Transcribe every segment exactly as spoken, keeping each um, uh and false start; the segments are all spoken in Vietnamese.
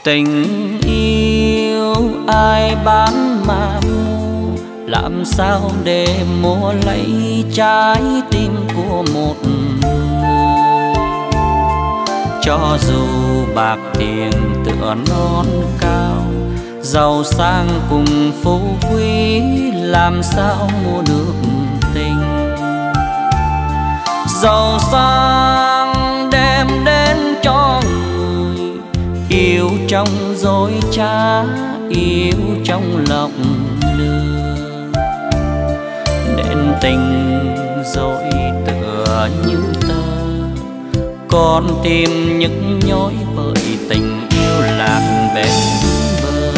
Tình yêu ai bán mà mua, làm sao để mua lấy trái tim của một người. Cho dù bạc tiền tựa non cao, giàu sang cùng phú quý, làm sao mua được tình. Giàu sang đem đến cho người, yêu trong dối trá, yêu trong lòng lừa. Nên tình dối tựa như tơ, con tim nhức nhối bởi tình yêu lạc bên bờ.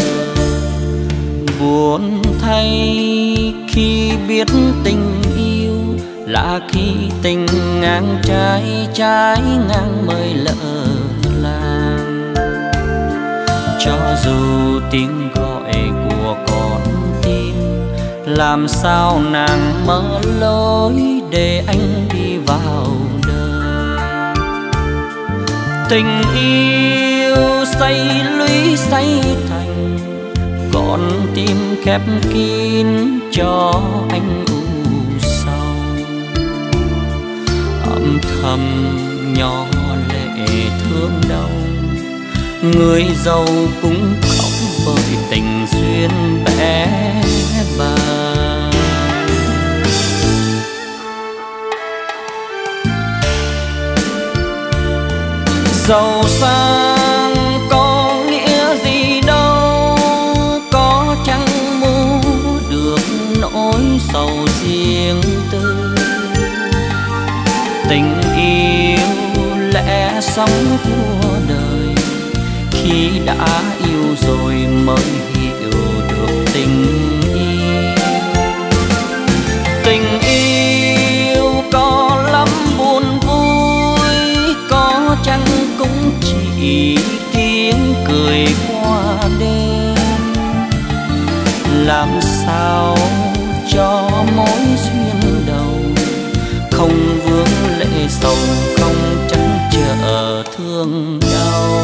Buồn thay khi biết tình yêu là khi tình ngang trái, trái ngang mới lỡ làng. Cho dù tiếng gọi của con tim, làm sao nàng mở lối để anh đi vào đời. Tình yêu xây lũy xây thành, con tim khép kín cho anh u sầu. Âm thầm nhỏ lệ thương đau, người giàu cũng khóc bởi tình duyên bé bàng. Giàu sang có nghĩa gì đâu, có chẳng mua được nỗi sầu riêng tư. Tình yêu lẽ sống của đời, khi đã yêu rồi mới hiểu được tình yêu. Tình yêu có lắm buồn vui, có chăng cũng chỉ tiếng cười qua đêm. Làm sao cho mối duyên đầu không vướng lệ sầu, không trăn trở thương đau.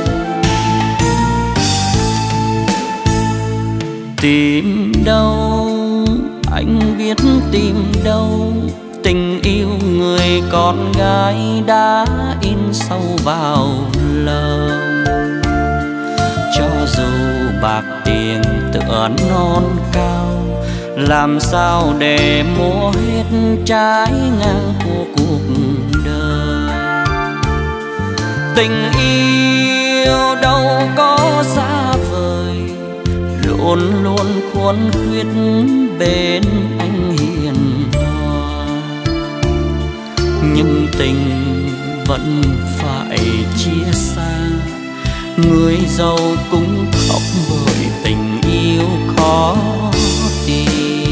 Tìm đâu anh biết tìm đâu, tình yêu người con gái đã in sâu vào lòng. Cho dù bạc tiền tựa non cao, làm sao để mua hết trái ngang của cuộc đời. Tình yêu đâu có xa vời, luôn luôn khuôn khuyết bên anh hiền hòa. Nhưng tình vẫn phải chia xa, người giàu cũng khóc bởi tình yêu khó tìm.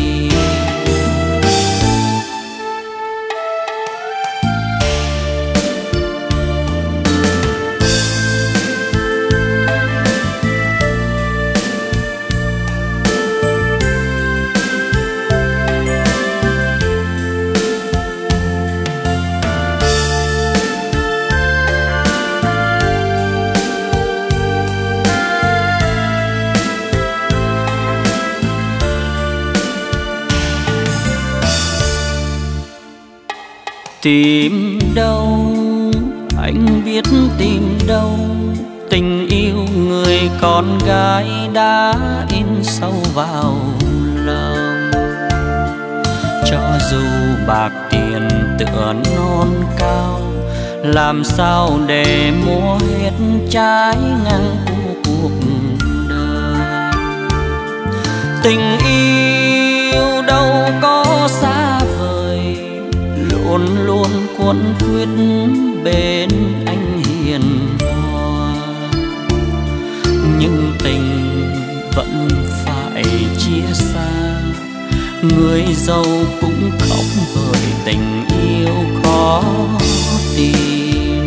Tìm đâu anh biết tìm đâu, tình yêu người con gái đã in sâu vào lòng. Cho dù bạc tiền tựa non cao, làm sao để mua hết trái ngang của cuộc đời. Tình yêu đâu có xa vời, luôn luôn cuốn quyết bên anh hiền hòa. Nhưng tình vẫn phải chia xa, người giàu cũng khóc bởi tình yêu khó tìm.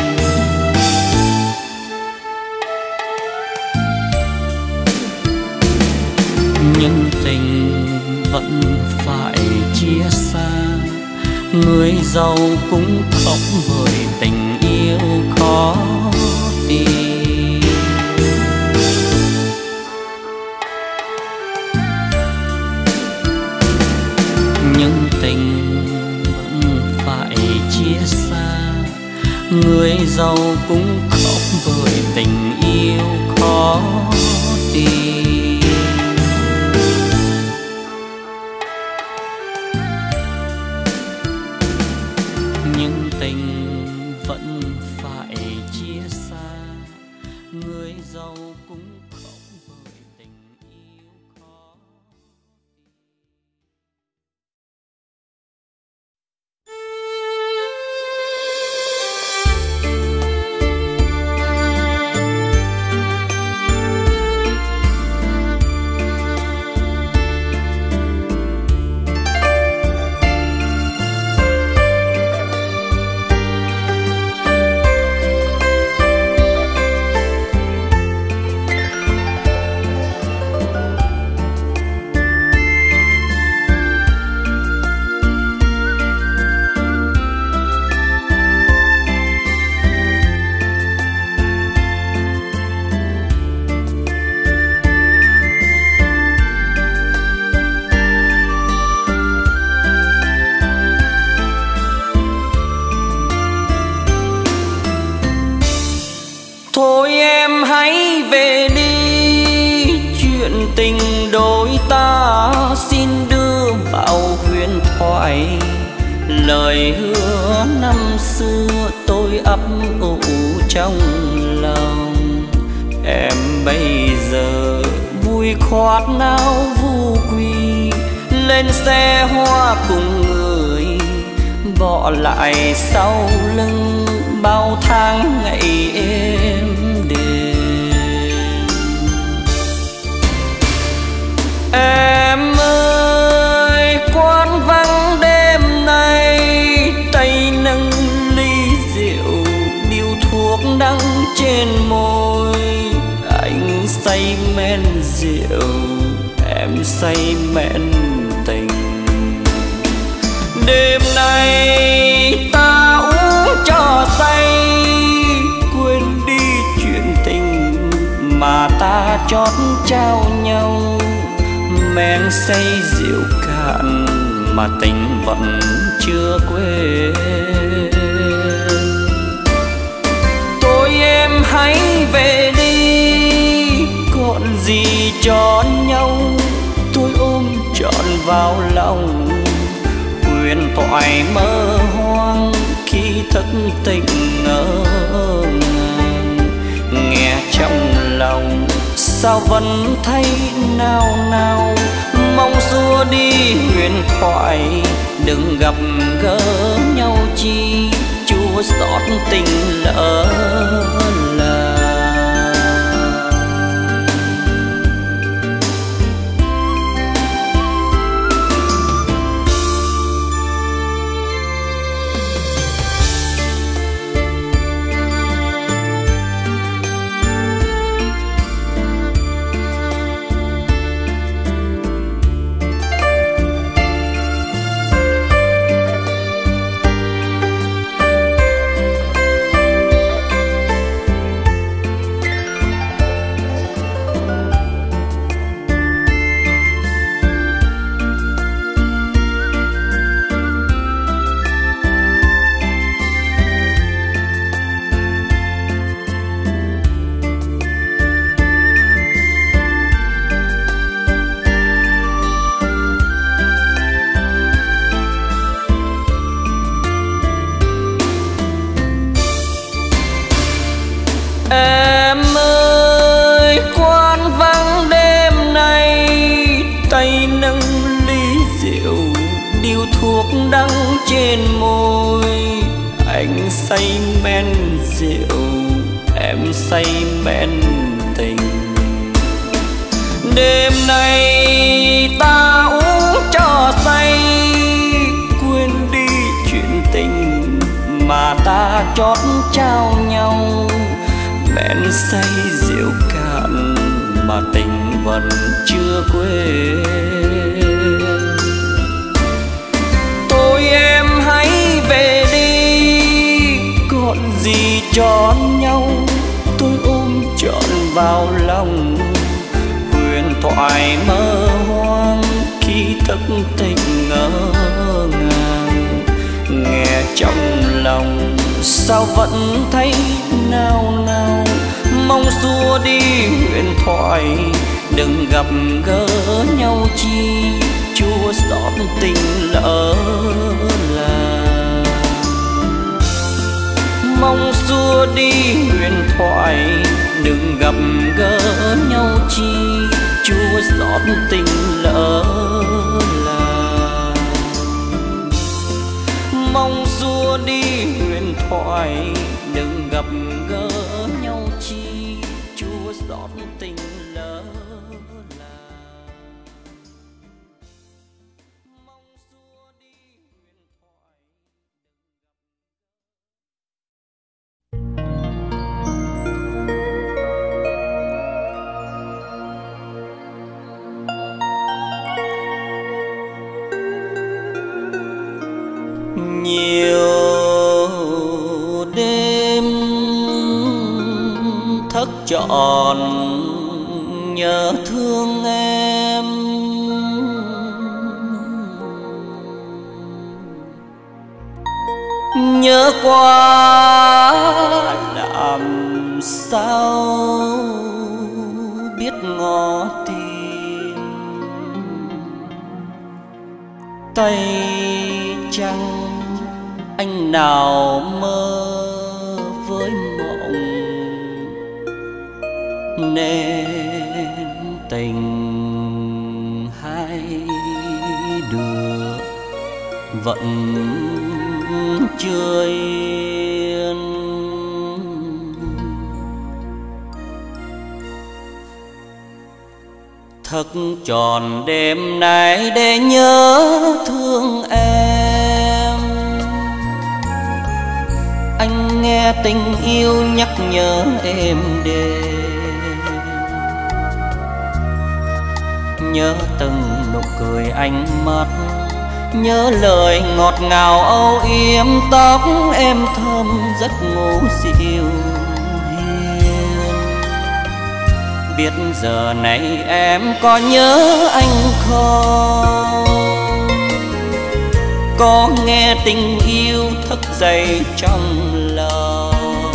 Nhưng tình vẫn phải chia xa, người giàu cũng khóc bởi tình yêu khó tìm. tình đôi ta xin đưa vào huyền thoại. Lời hứa năm xưa tôi ấp ủ trong lòng. Em bây giờ vui khoát nao vu quy, lên xe hoa cùng người, bỏ lại sau lưng bao tháng ngày êm đềm. Em ơi quán vắng đêm nay, tay nâng ly rượu, điếu thuốc đắng trên môi. Anh say men rượu, em say men tình. Đêm nay ta uống cho say, quên đi chuyện tình mà ta chót trao nhau. Men say rượu cạn mà tình vẫn chưa quên. Tôi em hãy về đi, còn gì cho nhau. Tôi ôm trọn vào lòng, huyền thoại mơ hoang khi thức tỉnh ngỡ ngàng. Nghe trong lòng sao vẫn thấy nao nao, mong xua đi huyền thoại. Đừng gặp gỡ nhau chi, chua xót tình lỡ làng. Em ơi quán vắng đêm nay, tay nâng ly rượu, điếu thuốc đắng trên môi. Anh say men rượu, em say men tình. Đêm nay ta uống cho say, quên đi chuyện tình mà ta chót trao nhau. Men say rượu cạn mà tình vẫn chưa quên. Tôi em hãy về đi, còn gì cho nhau. Tôi ôm trọn vào lòng, huyền thoại mơ hoang khi thức tỉnh ngỡ ngàng. Nghe trong lòng sao vẫn thấy nao nao, mong xua đi huyền thoại. Đừng gặp gỡ nhau chi, chua xót tình lỡ làng. Mong xua đi huyền thoại, đừng gặp gỡ nhau chi, chua xót tình lỡ làng. Mong xua đi huyền thoại, đừng gặp gỡ nhau chi, chua xót tình lỡ làng. Mong xua đi huyền thoại. Nhiều đêm thức trọn nhớ thương em, nhớ quá làm sao biết ngỏ tìm. tay trắng, anh nào mơ với mộng nên tình hai đứa vẫn chưa yên. Thức tròn đêm nay để nhớ thương em, anh nghe tình yêu nhắc nhớ em đêm, nhớ từng nụ cười ánh mắt, nhớ lời ngọt ngào âu yếm, tóc em thơm giấc ngủ dịu hiền. Biết giờ này em có nhớ anh không, có nghe tình yêu thức dậy trong lòng.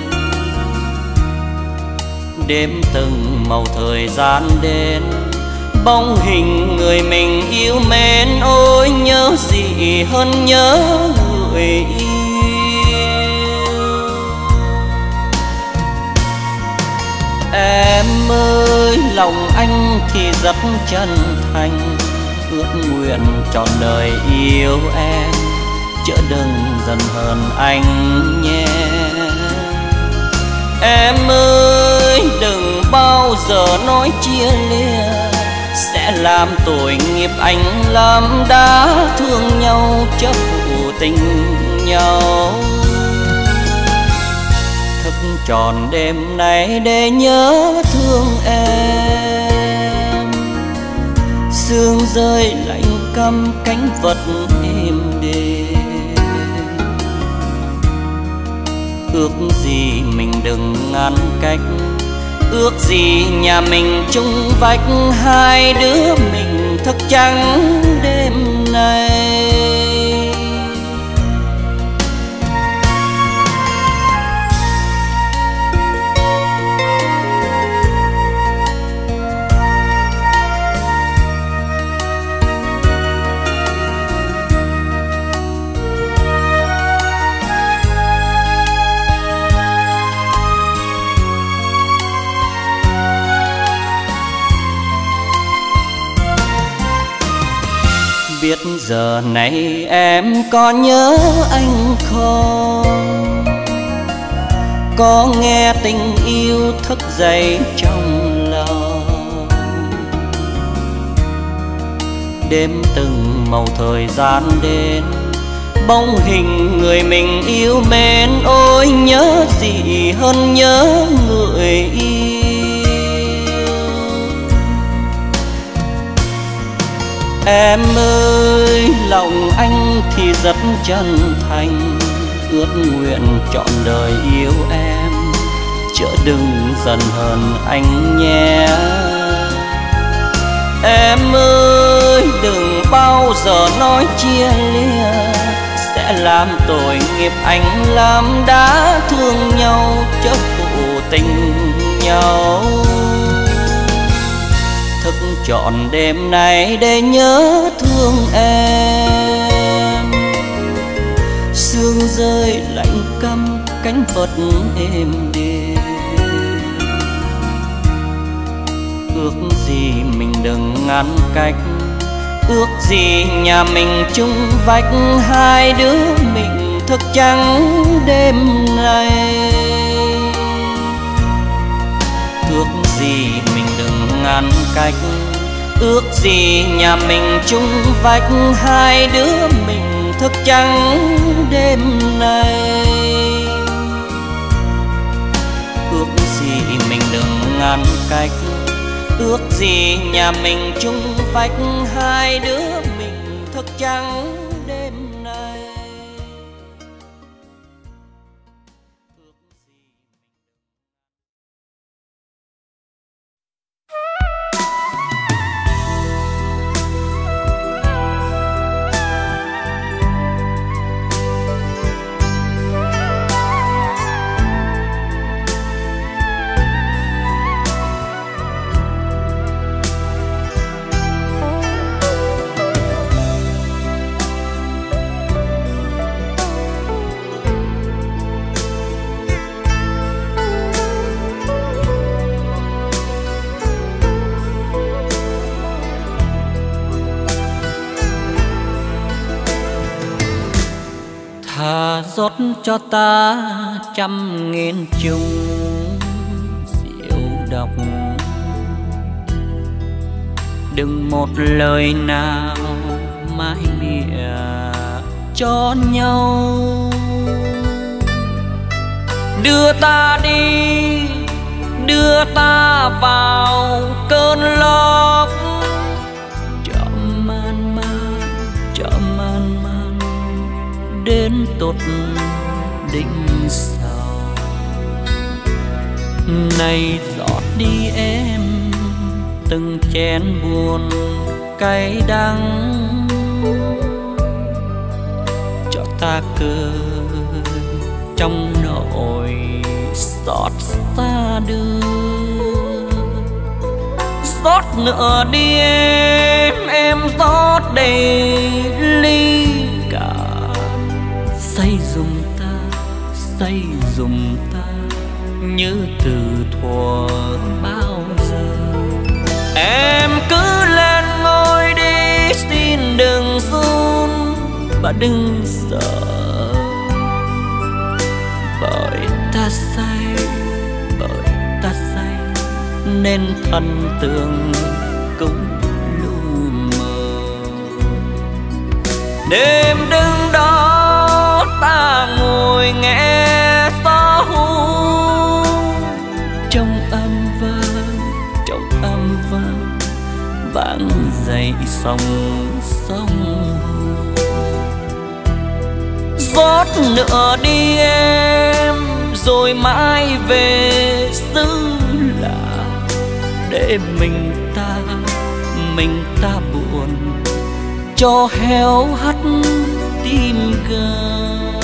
Đêm từng màu thời gian đến, bóng hình người mình yêu mến, ôi nhớ gì hơn nhớ người yêu. Em ơi lòng anh thì rất chân thành, ước nguyện trọn đời yêu em, chớ đừng dần hơn anh nhé. Em ơi đừng bao giờ nói chia lìa, sẽ làm tội nghiệp anh lắm. Đã thương nhau chớ phụ tình nhau, thức tròn đêm nay để nhớ thương em. Sương rơi lạnh căm cánh vật êm đềm, ước gì mình đừng ngăn cách, ước gì nhà mình chung vách, hai đứa mình thức trắng đêm nay. Biết giờ này em có nhớ anh không, có nghe tình yêu thức dậy trong lòng. Đêm từng màu thời gian đến, bóng hình người mình yêu mến, ôi nhớ gì hơn nhớ người yêu. Em ơi lòng anh thì rất chân thành, ước nguyện trọn đời yêu em, chớ đừng dần hơn anh nhé. Em ơi đừng bao giờ nói chia lìa, sẽ làm tội nghiệp anh lắm. Đã thương nhau chớ phụ tình nhau, thức trọn đêm nay để nhớ thương em. Sương rơi lạnh căm cánh vật êm đềm, ước gì mình đừng ngăn cách, ước gì nhà mình chung vách, hai đứa mình thức trắng đêm nay. Ước gì mình đừng ngăn cách, ước gì nhà mình chung vách, hai đứa mình thức trắng đêm nay. Ước gì mình đừng ngăn cách, ước gì nhà mình chung vách, hai đứa mình thức trắng đêm nay. xót cho ta trăm nghìn chung diệu độc. Đừng một lời nào mãi mỉa cho nhau, đưa ta đi, đưa ta vào cơn lốc. Chậm man man, chậm man man, đến tột đỉnh sầu. Này giọt đi em, từng chén buồn cay đắng, cho ta cười trong nỗi xót xa đưa. Rót nữa đi em, em rót đầy ly cạn. Say dùm ta, say dùm ta, như từ thuở bao giờ. Em cứ lên ngồi đi, xin đừng run và đừng sợ, bởi ta say, bởi ta say nên thần tượng cũng lu mờ. Đêm đứng đó ta ngồi nghe gió hú, trong âm vang, trong âm vang vang dậy sóng sông. Rót nữa đi em, rồi mãi về xứ lạ, để mình ta, mình ta buồn cho héo hắt tim gan.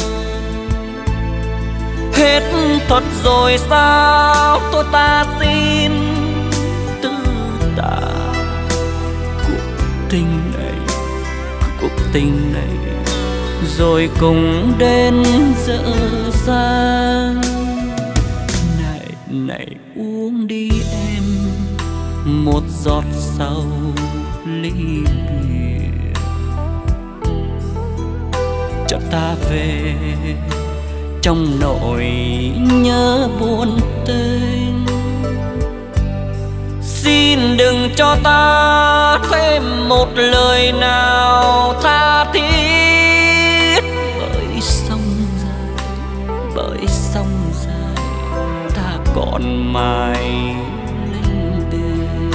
Hết thật rồi sao, tôi ta xin tư tạ. Cuộc tình này, cuộc tình này rồi cùng đến dở dang. Này này uống đi em, một giọt sau ly bia, cho ta về trong nỗi nhớ buồn tênh. Xin đừng cho ta thêm một lời nào tha thiết, bởi sông dài, bởi sông dài ta còn mãi linh đêm.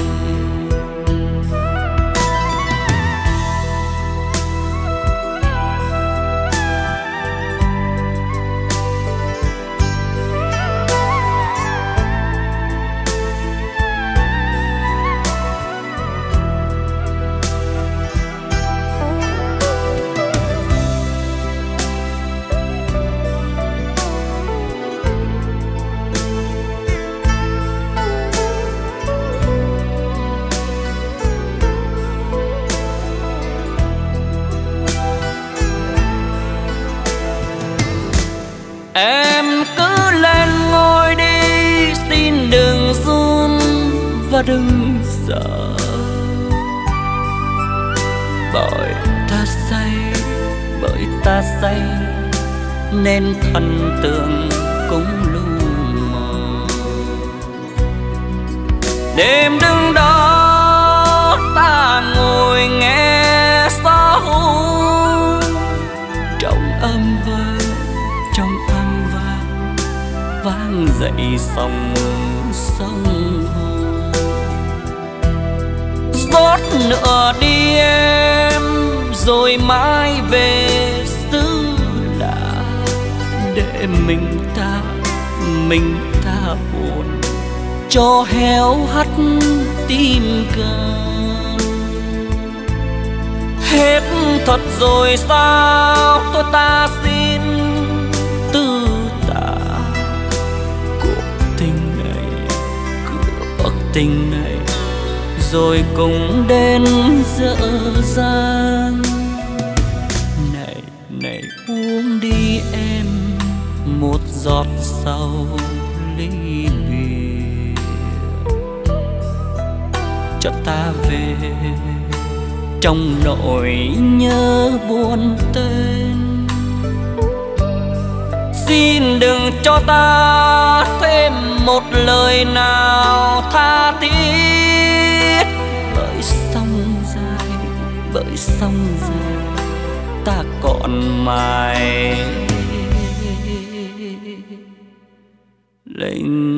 Em cứ lên ngồi đi, xin đừng run và đừng sợ, bởi ta say, bởi ta say nên thần tượng cũng lu mờ. Đêm đứng đó ta ngồi nghe gió hú, trong âm vang, trong âm vang vang dậy sóng sông hồ. Rót nữa đi em, rồi mãi về xứ lạ, để mình ta, mình ta buồn cho héo hắt tim gan. Hết thật rồi sao, tôi ta xin tư tạ. Cuộc tình này, cuộc tình này rồi cũng đến dở dang. Này này uống đi em, một giọt sau ly bia, cho ta về trong nỗi nhớ buồn tên. Xin đừng cho ta thêm một lời nào tha thiết, bởi sông dài, bởi sông dài ta còn mãi lên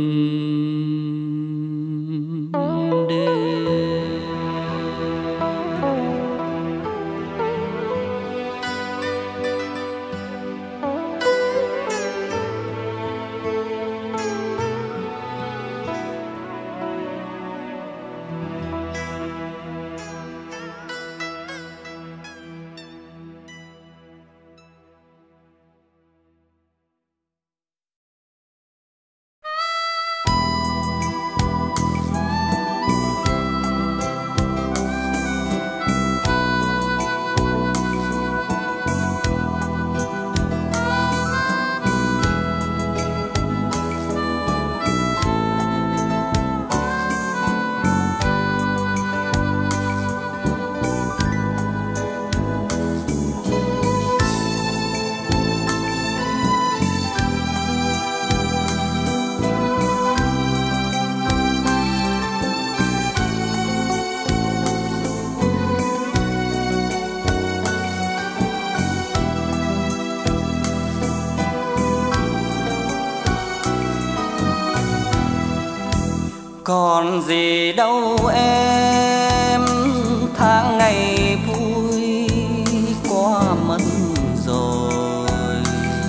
còn gì đâu em, tháng ngày vui qua mất rồi.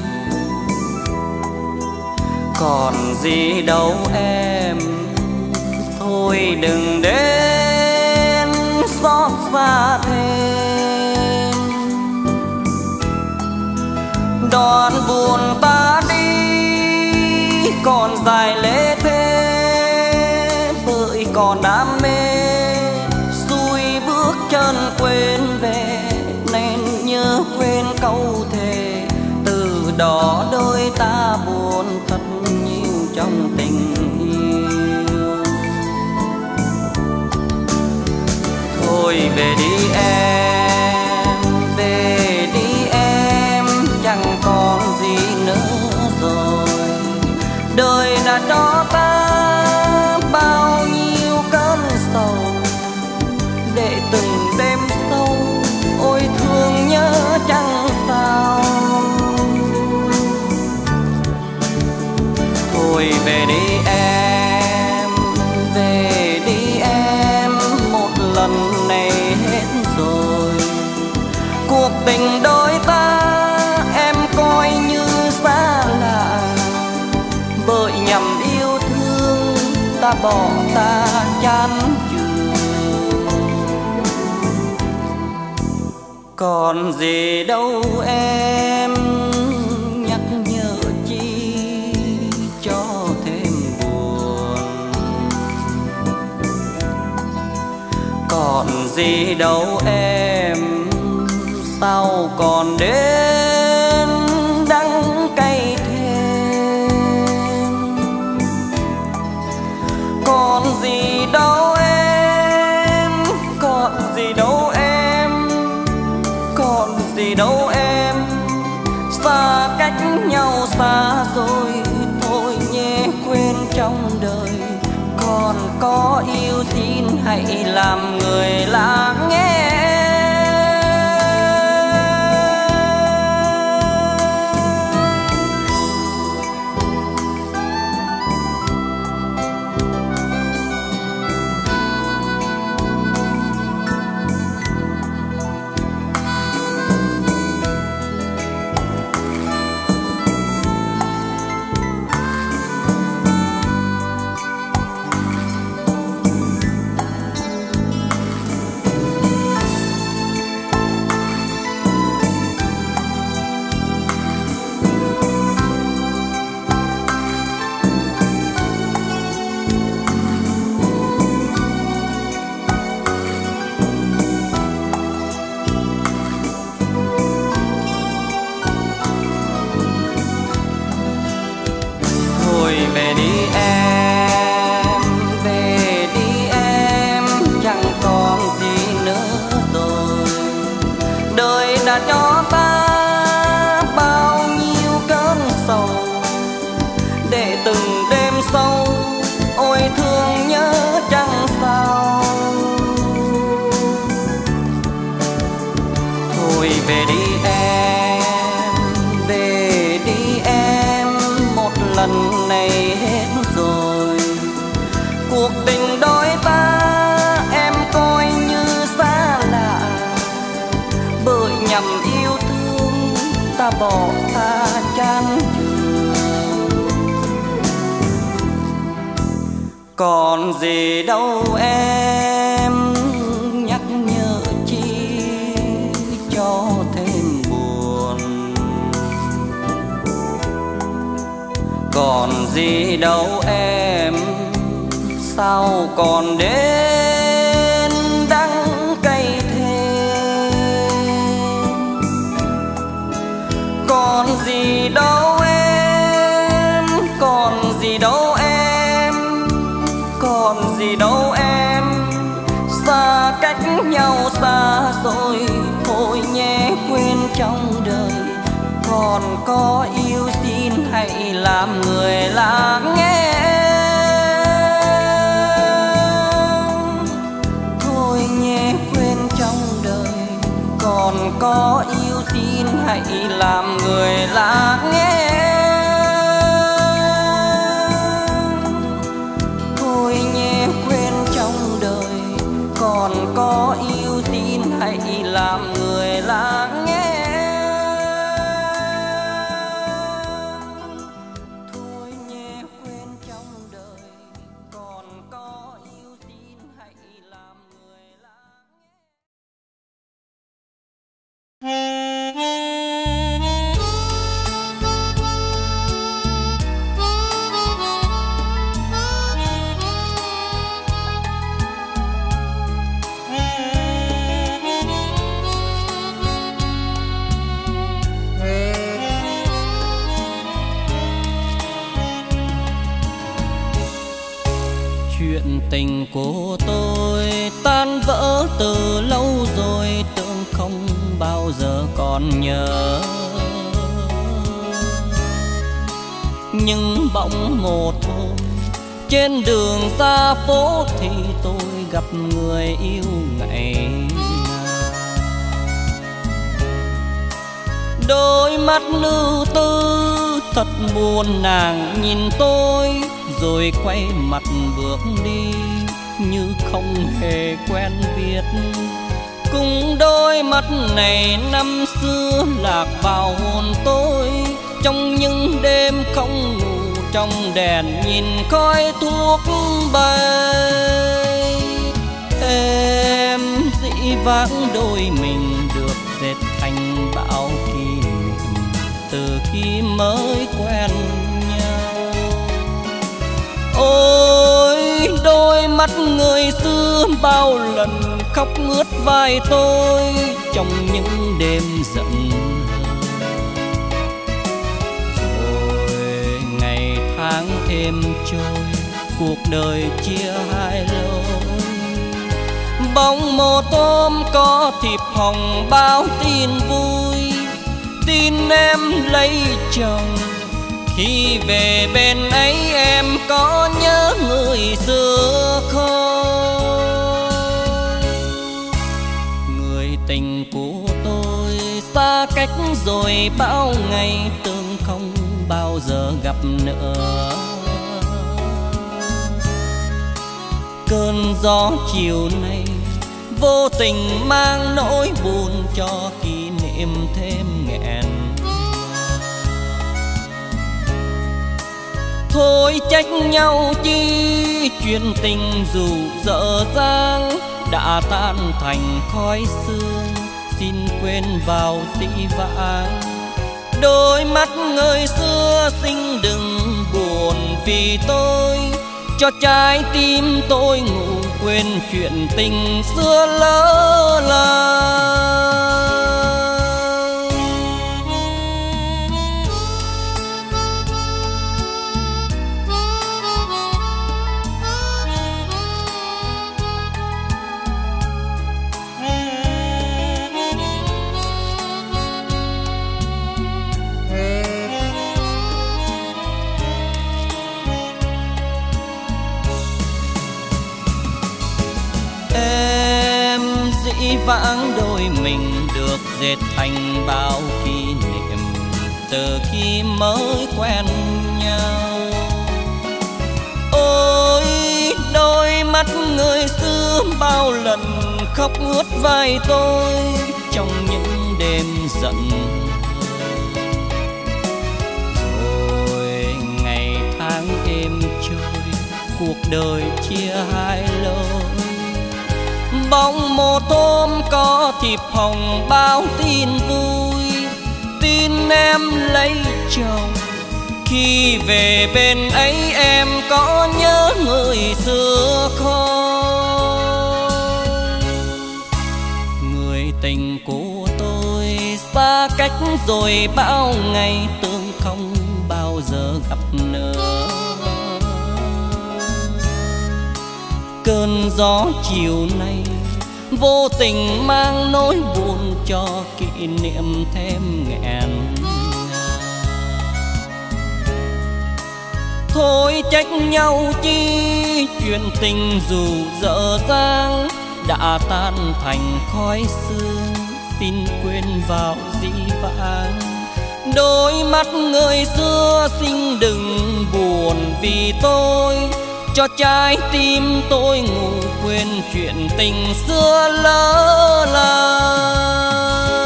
Còn gì đâu em, thôi đừng đến xót xa thêm. Đoạn buồn ta đi còn dài lễ thế, còn đam mê xuôi bước chân quên về, nên nhớ quên câu thề. Từ đó đôi ta buồn thật nhiều trong tình yêu. Thôi về đi em, về đi em, chẳng còn gì nữa rồi. Đời đã cho ta bao nhiêu cơn sầu, để từng đêm sâu ôi thương nhớ chẳng sao. Thôi về đi em, về đi em, một lần này hết rồi. Cuộc tình đôi ta em coi như xa lạ, bởi nhầm yêu thương ta bỏ ta chán chường. Còn gì đâu em, nhắc nhở chi cho thêm buồn. Còn gì đâu em, sao còn đến đắng cay thêm. Còn gì đâu em, còn gì đâu em, còn gì đâu em, xa cách nhau xa rồi. Thôi nhé quên trong đời, còn có yêu xin hãy làm người lắng nghe. bỏ ta chan chường. Còn gì đâu em nhắc nhở chi cho thêm buồn. Còn gì đâu em sao còn đến đắng cay thêm. Còn gì đâu em, còn gì đâu em, còn gì đâu em, xa cách nhau xa rồi thôi nhé quên trong đời. Còn có yêu xin hãy làm người lắng nghe. Thôi nhé quên trong đời. Còn có yêu xin hãy làm người lắng nghe. Thôi nhé quên trong đời. Còn có yêu xin hãy làm người lắng nghe. Tình của tôi tan vỡ từ lâu rồi, tưởng không bao giờ còn nhớ. Nhưng bỗng một hôm trên đường xa phố thì tôi gặp người yêu ngày nào. Đôi mắt ưu tư thật buồn, nàng nhìn tôi rồi quay mặt bước đi như không hề quen biết. Cùng đôi mắt này năm xưa lạc vào hồn tôi, trong những đêm không ngủ, trong đèn nhìn khói thuốc bay. Em dĩ vãng đôi mình được dệt thành bao kỷ niệm từ khi mới quen. Ôi đôi mắt người xưa bao lần khóc ướt vai tôi trong những đêm giận. Rồi ngày tháng thêm trôi, cuộc đời chia hai lối. Bỗng một hôm có thiệp hồng báo tin vui, tin em lấy chồng. Khi về bên ấy em có nhớ người xưa không? Người tình của tôi xa cách rồi bao ngày, tưởng không bao giờ gặp nữa. Cơn gió chiều nay vô tình mang nỗi buồn cho kỷ niệm thêm nghẹn. Thôi trách nhau chi, chuyện tình dù dở dang đã tan thành khói sương, xin quên vào dĩ vãng. Đôi mắt người xưa xin đừng buồn vì tôi, cho trái tim tôi ngủ quên chuyện tình xưa lỡ làng. Dĩ vãng đôi mình được dệt thành bao kỷ niệm từ khi mới quen nhau. Ôi đôi mắt người xưa bao lần khóc ướt vai tôi trong những đêm giận. cuộc đời chia hai lối. Bỗng một hôm có thiệp hồng báo tin vui, tin em lấy chồng. Khi về bên ấy em có nhớ người xưa không? Người tình của tôi xa cách rồi bao ngày, tương không bao giờ gặp nữa. Cơn gió chiều nay vô tình mang nỗi buồn cho kỷ niệm thêm nghẹn. Thôi trách nhau chi, chuyện tình dù dở dang đã tan thành khói sương, xin quên vào dĩ vãng. Đôi mắt người xưa xin đừng buồn vì tôi, cho trái tim tôi ngủ quên chuyện tình xưa lỡ làng.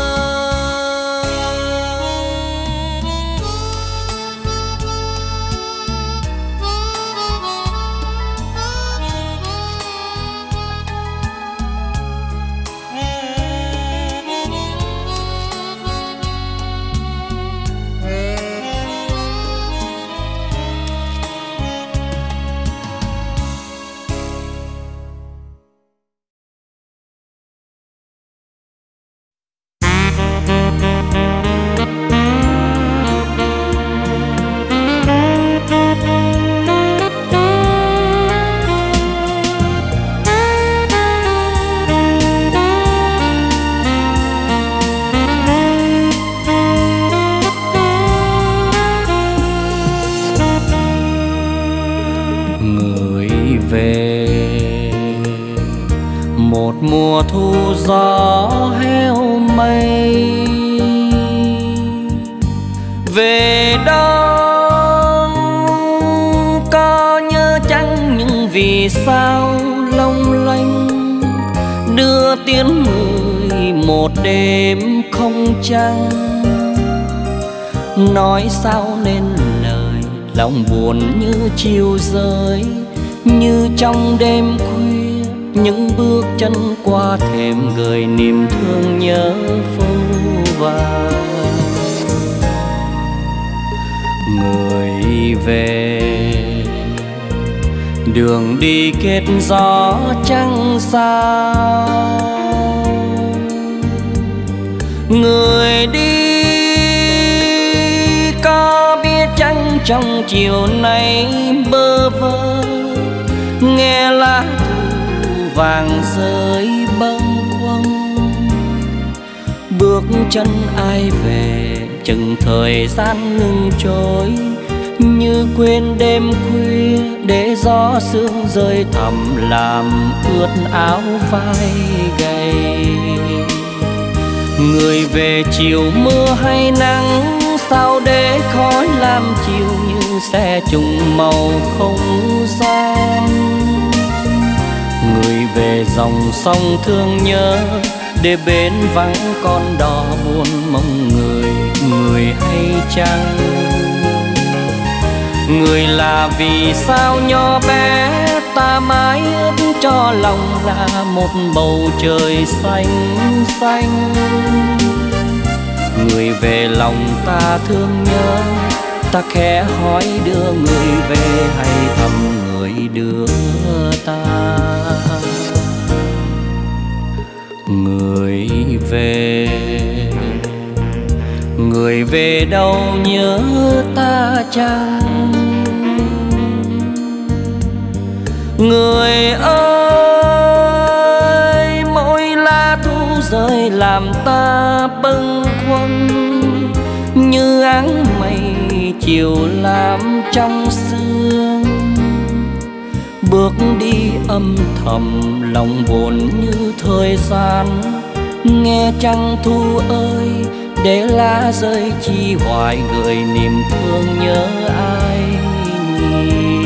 Mùa thu gió heo mây về đâu, có nhớ chăng những vì sao long lanh đưa tiếng người một đêm không trăng. Nói sao nên lời lòng buồn như chiều rơi, như trong đêm khuya những bước chân qua thềm gửi niềm thương nhớ vô vàn. Người về đường đi kết gió trăng sao, người đi có biết chăng trong chiều nay bơ vơ nghe lá vàng rơi bâng khuâng. Bước chân ai về chừng thời gian ngừng trôi, như quên đêm khuya để gió sương rơi thầm làm ướt áo vai gầy. Người về chiều mưa hay nắng, sao để khói làm chiều như xe trùng màu không gian. Người về dòng sông thương nhớ, để bến vắng con đò buồn mong người, người hay chăng? Người là vì sao nhỏ bé ta mãi ước cho lòng là một bầu trời xanh xanh. Người về lòng ta thương nhớ, ta khẽ hỏi đưa người về hay thăm người đưa ta. Người về, người về đâu nhớ ta chăng? Người ơi, mỗi lá thu rơi làm ta bâng khuâng, như áng mây chiều làm trong sương. Bước đi âm thầm lòng buồn như thời gian, nghe trăng thu ơi để lá rơi chi hoài gửi niềm thương nhớ ai nhiều.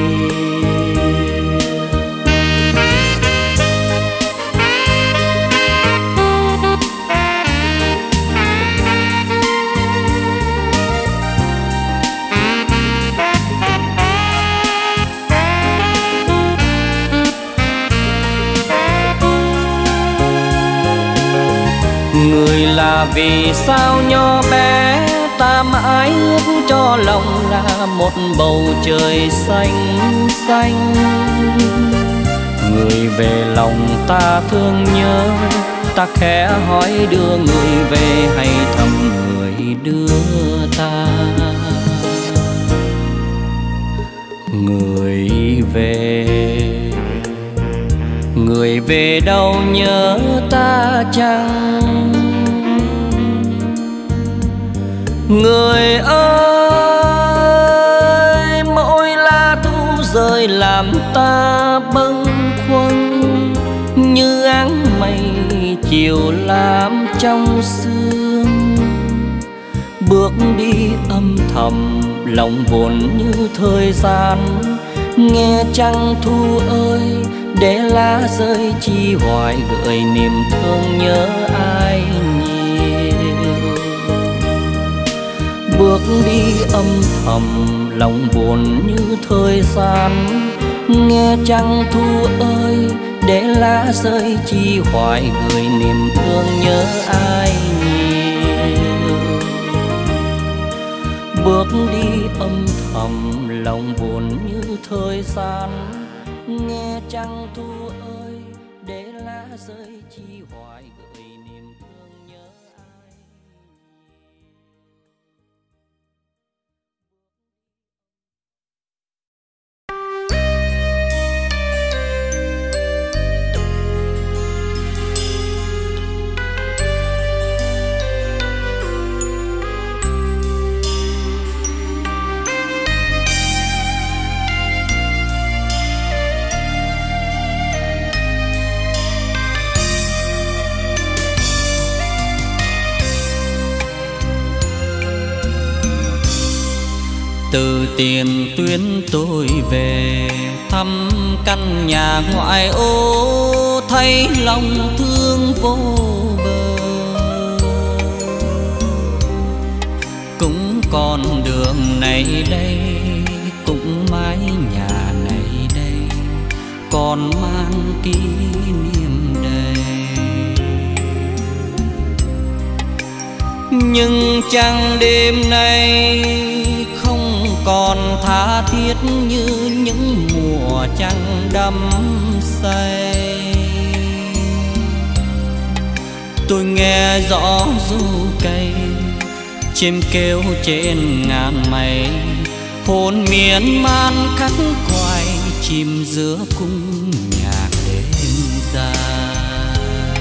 Người là vì sao nhỏ bé ta mãi ước cho lòng là một bầu trời xanh xanh. Người về lòng ta thương nhớ, ta khẽ hỏi đưa người về hay thăm người đưa ta. Người về, người về đâu nhớ ta chăng? Người ơi, mỗi lá thu rơi làm ta bâng khuâng, như áng mây chiều làm trong sương. Bước đi âm thầm lòng buồn như thời gian, nghe trăng thu ơi để lá rơi chi hoài gợi niềm thương nhớ ai nhiều. Bước đi âm thầm lòng buồn như thời gian, nghe trăng thu ơi để lá rơi chi hoài gửi niềm thương nhớ ai nhiều. Bước đi âm thầm lòng buồn như thời gian, nghe trăng thu ơi để lá rơi chi hoài gửi niềm thương nhớ ai. Từ tiền tuyến tôi về thăm căn nhà ngoại ô, thấy lòng thương vô bờ. Cũng con đường này đây, cũng mái nhà này đây, còn mang kỷ niệm đầy. Nhưng chẳng đêm nay không còn tha thiết như những mùa trăng đắm say. Tôi nghe rõ ru cây, chim kêu trên ngàn mây, hồn miên man khắc khoải chìm giữa cung nhạc đêm dài.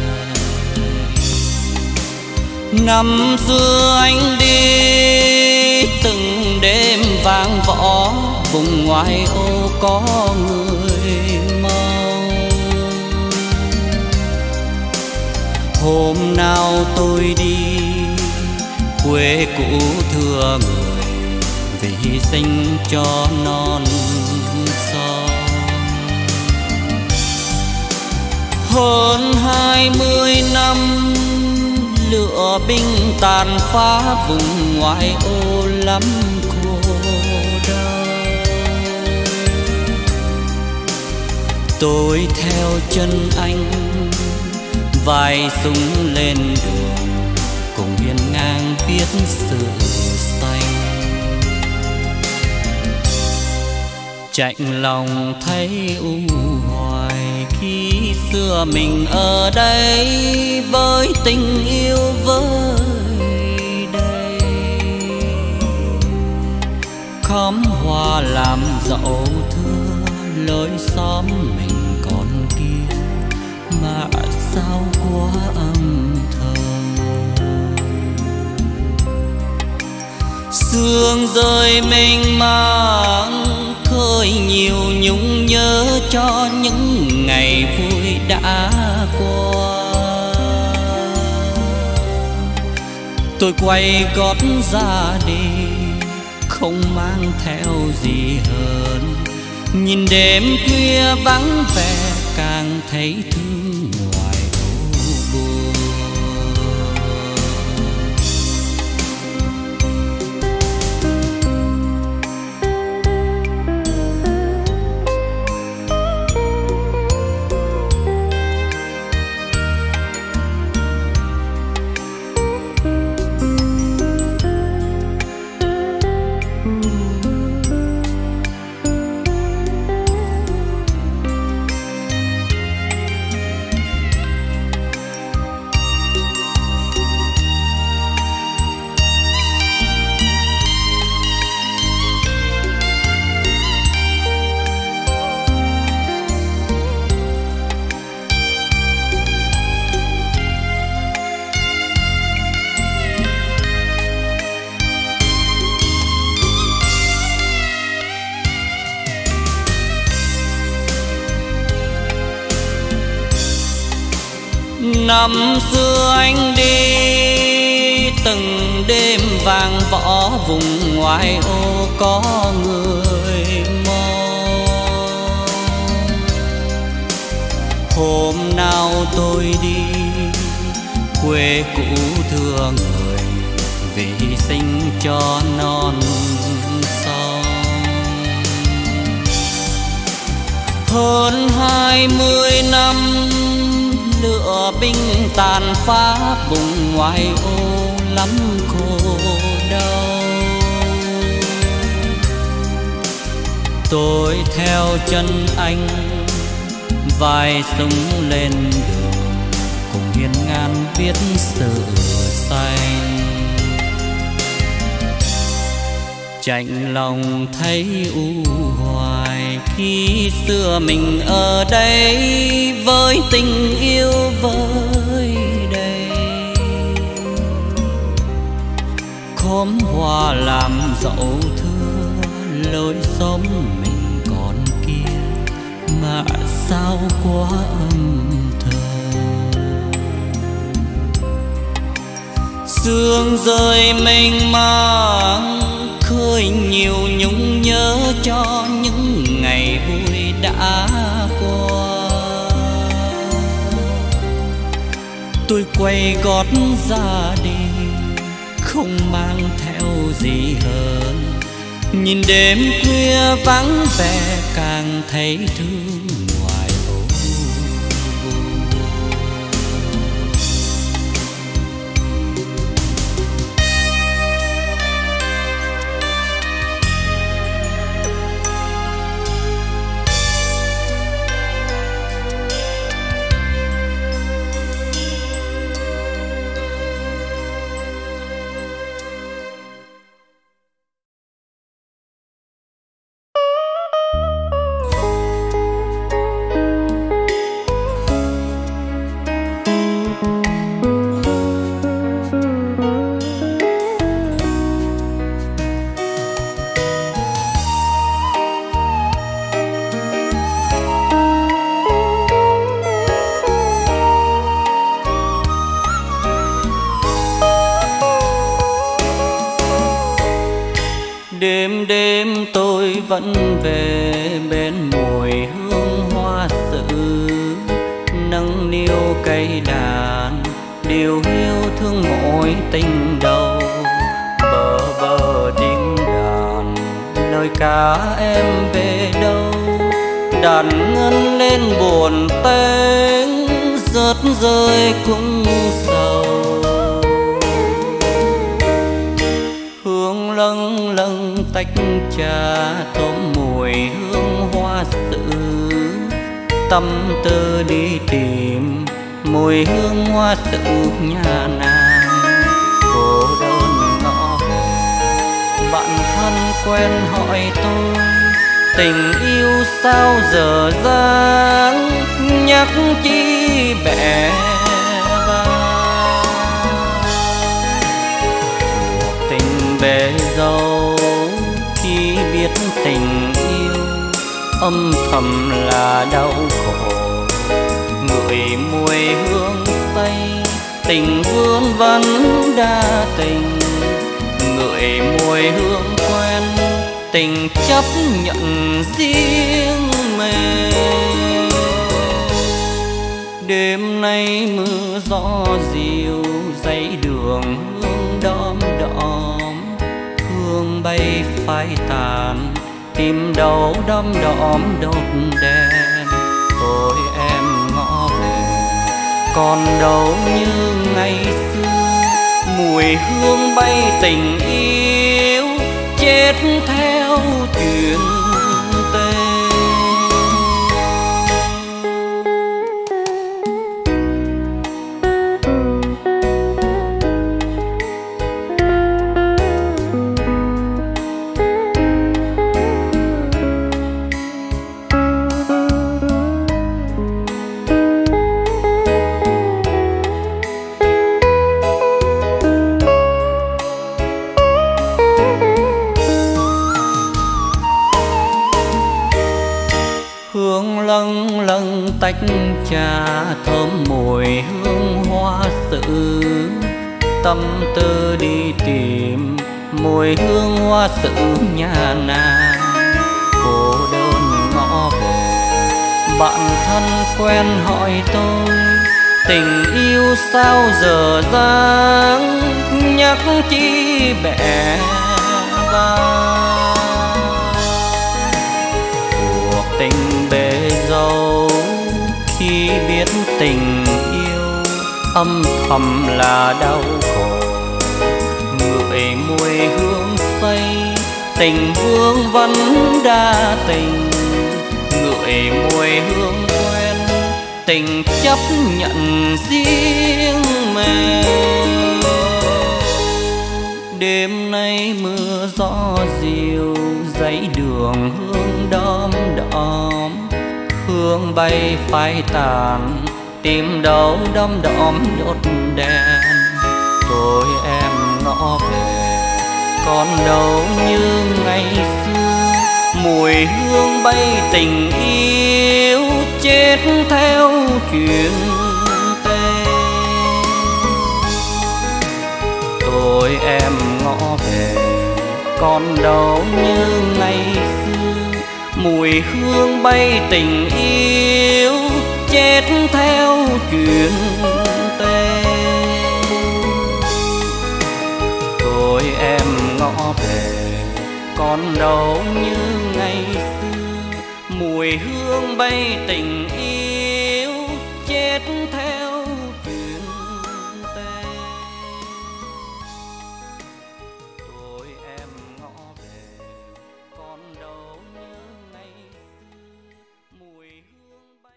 Năm xưa anh đi từng đêm vang võ, vùng ngoài ô có người mau. Hôm nào tôi đi quê cũ thưa người, vì sinh cho non son. Hơn hai mươi năm lửa binh tàn phá, vùng ngoại ô lắm khổ đau. Tôi theo chân anh vai súng lên đường, cùng hiên ngang viết sự xanh. Chạnh lòng thấy u hoài khi xưa mình ở đây với tình yêu vơi đầy. Khóm hoa làm dẫu thưa lối xóm mình còn kia, mà sao quá âm thầm. Sương rơi mênh mang khơi nhiều nhung nhớ cho những ngày vui đã qua. Tôi quay gót ra đi không mang theo gì hơn, nhìn đêm khuya vắng vẻ càng thấy thương ngoài ô buồn. Năm xưa anh đi từng đêm vàng võ vùng ngoại ô có người mong. Hôm nào tôi đi quê cũ thưa người vì sinh cho non sông. Hơn hai mươi năm lửa binh tàn phá vùng ngoại ô lắm khổ đau. Tôi theo chân anh vai súng lên đường cùng hiên ngang biết sự xanh. Chạnh lòng thấy u hoài khi xưa mình ở đây với tình yêu với đây. Khóm hoa làm dẫu thưa lối xóm mình còn kia mà sao quá âm thầm. Sương rơi mênh mang khơi nhiều nhung nhớ cho những ngày vui đã qua. Tôi quay gót ra đi không mang theo gì hơn. Nhìn đêm khuya vắng vẻ càng thấy thương ngoài ô. Đêm đêm tôi vẫn về bên mùi hương hoa sự, nâng niu cây đàn điều yêu thương mỗi tình đầu. Bờ bờ tiếng đàn lời ca em về đâu, đàn ngân lên buồn tênh rớt rơi cũng sầu. Hương lâng lâng tách trà tôm mùi hương hoa sự, tâm tư đi tìm mùi hương hoa sự nhà nàng. Cô đơn ngõ về bạn thân quen hỏi tôi, tình yêu sao dở dang nhắc chi bẻ vang. Cuộc tình bể dâu khi biết tình yêu âm thầm là đau khổ. Người mùi hương say tình hương vẫn đa tình, người mùi hương quen tình chấp nhận riêng mình. Đêm nay mưa gió dịu dãy đường hương đom đóm, hương bay phai tàn tìm đâu đom đóm đốt đèn. Ôi em ngõ về còn đâu như ngày xưa, mùi hương bay tình yêu chết theo chuyện tên. Hương lâng lâng tách trà thơm mùi hương sự, tâm tư đi tìm mùi hương hoa sự nhà nàng. Cô đơn ngõ về, bạn thân quen hỏi tôi, tình yêu sao giờ dang, nhắc chi bẻ vang. Cuộc tình bể dâu, khi biết tình yêu âm thầm là đau khổ. Ngửi mùi hương say, tình vương vẫn đa tình. Ngửi mùi hương quen, tình chấp nhận riêng mình. Đêm nay mưa gió dịu, dãy đường hương đom đóm. Hương bay phai tàn, tìm đâu đom đóm đốt đèn. Tôi em ngõ về, còn đâu như ngày xưa. Mùi hương bay tình yêu, chết theo chuyện tê. Tôi em ngõ về, còn đâu như ngày xưa. Mùi hương bay tình yêu, chết theo chuyện tê. Tôi em ngõ về, còn đâu như ngày xưa. Mùi hương bay tình yêu, chết theo chuyện tê. Tôi em ngõ về, còn đâu như ngày xưa. Mùi hương bay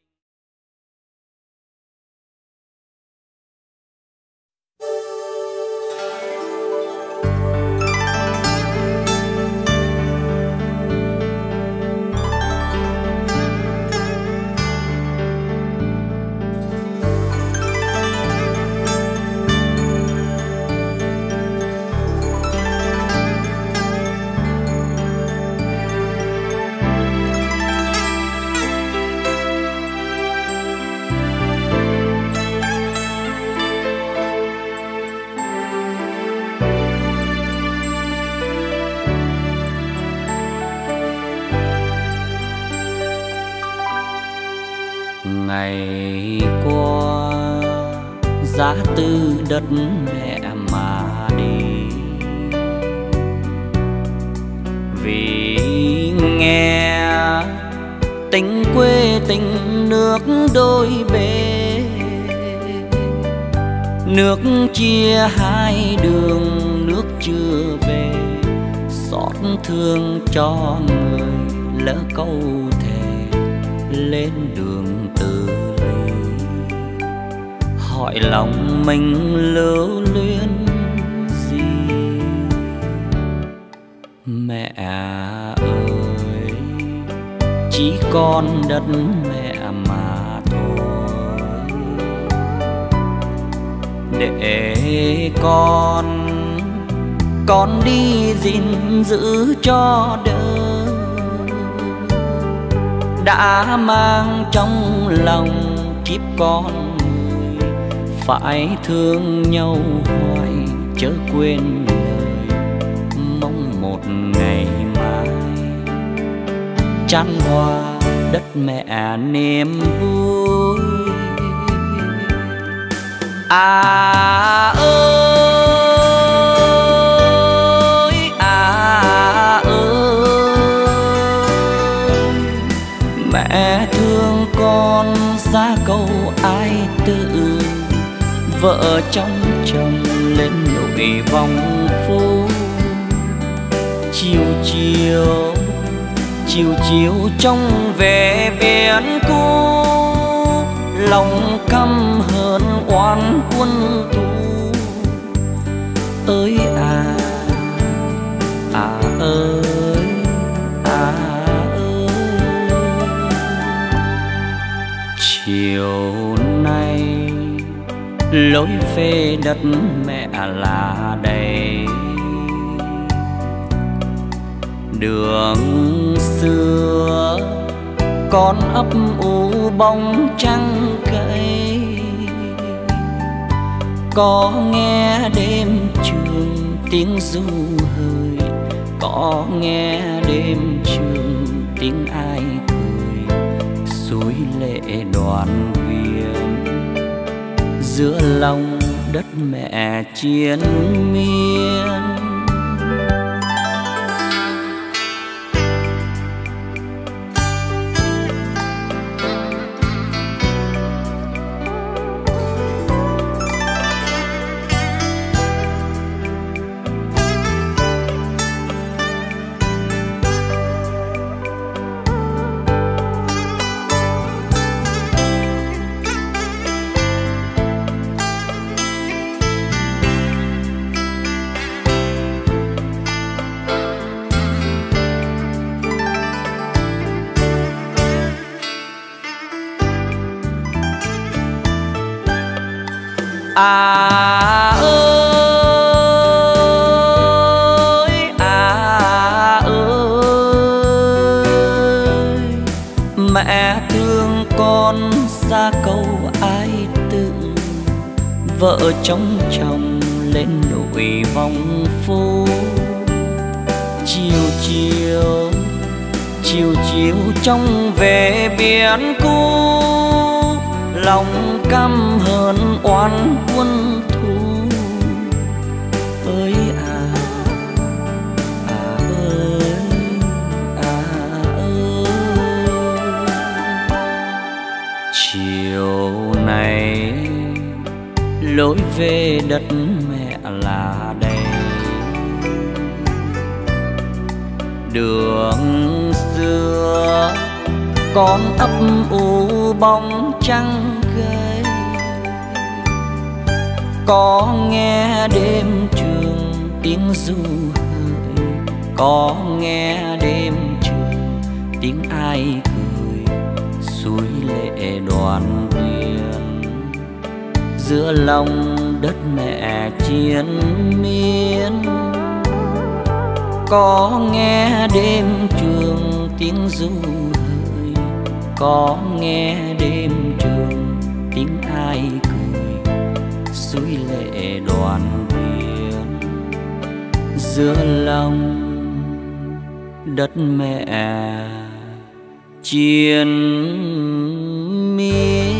ngày qua, giá tư đất mẹ mà đi. Vì nghe tình quê tình nước đôi bề, nước chia hai đường, nước chưa về. Xót thương cho người lỡ câu thề, lên đường từ ly. Hỏi lòng mình lưu luyến gì? Mẹ ơi, chỉ còn đất mẹ mà thôi. Để con, con đi gìn giữ cho đời. Đã mang trong lòng kiếp con người, phải thương nhau hoài chớ quên lời. Mong một ngày mai chan hoa đất mẹ niềm vui. À ơi, à ơi, mẹ thương con xa câu ai tự. Vợ trong chồng lên nội vòng phố. Chiều chiều, chiều chiều trong vẻ biển cũ, lòng căm hờn oán quân thù. Ơi à, à ơi, à ơi. Chiều nay lối về đất mẹ là đây. Đường xưa con ấp ủ bóng trăng cây. Có nghe đêm trường tiếng ru hơi, có nghe đêm trường tiếng ai cười, suối lệ đoàn viên giữa lòng đất mẹ chiến miên. À ơi, à ơi, mẹ thương con xa câu ai tự, vợ trong chồng lên nội vòng phố. Chiều chiều, chiều chiều trong về biển cũ, lòng căm hờn oán quân thù. Ơi à, à ơi, à ơi. Chiều này lối về đất mẹ là đây, đường xưa con ấp u bóng trăng gầy. Có nghe đêm trường tiếng ru hời, có nghe đêm trường tiếng ai cười, suối lệ đoàn viên giữa lòng đất mẹ chiến miên. Có nghe đêm trường tiếng ru hời, có nghe đêm trường tiếng ai cười, suối lệ đoàn viên giữa lòng đất mẹ chiến miên.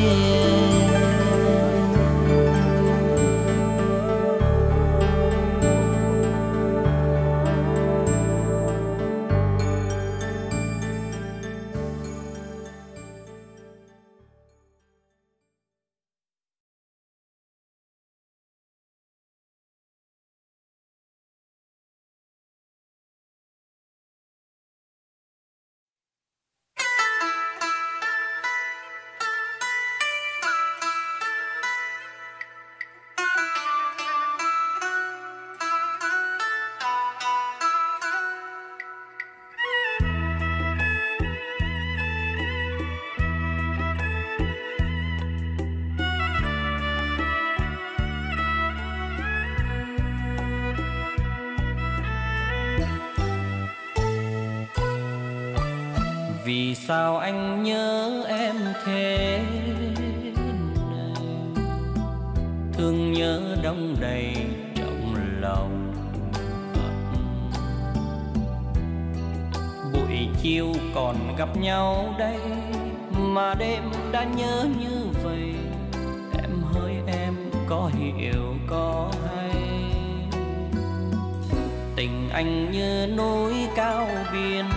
Vì sao anh nhớ em thế này, thương nhớ đong đầy trong lòng. Buổi chiều còn gặp nhau đây, mà đêm đã nhớ như vậy. Em hỡi em có hiểu có hay, tình anh như núi cao biển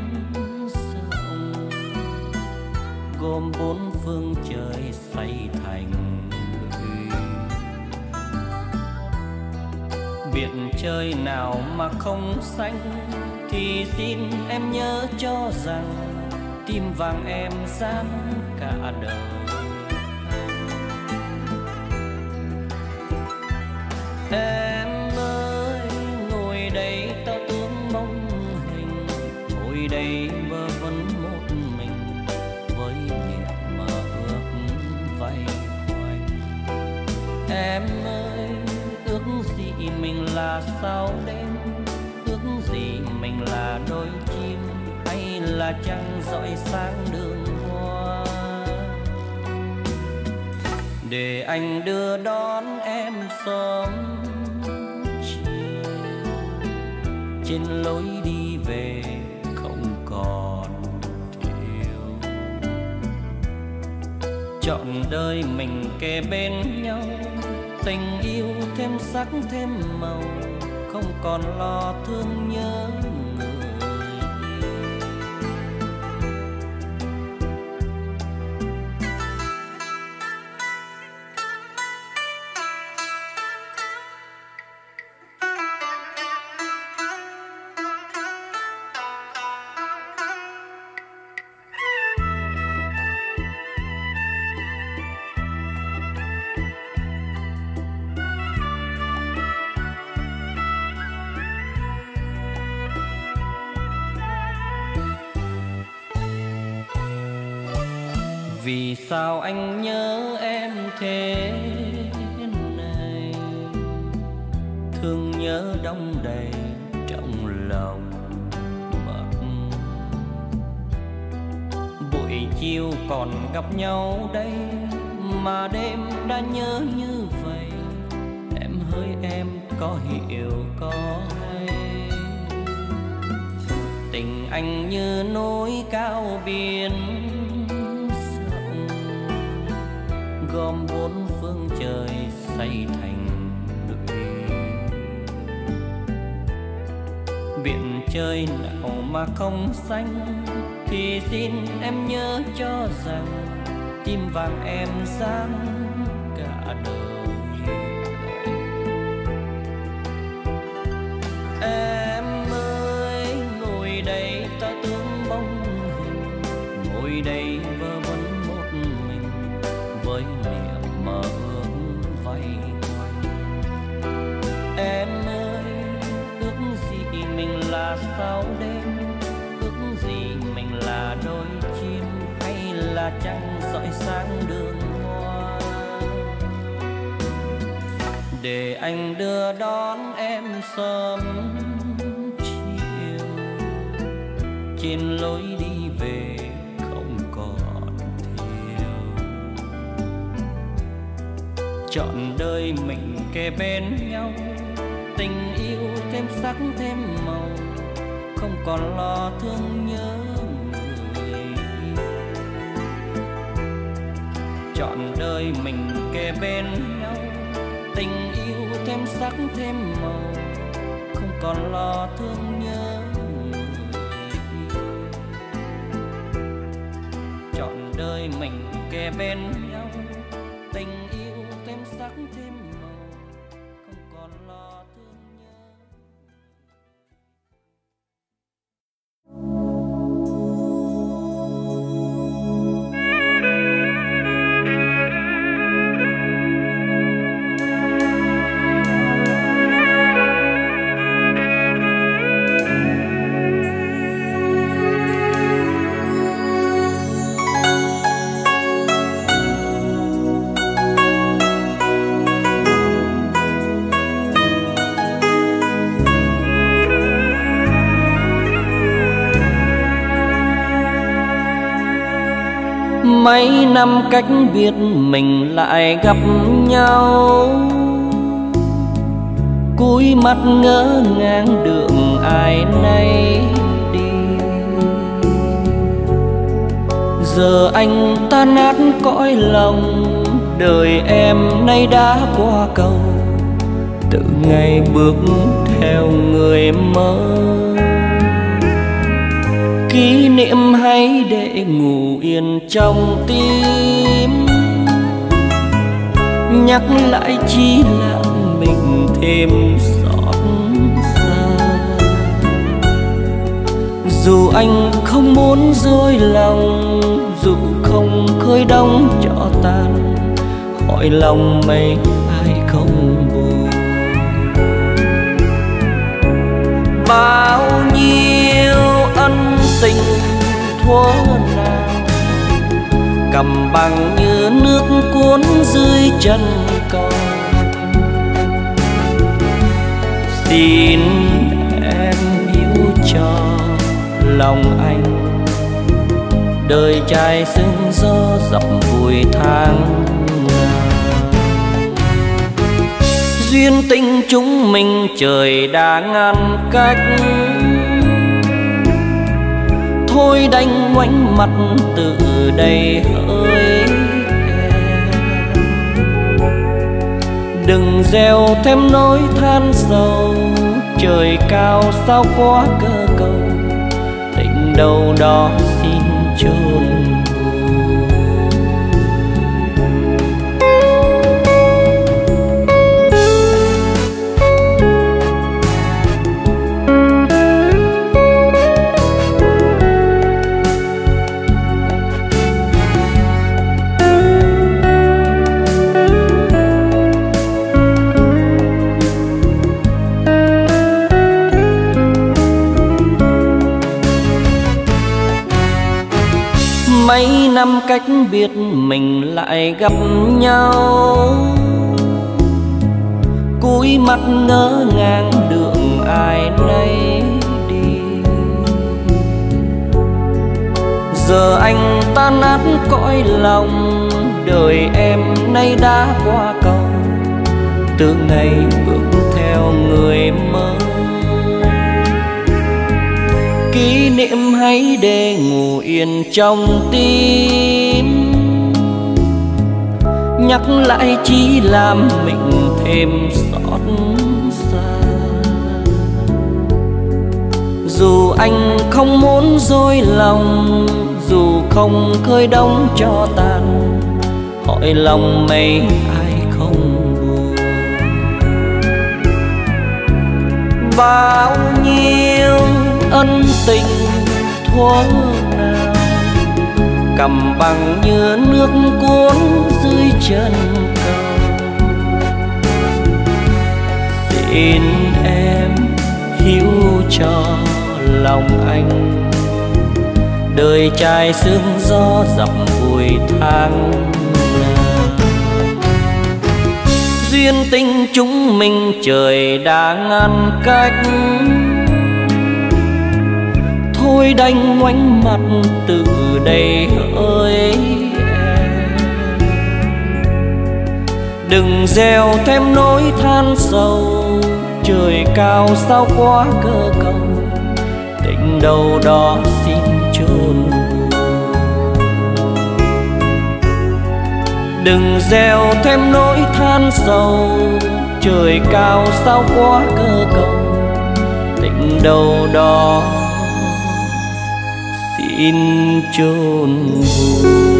gồm bốn phương trời xây thành lũy. Biển trời nào mà không xanh, thì xin em nhớ cho rằng tim vàng em dám cả đời. Em ơi ngồi đây ta tướng mong hình, ngồi đây mơ vẫn một mình với niềm mơ ước vây quanh. Em ơi ước gì mình là sao đêm, ước gì mình là đôi chim, hay là trăng rọi sáng đường hoa. để anh đưa đón em sớm chiều, trên lối đi về không còn thiếu. Trọn đời mình kề bên nhau, tình yêu thêm sắc thêm màu, không còn lo thương nhớ người yêu. Vì sao anh nhớ em thế này, thương nhớ đong đầy trong lòng mất. Buổi chiều còn gặp nhau đây, mà đêm đã nhớ như vậy. Em hỡi em có hiểu có hay, tình anh như núi cao biển gom bốn phương trời xây thành lũy. Biển trời nào mà không xanh, thì xin em nhớ cho rằng tim vàng em dám cả đời. Em ơi ngồi đây ta tướng bóng hình, ngồi đây vơ vẩn một mình với niềm mơ ước vây quanh. Em ơi ước gì mình là sao đêm, ước gì mình là đôi chim, hay là trăng rọi sáng đường hoa, để anh đưa đón em sớm chiều, trên lối đi về không còn thiếu. Trọn đời mình kề bên nhau, tình yêu thêm sắc thêm màu, không còn lo thương nhớ người yêu. Trọn đời mình kề bên nhau, tình yêu thêm sắc thêm màu, không còn lo thương nhớ người yêu. Trọn đời mình kề bên nhau, tình yêu thêm sắc thêm màu, không còn lo thương nhớ. Mấy năm cách biệt mình lại gặp nhau, cúi mắt ngỡ ngàng đường ai nấy đi. Giờ anh tan nát cõi lòng, đời em nay đã qua cầu, từ ngày bước theo người mới. Kỷ niệm hãy để ngủ yên trong tim, nhắc lại chỉ là mình thêm xót xa. Dù anh không muốn dối lòng, dù không khơi đóng cho tàn, hỏi lòng mấy ai không buồn. Bao nhiêu ân tình thuở nào, cầm bằng như nước cuốn dưới chân con. Xin em hiểu cho lòng anh, đời trai sương gió dọc vùi tháng ngày. Duyên tình chúng mình trời đã ngăn cách, thôi đành ngoảnh mặt từ đây hỡi em. Đừng gieo thêm nỗi than sầu, trời cao sao quá cơ cầu, tình đâu đó xin chôn. Mấy năm cách biệt mình lại gặp nhau, cúi mắt ngỡ ngàng đường ai nấy đi. Giờ anh tan nát cõi lòng, đời em nay đã qua cầu, từ ngày bước theo người mới. Kỷ niệm hãy để ngủ yên trong tim, nhắc lại chỉ làm mình thêm xót xa. Dù anh không muốn dối lòng, dù không khơi đóng cho tàn, hỏi lòng mấy ai không buồn. Bao nhiêu ân tình thuở nào cầm bằng như nước cuốn dưới chân cầu. Xin em hiểu cho lòng anh, đời trai sương gió dập vùi tháng nào. Duyên tình chúng mình trời đã ngăn cách, thôi đành ngoảnh mặt từ đây hỡi em. Đừng gieo thêm nỗi than sầu, trời cao sao quá cơ cầu, tình đâu đó xin chôn. Đừng gieo thêm nỗi than sầu, trời cao sao quá cơ cầu, tình đâu đó xin chôn vùi.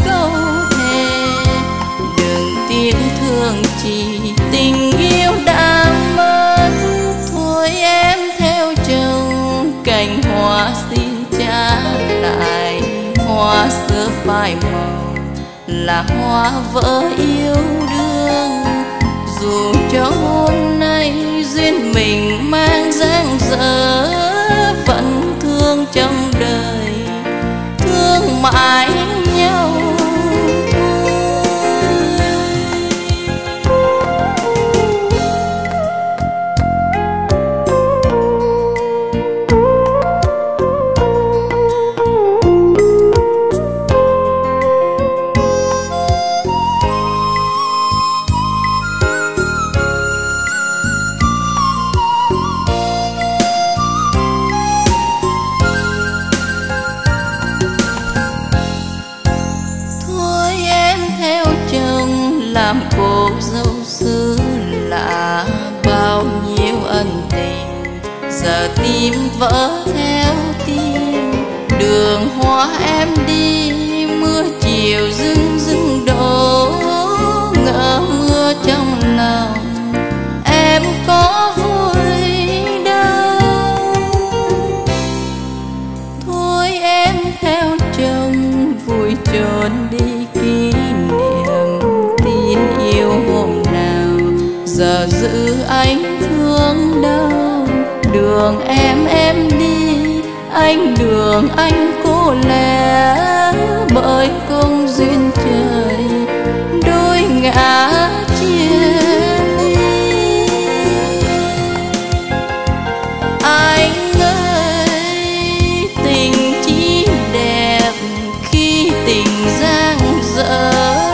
Tình yêu đã cành hoa xin trả lại hoa xưa phai màu, là hoa vỡ yêu đương. Dù cho hôm nay duyên mình mang dang dở, vẫn thương trong đời, thương mãi nhau. Làm cô dâu xứ lạ bao nhiêu ân tình, giờ tim vỡ theo tim. Đường hoa em đi mưa chiều rưng rưng đổ, ngỡ mưa trong lòng em có vui đâu. Thôi em theo chồng vui trốn đi kỷ niệm yêu hôm nào, giờ giữ anh thương đau. Đường em em đi, anh đường anh cô lẻ, bởi không duyên trời đôi ngã chia ly. Anh ơi tình chỉ đẹp khi tình dang dở,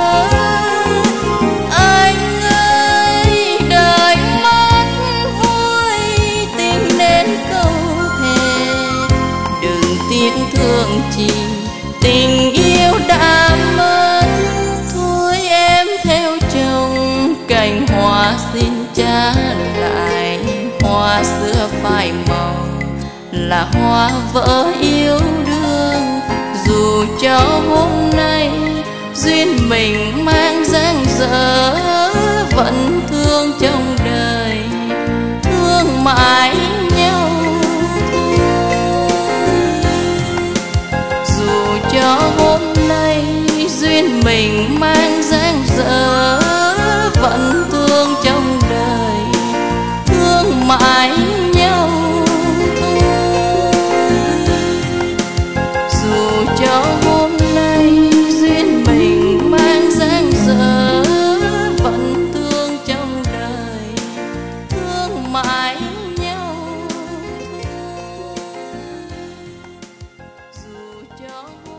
thương chỉ tình yêu đã mất. Thôi em theo chồng cành hoa xin trả lại hoa xưa phai màu, là hoa vỡ yêu đương. Dù cho hôm nay duyên mình mang dang dở, vẫn thương trong đời, thương mãi nhau. Cho hôm nay duyên mình mang dang dở, vẫn thương trong đời, thương mãi nhau thôi. Dù cho hôm nay duyên mình mang dang dở, vẫn thương trong đời, thương mãi nhau thôi. Dù cho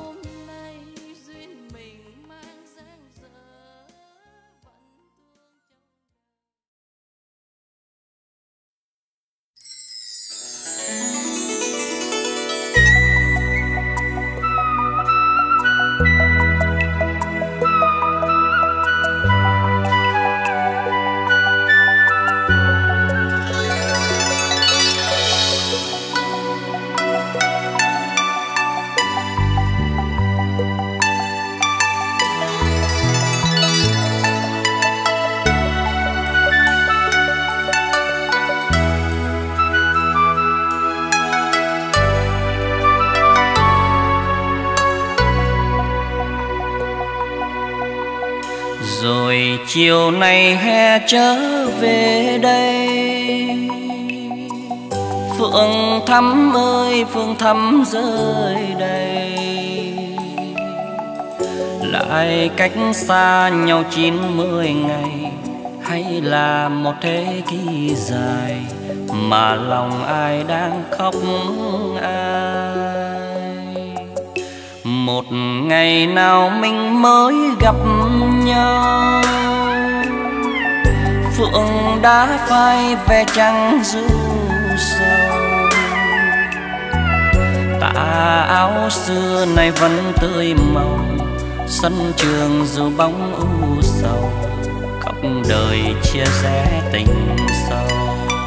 rồi chiều nay hè trở về đây. Phượng thắm ơi Phượng thắm rơi đây, lại cách xa nhau chín mươi ngày, hay là một thế kỷ dài mà lòng ai đang khóc ai. Một ngày nào mình mới gặp nhau, Phượng đã phai ve trắng du sầu. Tà áo xưa này vẫn tươi màu, sân trường dù bóng u sầu, khóc đời chia sẻ tình sâu.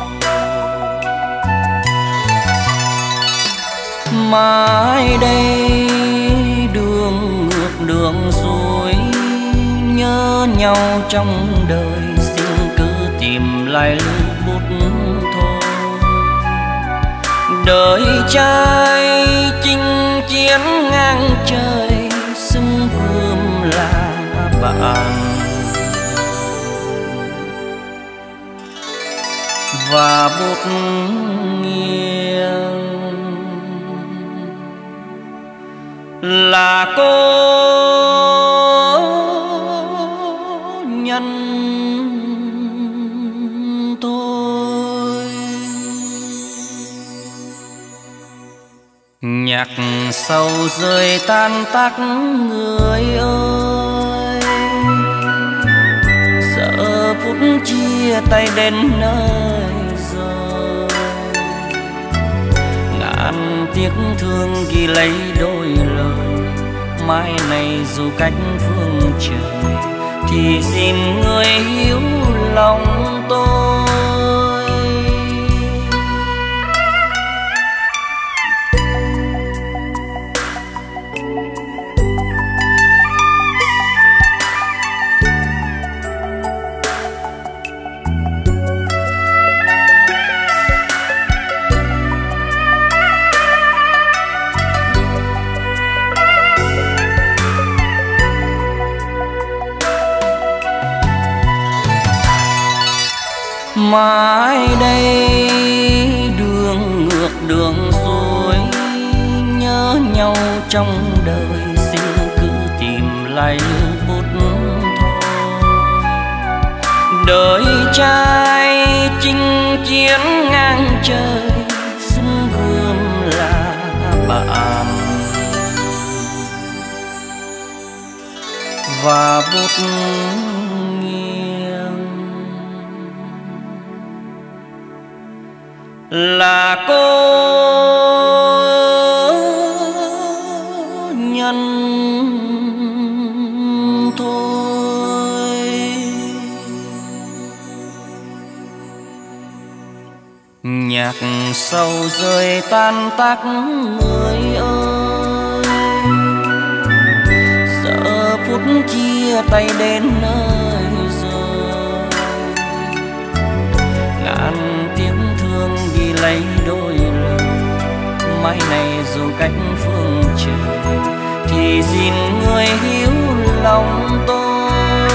Mai đây đường ngược đường xuôi, nhớ nhau trong đời, xin cứ tìm lại lưu bút thôi. đời trai chinh chiến ngang trời xứng gươm là bạn, và bút nghiêng là cô nhân thôi. Nhạc sầu rơi tan tác người ơi, giờ phút chia tay đến nơi rồi. Ngàn tiếc thương ghi lấy đôi lời, mai này dù cách phương trời thì xin người hiểu lòng tôi. Mai đây đường ngược đường xuôi, nhớ nhau trong đời xin cứ tìm lấy bút thôi. Đời trai chinh chiến ngang trời xứng gươm là bạn, và bút là cô nhân thôi. Nhạc sầu rơi tan tác người ơi, giờ phút chia tay đến nơi rồi. Ngàn tiếng thương ghi lấy đôi lời, mai này dù cách phương trời thì xin người hiểu lòng tôi.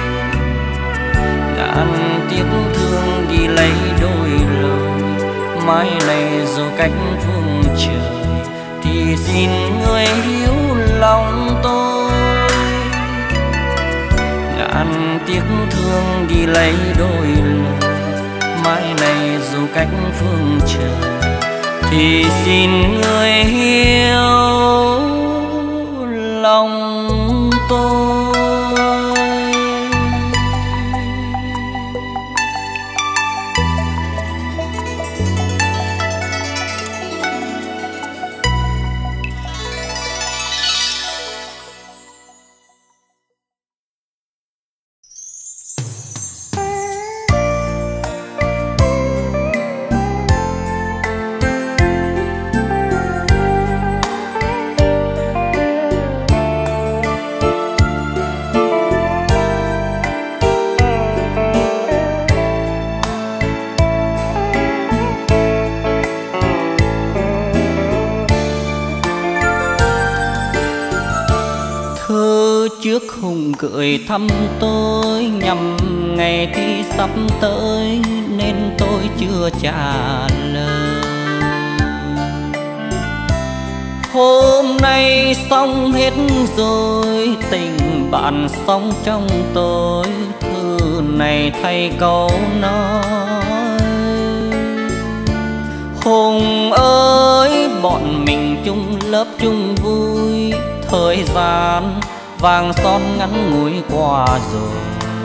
Ngàn tiếng thương ghi lấy đôi lời, mai này dù cách phương trời thì xin người hiểu lòng tôi. Ngàn tiếng thương ghi lấy đôi lời, mai này dù cách phương trời thì xin người hiểu lòng tôi. Trước hùng gửi thăm tôi nhằm ngày thi sắp tới nên tôi chưa trả lời. Hôm nay xong hết rồi, tình bạn sống trong tôi, thư này thay câu nói. Hùng ơi, bọn mình chung lớp chung vui, thời gian vàng son ngắn ngủi qua rồi.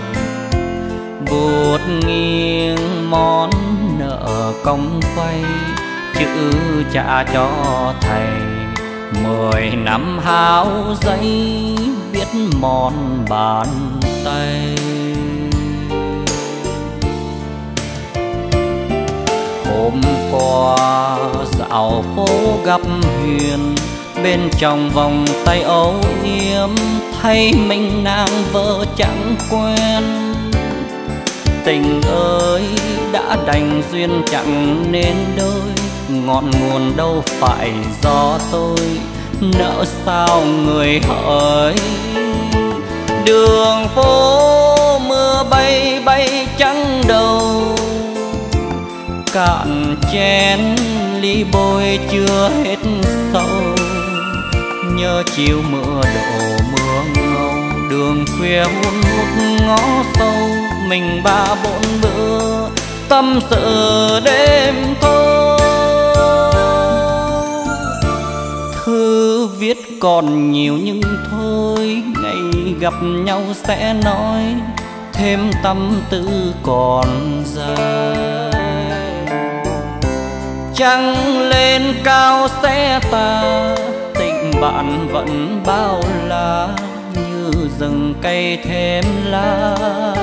Bút nghiêng món nợ công vay, chữ trả cho thầy. Mười năm hao giấy, viết mòn bàn tay. Hôm qua dạo phố gặp Huyền, bên trong vòng tay âu yếm thấy mình nàng vợ chẳng quen. Tình ơi đã đành duyên chẳng nên đôi, ngọn nguồn đâu phải do tôi, nỡ sao người hỡi. Đường phố mưa bay bay trắng đầu, cạn chén ly bôi chưa hết sâu. Nhớ chiều mưa đổ mưa ngâu, đường khuya hun hút ngõ sâu. Mình ba bốn bữa tâm sự đêm thâu. Thư viết còn nhiều nhưng thôi, ngày gặp nhau sẽ nói thêm tâm tư còn dài. Trăng lên cao sẽ tà, tình bạn vẫn bao la, như rừng cây thêm lá.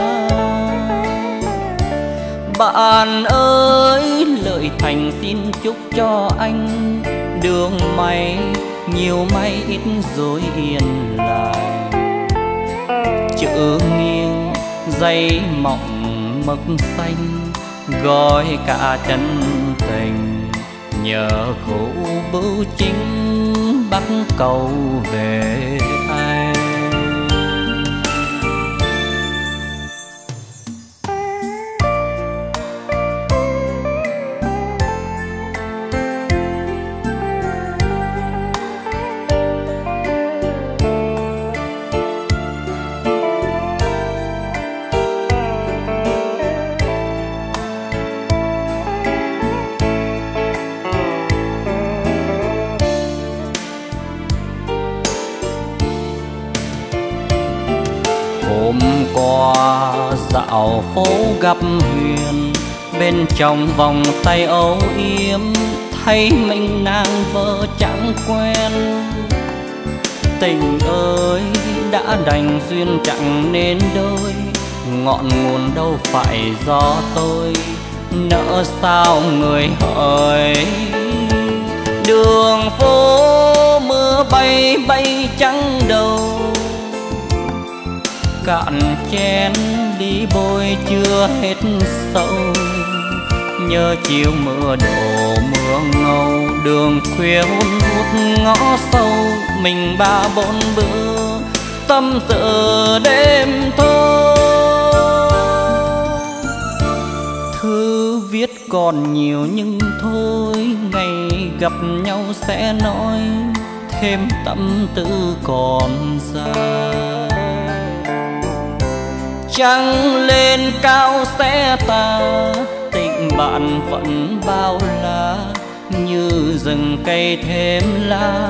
Bạn ơi lợi thành xin chúc cho anh đường may nhiều may ít dối yên lại. Chữ nghiêng dây mộng mực xanh, gói cả chân tình nhờ khổ bưu chính bắt cầu về anh. Hôm qua dạo phố gặp Huyền, bên trong vòng tay âu yếm thấy mình nàng vợ chẳng quen. Tình ơi đã đành duyên chẳng nên đôi, ngọn nguồn đâu phải do tôi, nỡ sao người hỡi. Đường phố mưa bay bay trắng đầu, cạn chén đi bôi chưa hết sâu. Nhớ chiều mưa đổ mưa ngâu, đường khuya hun hút ngõ sâu. Mình ba bốn bữa tâm sự đêm thâu. Thư viết còn nhiều nhưng thôi, ngày gặp nhau sẽ nói thêm tâm tư còn dài. Trăng lên cao sẽ tà, tình bạn vẫn bao la, như rừng cây thêm lá.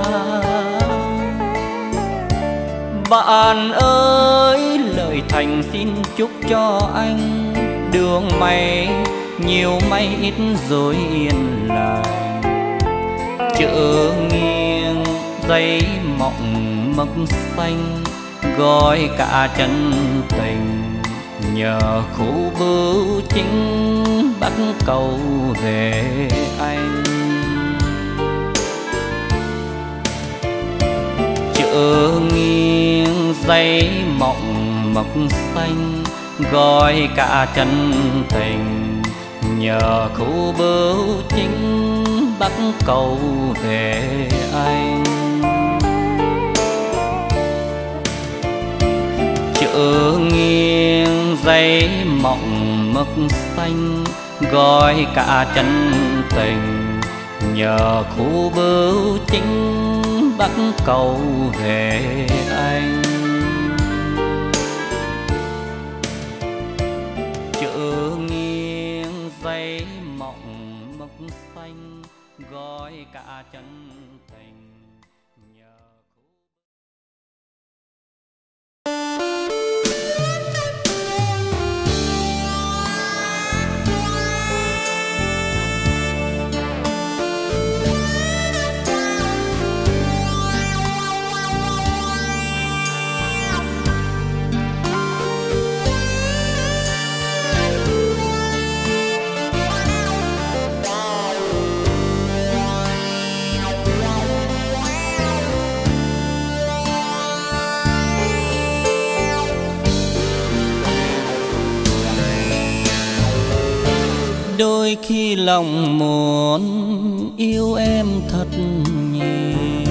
Bạn ơi lời thành xin chúc cho anh đường may nhiều may ít dối yên lại. Chữ nghiêng dây mộng mực xanh, gói cả chân tình nhờ khu bưu chính bắt cầu về anh. Chữ nghiêng dây mộng mực xanh, gói cả chân tình nhờ khu bưu chính bắt cầu về anh. Chữ nghiêng dây mộng mực xanh, gói cả chân tình nhờ khu bưu chính bắt cầu về anh. Chữ nghiêng dây mộng mực xanh, gói cả chân tình nhờ Đôi khi lòng muốn yêu em thật nhiều,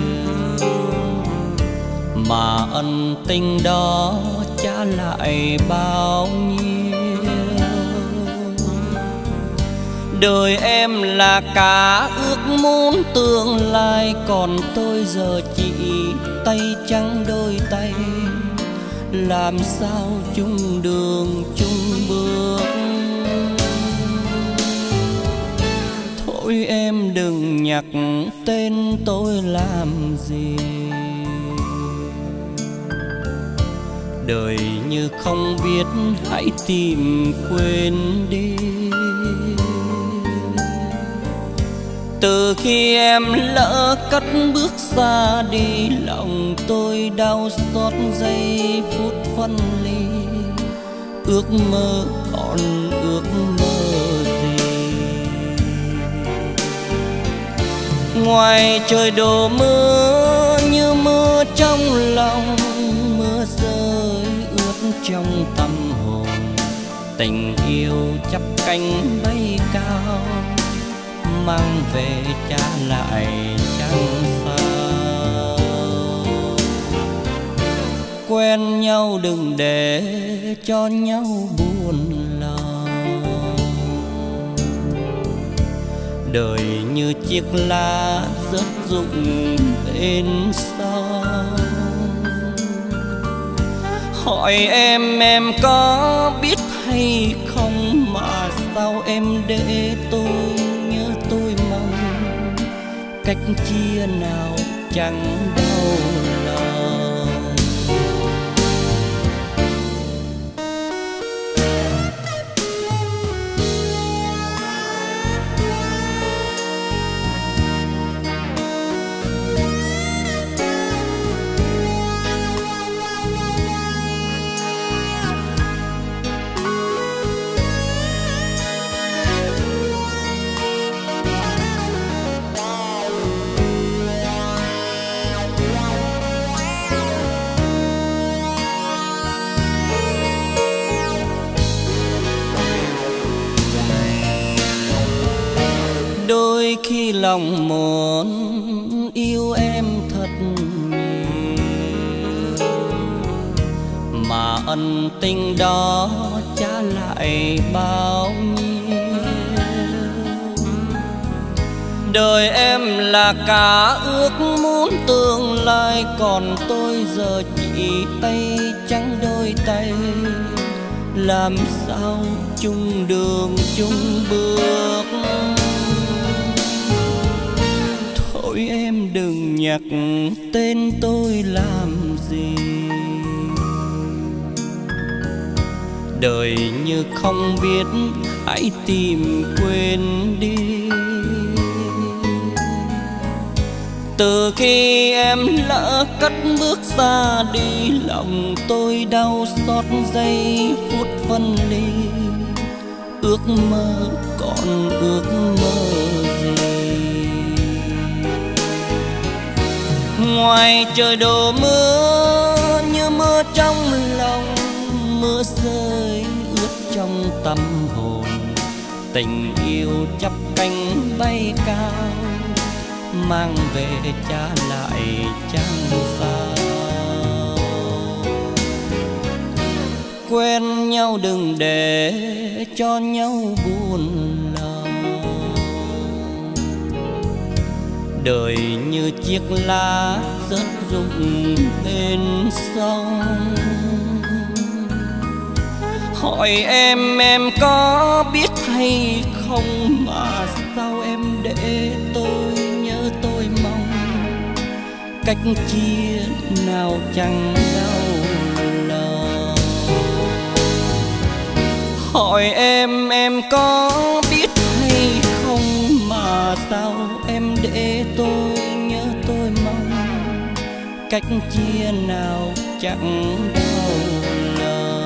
mà ân tình đó trả lại bao nhiêu. Đời em là cả ước muốn tương lai, còn tôi giờ chỉ tay trắng đôi tay. Làm sao chung đường chung bước. Thôi em đừng nhắc tên tôi làm gì. Đời như không biết hãy tìm quên đi. Từ khi em lỡ cất bước xa đi, lòng tôi đau xót giây phút phân ly. Ước mơ còn ước mơ gì. Ngoài trời đổ mưa như mưa trong lòng, mưa rơi ướt trong tâm hồn. Tình yêu chắp cánh bay cao, mang về trả lại chẳng sao. Quen nhau đừng để cho nhau buồn lòng. Đời như chiếc lá rớt rụng bên sông. Hỏi em em có biết hay không, mà sao em để tôi nhớ tôi mong. Cách chia nào chẳng đau lòng. Đôi khi lòng muốn yêu em thật nhiều, mà ân tình đó trả lại bao nhiêu. Đời em là cả ước muốn tương lai, còn tôi giờ chỉ tay trắng đôi tay. Làm sao chung đường chung bước. Thôi em đừng nhắc tên tôi làm gì. Đời như không biết hãy tìm quên đi. Từ khi em lỡ cất bước xa đi, lòng tôi đau xót giây phút phân ly. Ước mơ còn ước mơ gì. Ngoài trời đổ mưa như mưa trong lòng, mưa rơi ướt trong tâm hồn. Tình yêu chắp cánh bay cao, mang về trả lại chẳng sao. Quen nhau đừng để cho nhau buồn lòng. Đời như chiếc lá rớt rụng bên sông. Hỏi em em có biết hay không, mà sao em để tôi nhớ tôi mong. Cách chia nào chẳng đau lòng. Hỏi em em có biết hay không, mà sao em để tôi nhớ tôi mong. Cách chia nào chẳng đau lòng.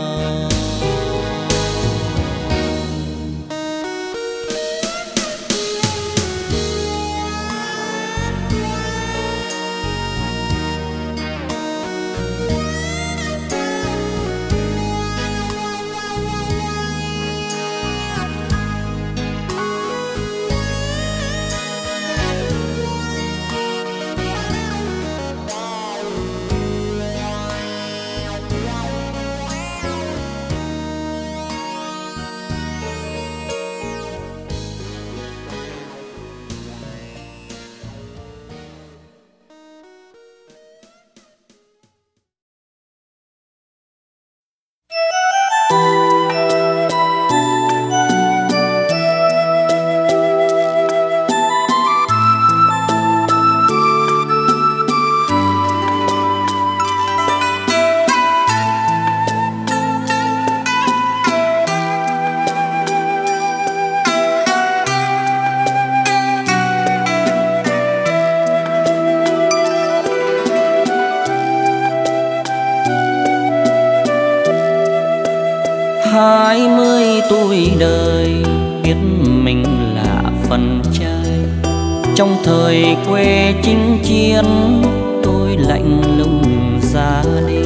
tuổi đời biết mình là phần trai. Trong thời quê chinh chiến tôi lạnh lùng ra đi.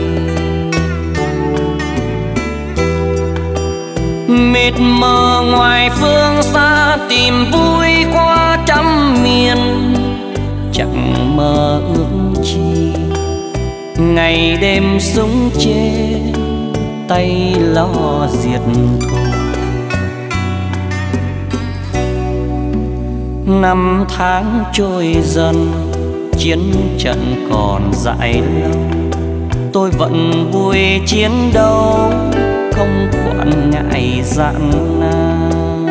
Mịt mờ ngoài phương xa tìm vui qua trăm miền, chẳng mơ ước chi ngày đêm súng chê tay lo diệt thù. Năm tháng trôi dần chiến trận còn dại lâu, tôi vẫn vui chiến đấu không quản ngại gian nan.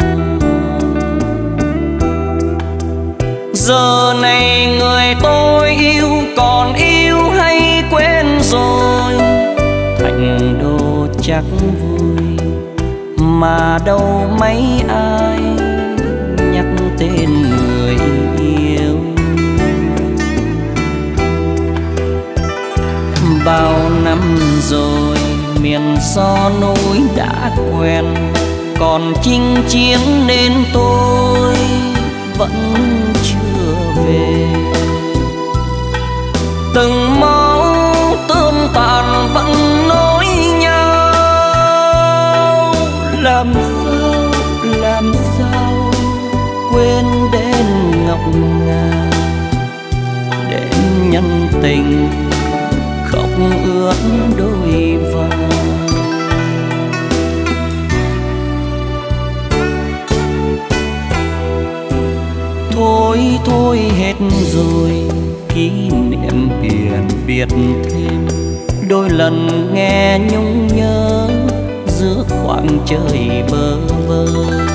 Giờ này người tôi yêu còn yêu hay quên rồi, thành đô chắc vui mà đâu mấy ai nhắc tên người yêu. Bao năm rồi miền gió núi đã quen, còn chinh chiến nên tôi vẫn chưa về. Từng máu tương tàn vẫn nối nhau, làm sao làm sao quên đến ngọc ngà, đến nhân tình khóc ướt đôi vai. Thôi thôi hết rồi kỷ niệm biển biệt thêm, đôi lần nghe nhung nhớ giữa khoảng trời bơ vơ.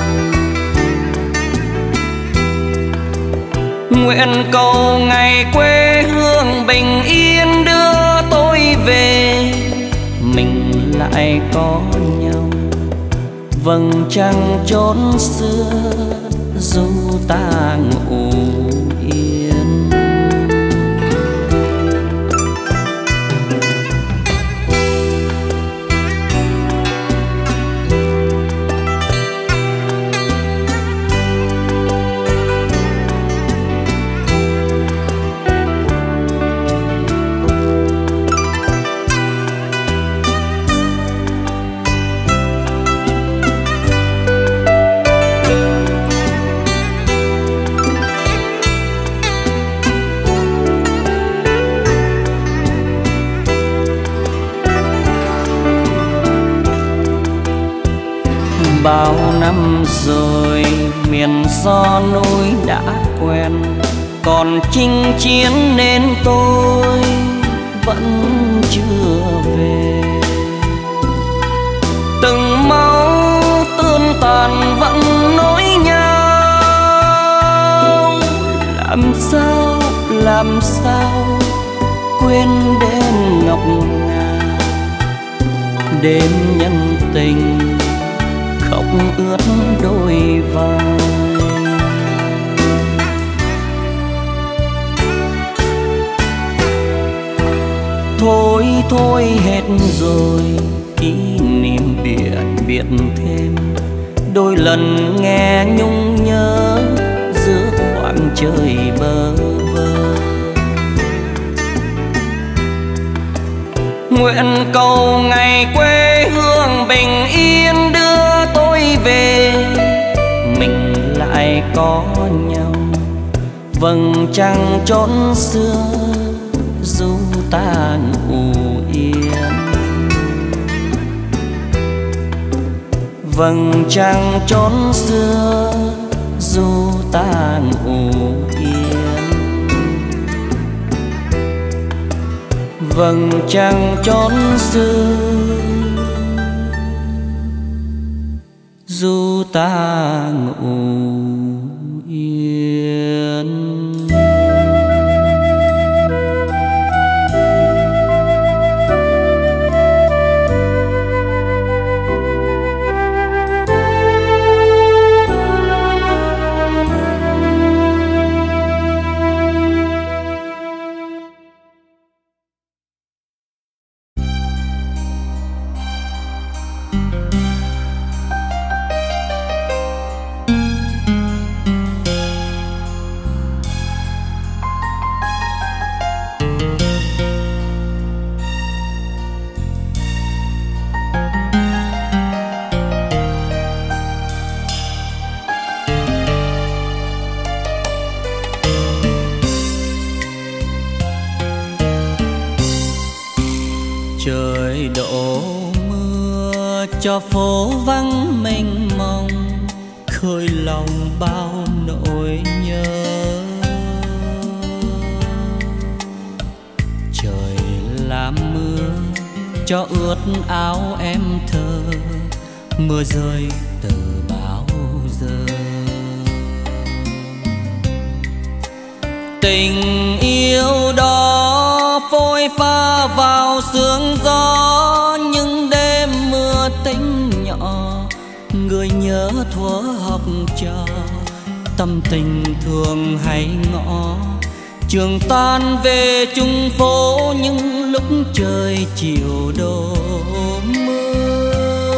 Nguyện cầu ngày quê hương bình yên đưa tôi về, mình lại có nhau vầng trăng chốn xưa dù ta ngủ yên. Bao năm rồi miền gió núi đã quen, còn chinh chiến nên tôi vẫn chưa về. Từng máu tương tàn vẫn nối nhau, làm sao làm sao quên đến ngọc ngà, đến nhân tình khóc ướt đôi vai. Thôi thôi hết rồi kỷ niệm biển biệt thêm, đôi lần nghe nhung nhớ giữa khoảng trời bơ vơ. Nguyện cầu ngày quê hương bình yên đưa tôi về, mình lại có nhau vầng trăng chốn xưa dù ta ngủ yên. Vầng trăng chốn xưa dù ta ngủ yên. Vầng trăng chốn xưa dù ta ngủ yên. trời đổ mưa cho phố vắng mênh mông, khơi lòng bao nỗi nhớ. Trời làm mưa cho ướt áo em thơ, mưa rơi từ bao giờ. Tình yêu đó phôi pha vào sương gió, những đêm mưa tĩnh nhỏ, người nhớ thuở học trò. Tâm tình thường hay ngõ, trường tan về chung phố những lúc trời chiều đổ mưa.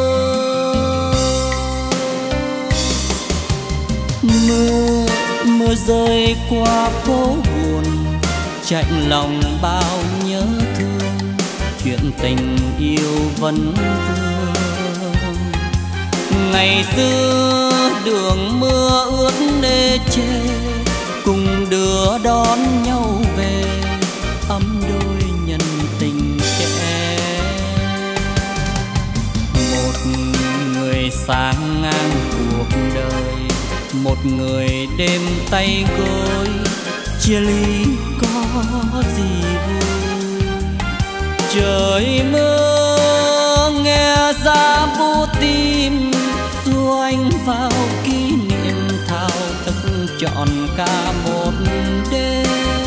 Mưa, mưa rơi qua phố buồn, chạnh lòng bao nhớ thương, chuyện tình yêu vẫn vương. Ngày xưa đường mưa ướt nê chê, cùng đưa đón nhau về, ấm đôi nhân tình trẻ. Một người sáng ngang cuộc đời, một người đêm tay gối, chia ly có gì vui. Trời mưa nghe giá buốt tim, xua anh vào kỷ niệm thao thức trọn cả một đêm.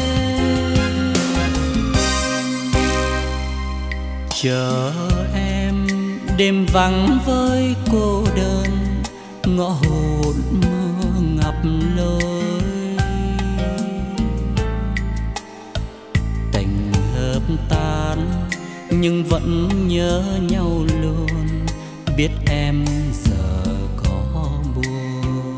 Chờ em đêm vắng với cô đơn, ngõ hồn mưa ngập lối. Tình hợp tan nhưng vẫn nhớ nhau luôn, biết em giờ có buồn.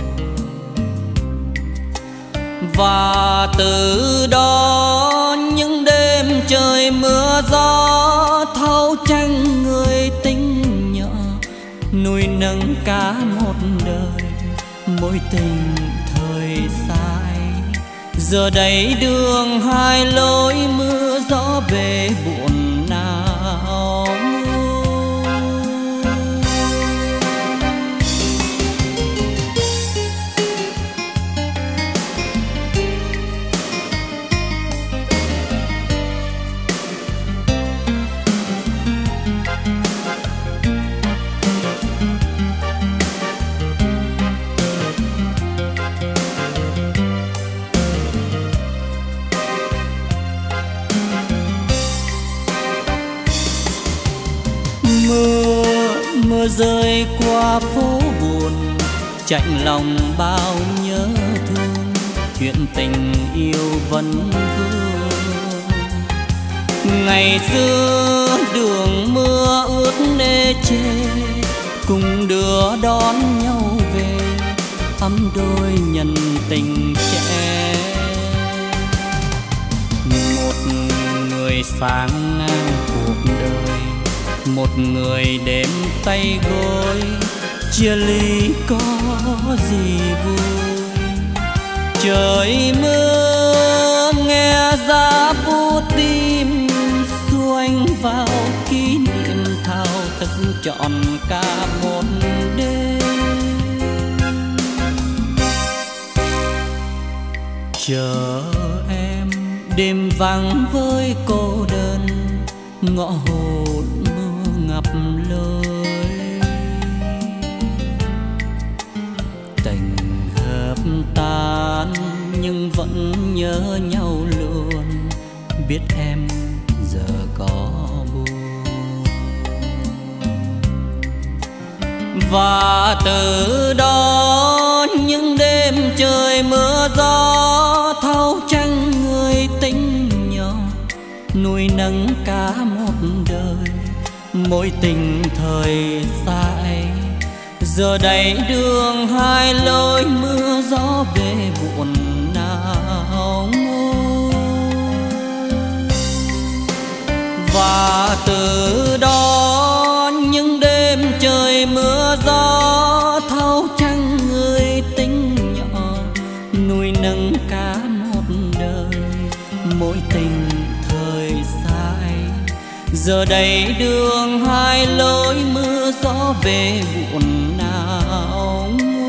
Và từ đó những đêm trời mưa gió, thâu tranh người tính nhỏ, nuôi nấng cả một đời mối tình thời sai. Giờ đây đường hai lối, mưa gió về buồn nào. Mưa, mưa rơi qua phố buồn, chạnh lòng bao nhớ thương, chuyện tình yêu vẫn vương. Ngày xưa đường mưa ướt nê chê, cùng đưa đón nhau về, ấm đôi nhân tình trẻ. Một người sáng ngang cuộc đời, một người đêm tay gối, chia ly có gì vui. Trời mưa nghe giá buốt tim, xua anh vào kỷ niệm thao thức trọn cả một đêm. Chờ em đêm vắng với cô đơn, ngõ hồn ngập lối. Tình hợp tan nhưng vẫn nhớ nhau luôn, biết em giờ có buồn. Và từ đó những đêm trời mưa gió, thâu tranh người tính nhỏ, nuôi nấng cả một đời mối tình thời sai. Giờ đây đường hai lối, mưa gió về buồn nào ngôi. Và từ đó những đêm trời mưa gió, thâu tranh người tính nhỏ, nuôi nấng cả một đời mối tình thời sai. Giờ đây đường hai lối mưa gió về buồn nào.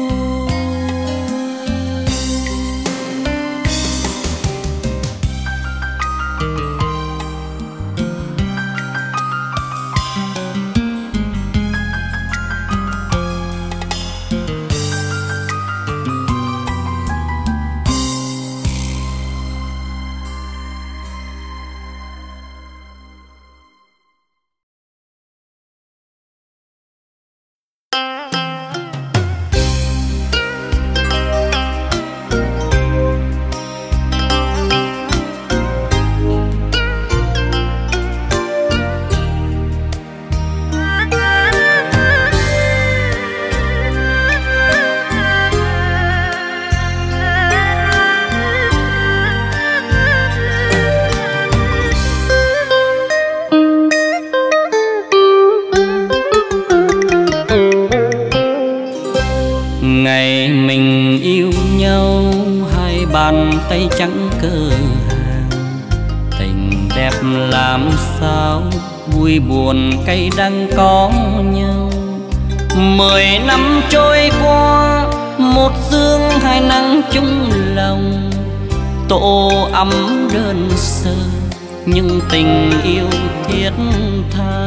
Ngày mình yêu nhau, hai bàn tay trắng cờ hàng, tình đẹp làm sao, vui buồn cay đắng có nhau. Mười năm trôi qua, một dương hai nắng chung lòng, tổ ấm đơn sơ nhưng tình yêu thiết tha.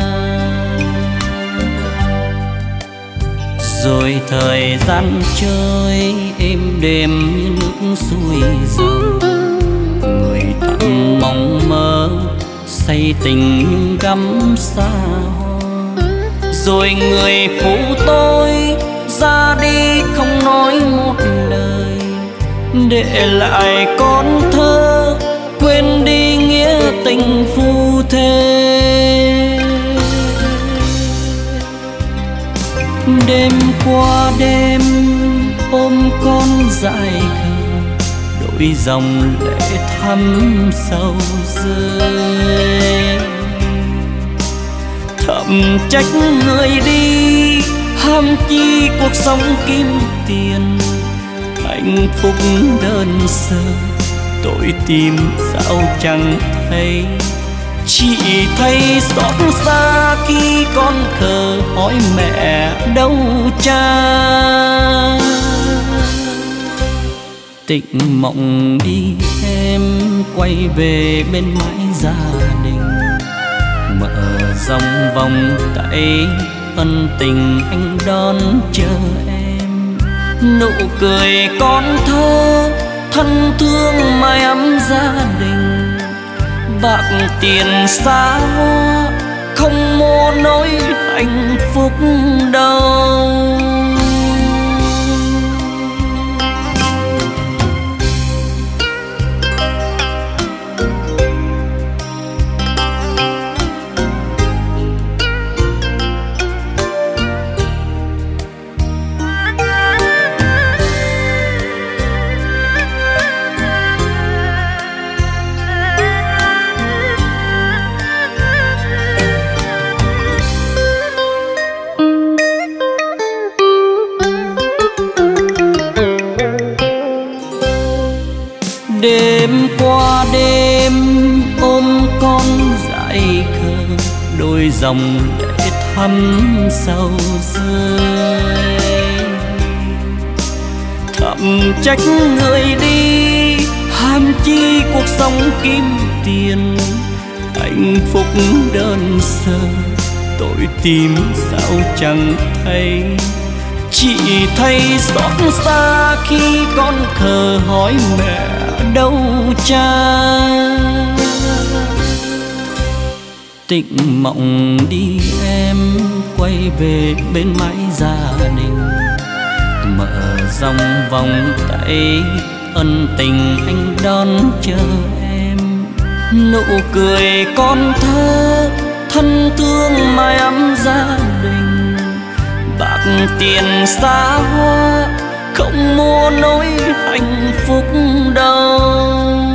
Rồi thời gian trôi êm đềm như nước xuôi dòng, người thầm mong mơ say tình nhưng gắm xa hoa. Rồi người phụ tôi ra đi không nói một lời, để lại con thơ quên đi nghĩa tình phu thê. Đêm qua đêm ôm con dại khờ, đôi dòng lệ thắm sâu rơi. Thầm trách người đi ham chi cuộc sống kim tiền, hạnh phúc đơn sơ tội tìm sao chẳng thấy. Chỉ thấy xót xa khi con khờ hỏi mẹ đâu cha. Tịnh mộng đi em quay về bên mái gia đình, mở dòng vòng tay ân tình anh đón chờ em. Nụ cười con thơ thân thương mái ấm gia đình, bạc tiền xa hoa không mua nỗi hạnh phúc đâu. Đêm qua đêm ôm con dại khờ, đôi dòng lệ thắm sâu rơi. Thầm trách người đi ham chi cuộc sống kim tiền, hạnh phúc đơn sơ tội tìm sao chẳng thấy. Chỉ thấy xót xa khi con khờ hỏi mẹ đâu cha. Tịnh mộng đi em quay về bên mái gia đình, mở dòng vòng tay ân tình anh đón chờ em. Nụ cười con thơ thân thương mái ấm gia đình, bạc tiền xa hoa không mua nỗi hạnh phúc đâu.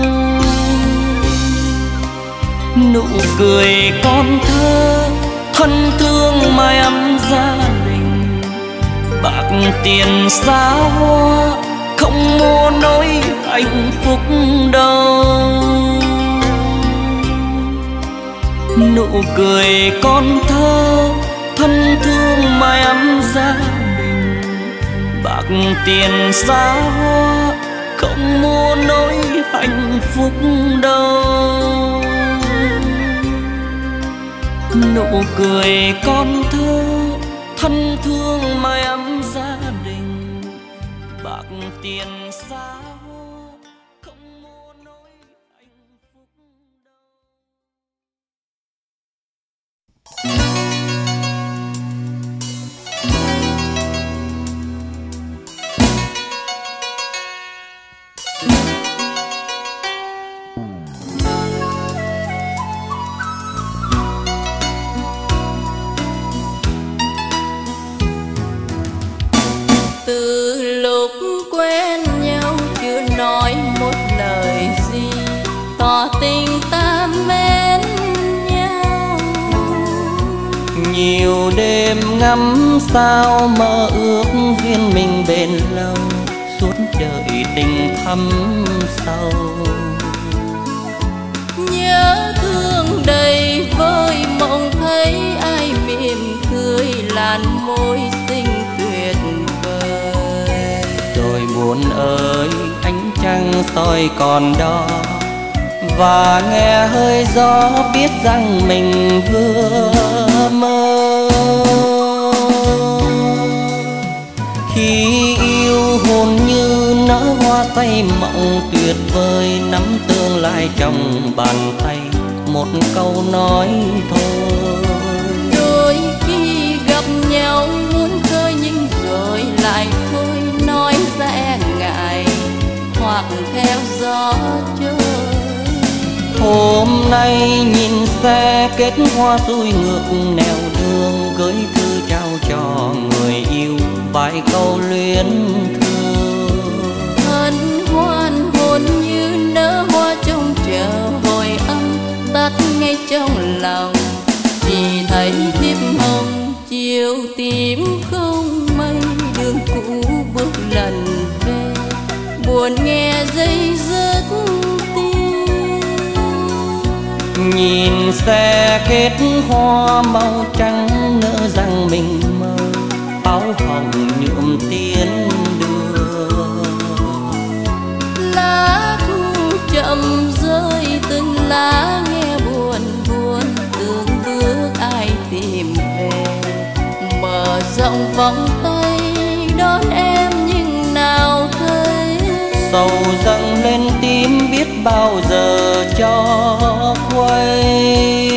Nụ cười con thơ thân thương mái ấm gia đình, bạc tiền xa hoa không mua nỗi hạnh phúc đâu. Nụ cười con thơ thân thương mái ấm gia đình, bạc tiền xa hoa không mua nỗi hạnh phúc đâu. Nụ cười con thơ thân thương mái ấm gia đình, bạc tiền xa hoa không mua nỗi hạnh phúc đâu. Từ lúc quen nhau chưa nói một lời gì, tỏ tình ta mến nhau. Nhiều đêm ngắm sao mơ ước duyên mình bền lâu, suốt đời tình thắm sâu. Nhớ thương đầy vơi mộng thấy ai mỉm cười làn môi xinh tuyệt vời. Rồi buồn ơi ánh trăng soi còn đó, và nghe hơi gió biết rằng mình vừa mơ. Khi yêu hồn như nở hoa tay mộng tuyệt vời, nắm tương lai trong bàn tay một câu nói thôi. Đôi khi gặp nhau muốn khơi nhưng rồi lại thôi nói ra e ngại, hoặc theo gió trôi. Hôm nay nhìn xe kết hoa xuôi ngược nẻo đường, gửi thư trao cho người yêu vài câu luyến thương. Hân hoan hồn như nở hoa trông chờ hồi âm tắt ngay trong lòng. Chỉ thấy thiếp hồng chiều tím không mây, đường cũ bước lần về buồn nghe dây dứt tiếng. Nhìn xe kết hoa màu trắng ngỡ rằng mình mơ, áo hồng nhuộm tiến đường. Lá thu chậm rơi từng lá nghe buồn buồn, từng bước ai tìm về mở rộng vòng tay đón em nhưng nào thấy. Sầu dâng lên tim biết bao giờ cho quay.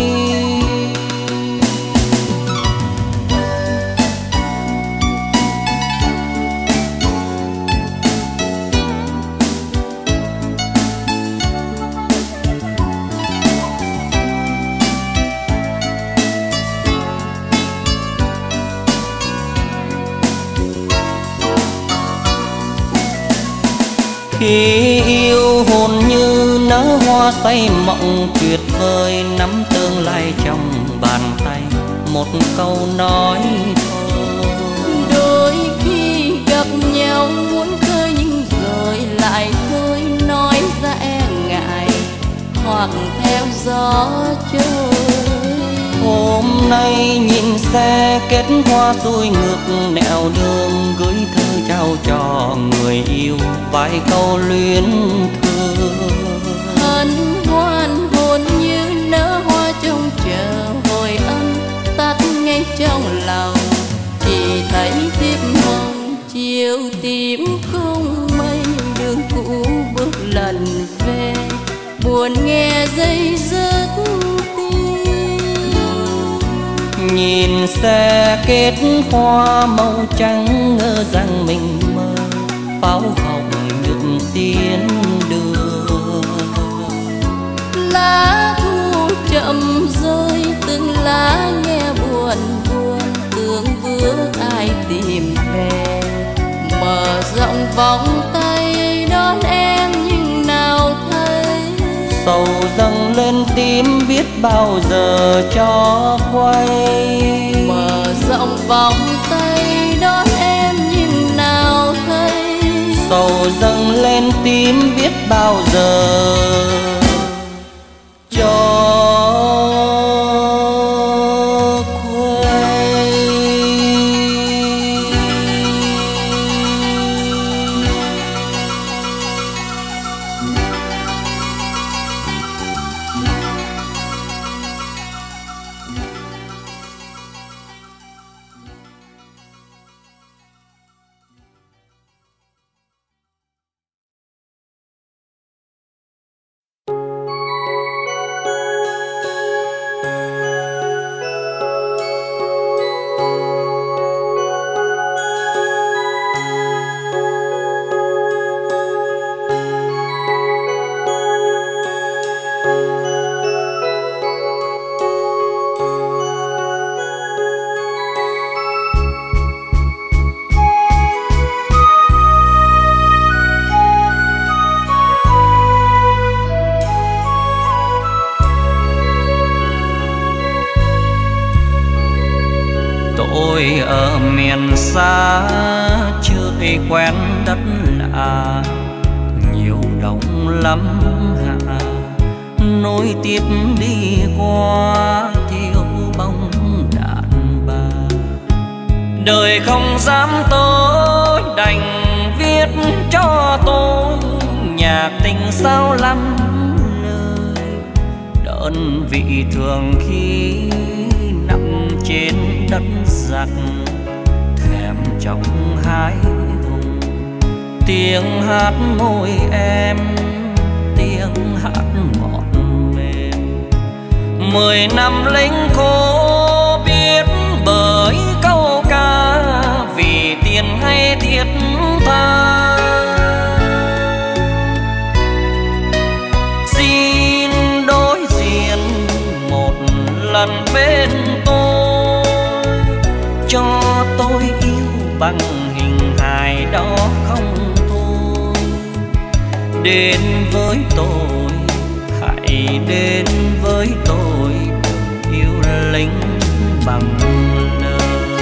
Khi yêu hồn như nở hoa say mộng tuyệt vời, nắm tương lai trong bàn tay một câu nói thôi. Đôi khi gặp nhau muốn khơi nhưng rồi lại thôi nói ra e ngại, hoặc theo gió trôi. Hôm nay nhìn xe kết hoa xuôi ngược nẻo đường, gửi thư trao cho người yêu vài câu luyến thương. Hân hoan hồn như nở hoa trông chờ hồi âm tắt ngay trong lòng. Chỉ thấy thiếp hồng chiều tím không mây, đường cũ bước lần về buồn nghe dây dứt tiếng. Nhìn xe kết hoa màu trắng ngỡ rằng mình mơ, pháo hồng nhuộm tiến đường. Lá thu chậm rơi từng lá nghe buồn buồn, từng bước ai tìm về mở rộng vòng tay đón em nhưng nào thấy. Sầu dâng lên tim biết bao giờ cho quay. Mở rộng vòng tay đón em nhưng nào thấy. Sầu dâng lên tim biết bao giờ cho miền xa chơi quen đất lạ, nhiều đông lắm hạ nối tiếp đi qua thiếu bóng đàn bà. Đời không dám tôi đành viết cho tôi nhạc tình sao lắm lời, đơn vị thường khi nằm trên đất giặc thèm trong hai vùng. Tiếng hát môi em, tiếng hát ngọt mềm, mười năm lính khô biết bởi câu ca vì tiền hay thiết tha. Xin đối diện một lần bên tôi, cho tôi yêu bằng hình hài đó không thôi. Đến với tôi, hãy đến với tôi, đừng yêu lính bằng lời.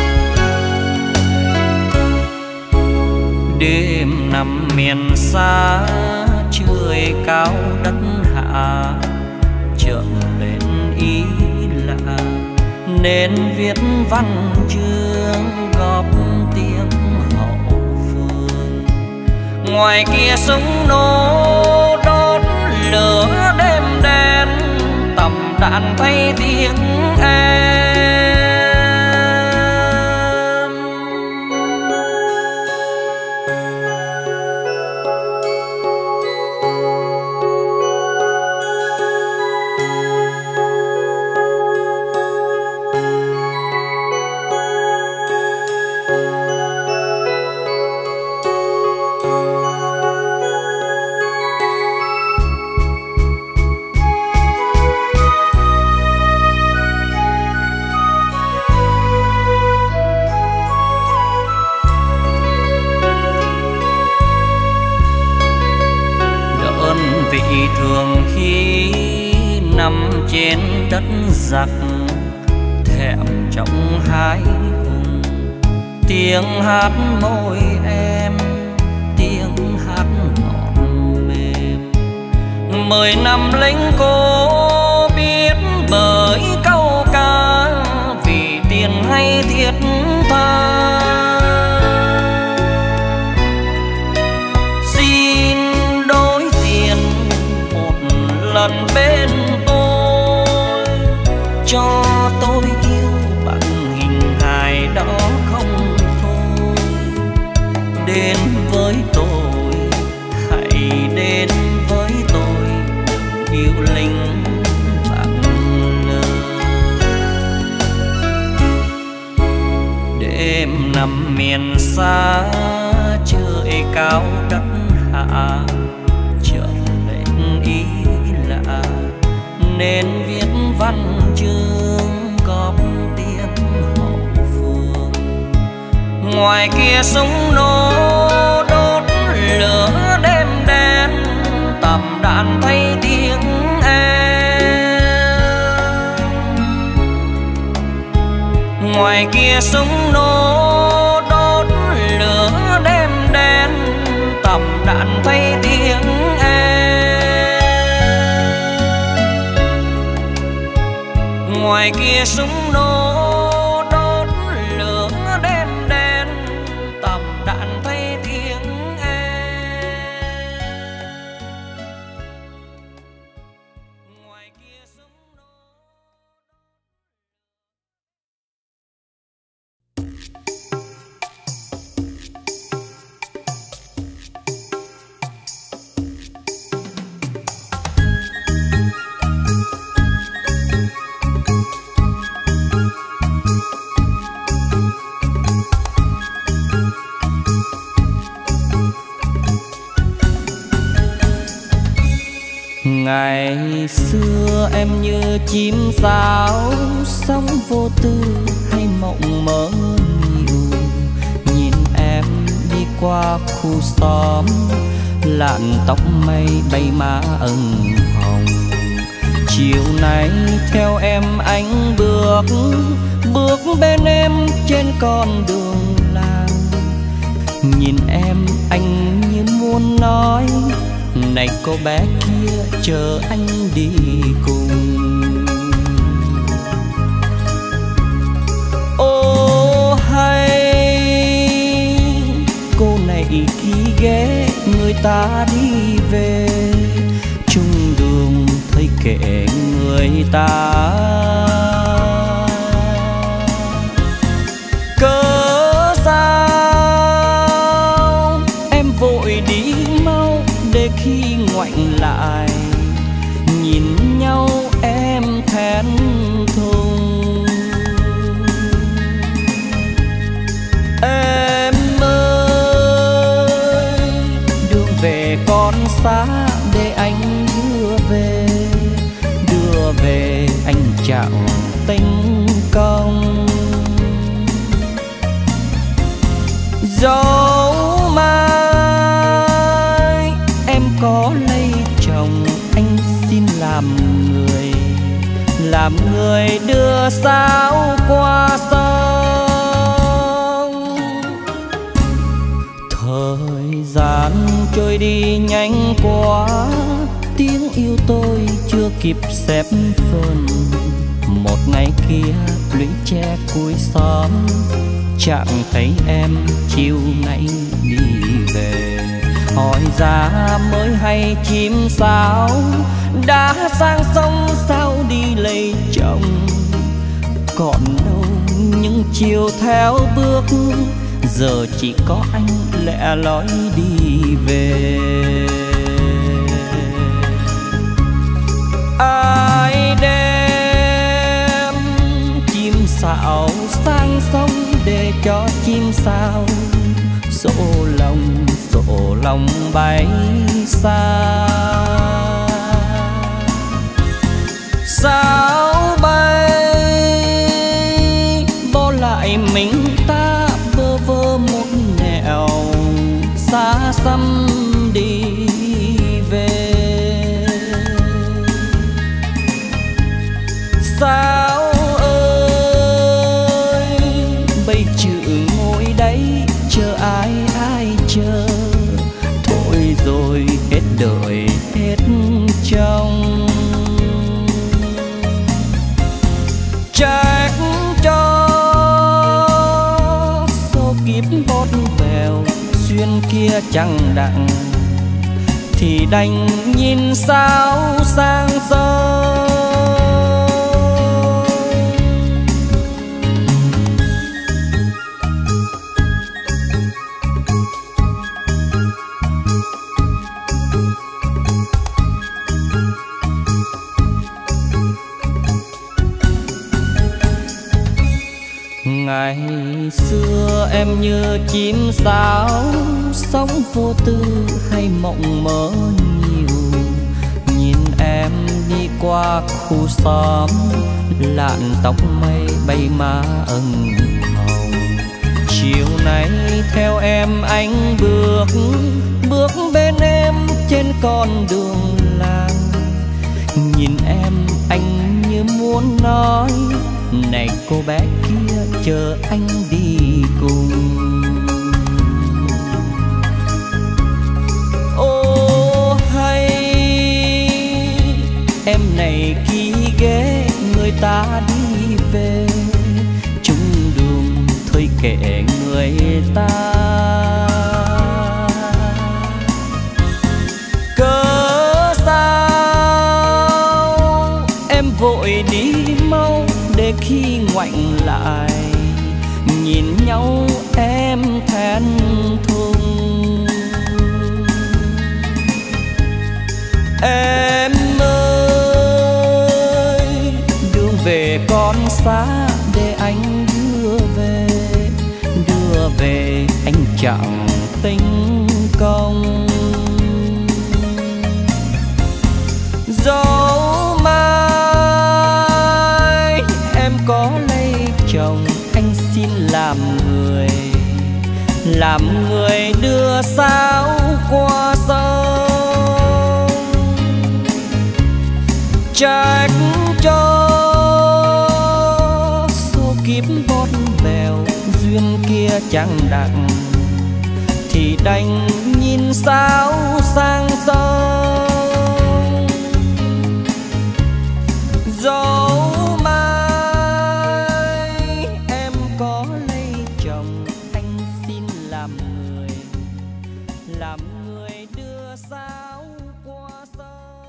Đêm nằm miền xa trời cao đất hạ, chợt lên ý lạ nên viết văn chương góp tiếng hậu phương. Ngoài kia súng nổ đốt lửa đêm đen, tầm đạn thay tiếng em. Thường khi nằm trên đất giặc thèm trong hai vùng. Tiếng hát môi em, tiếng hát ngọt mềm, mười năm lính cô biết bởi câu ca vì tiền hay thiết tha. Lần bên tôi, cho tôi yêu bằng hình hài đó không thôi. Đến với tôi, hãy đến với tôi, đừng yêu lính bằng lời. Đêm nằm miền xa trời cao đất hạ, nên viết văn chương góp tiếng hậu phương. Ngoài kia súng nổ đốt lửa đêm đen, tầm đạn thay tiếng em. Ngoài kia súng nổ đốt lửa đêm đen, tầm đạn thay tiếng em. Ngoài kia súng nổ đốt lửa đêm đen, tầm đạn thay tiếng em. Ngoài kia súng nổ. Ngày xưa em như chim sáo sống vô tư hay mộng mơ nhiều. Nhìn em đi qua khu xóm, làn tóc mây bay má ửng hồng. Chiều nay theo em anh bước bước bên em trên con đường làng. Nhìn em anh như muốn nói, này cô bé kia chờ anh đi cùng. Ô hay cô này khi ghé người ta đi về, chung đường thấy kệ người ta. Cớ sao em vội đi mau, để khi ngoảnh lại nhìn nhau em thẹn thùng. Em ơi đường về còn xa, để anh đưa về, đưa về anh chẳng tính công. Dẫu mai em có lấy chồng, anh xin làm người, làm người đưa sao qua sông. Thời gian trôi đi nhanh quá, tiếng yêu tôi chưa kịp xếp phần. Một ngày kia lũy tre cuối xóm, chẳng thấy em chiều nay đi về. Hỏi ra mới hay chim sáo đã sang sông sao đi lấy chồng. Còn đâu những chiều theo bước, giờ chỉ có anh lẻ loi đi về. Ai đem chim sáo sang sông để cho chim sao dỗ lòng, dỗ lòng bay xa. Sao bay bỏ lại mình ta bơ vơ một nẻo, xa xăm đi về. Sao ơi bây chữ ngồi đấy chờ ai ai chờ, thôi rồi hết đời hết trong. Trách cho số kiếp bót bèo, xuyên kia chẳng đặng thì đành nhìn sao sang sông. Ngày xưa em như chim sáo, sống vô tư hay mộng mơ nhiều. Nhìn em đi qua khu xóm, lạn tóc mây bay má ửng hồng. Chiều nay theo em anh bước, bước bên em trên con đường làng. Nhìn em anh như muốn nói, này cô bé kia chờ anh đi cùng. Ô hay em này khi ghé người ta đi về, chung đường thôi kệ người ta. Cớ sao em vội đi mau, để khi ngoảnh lại nhìn nhau em thẹn thùng. Em ơi đường về còn xa, để anh đưa về, đưa về anh chẳng tính công. Dẫu mai em có lấy chồng, anh xin làm người, làm người đưa sao qua sông. Trách cho số kiếp khuya chẳng đặng thì đành nhìn sao sang sông. Dẫu mai em có lấy chồng, anh xin làm người, làm người đưa sao qua sông.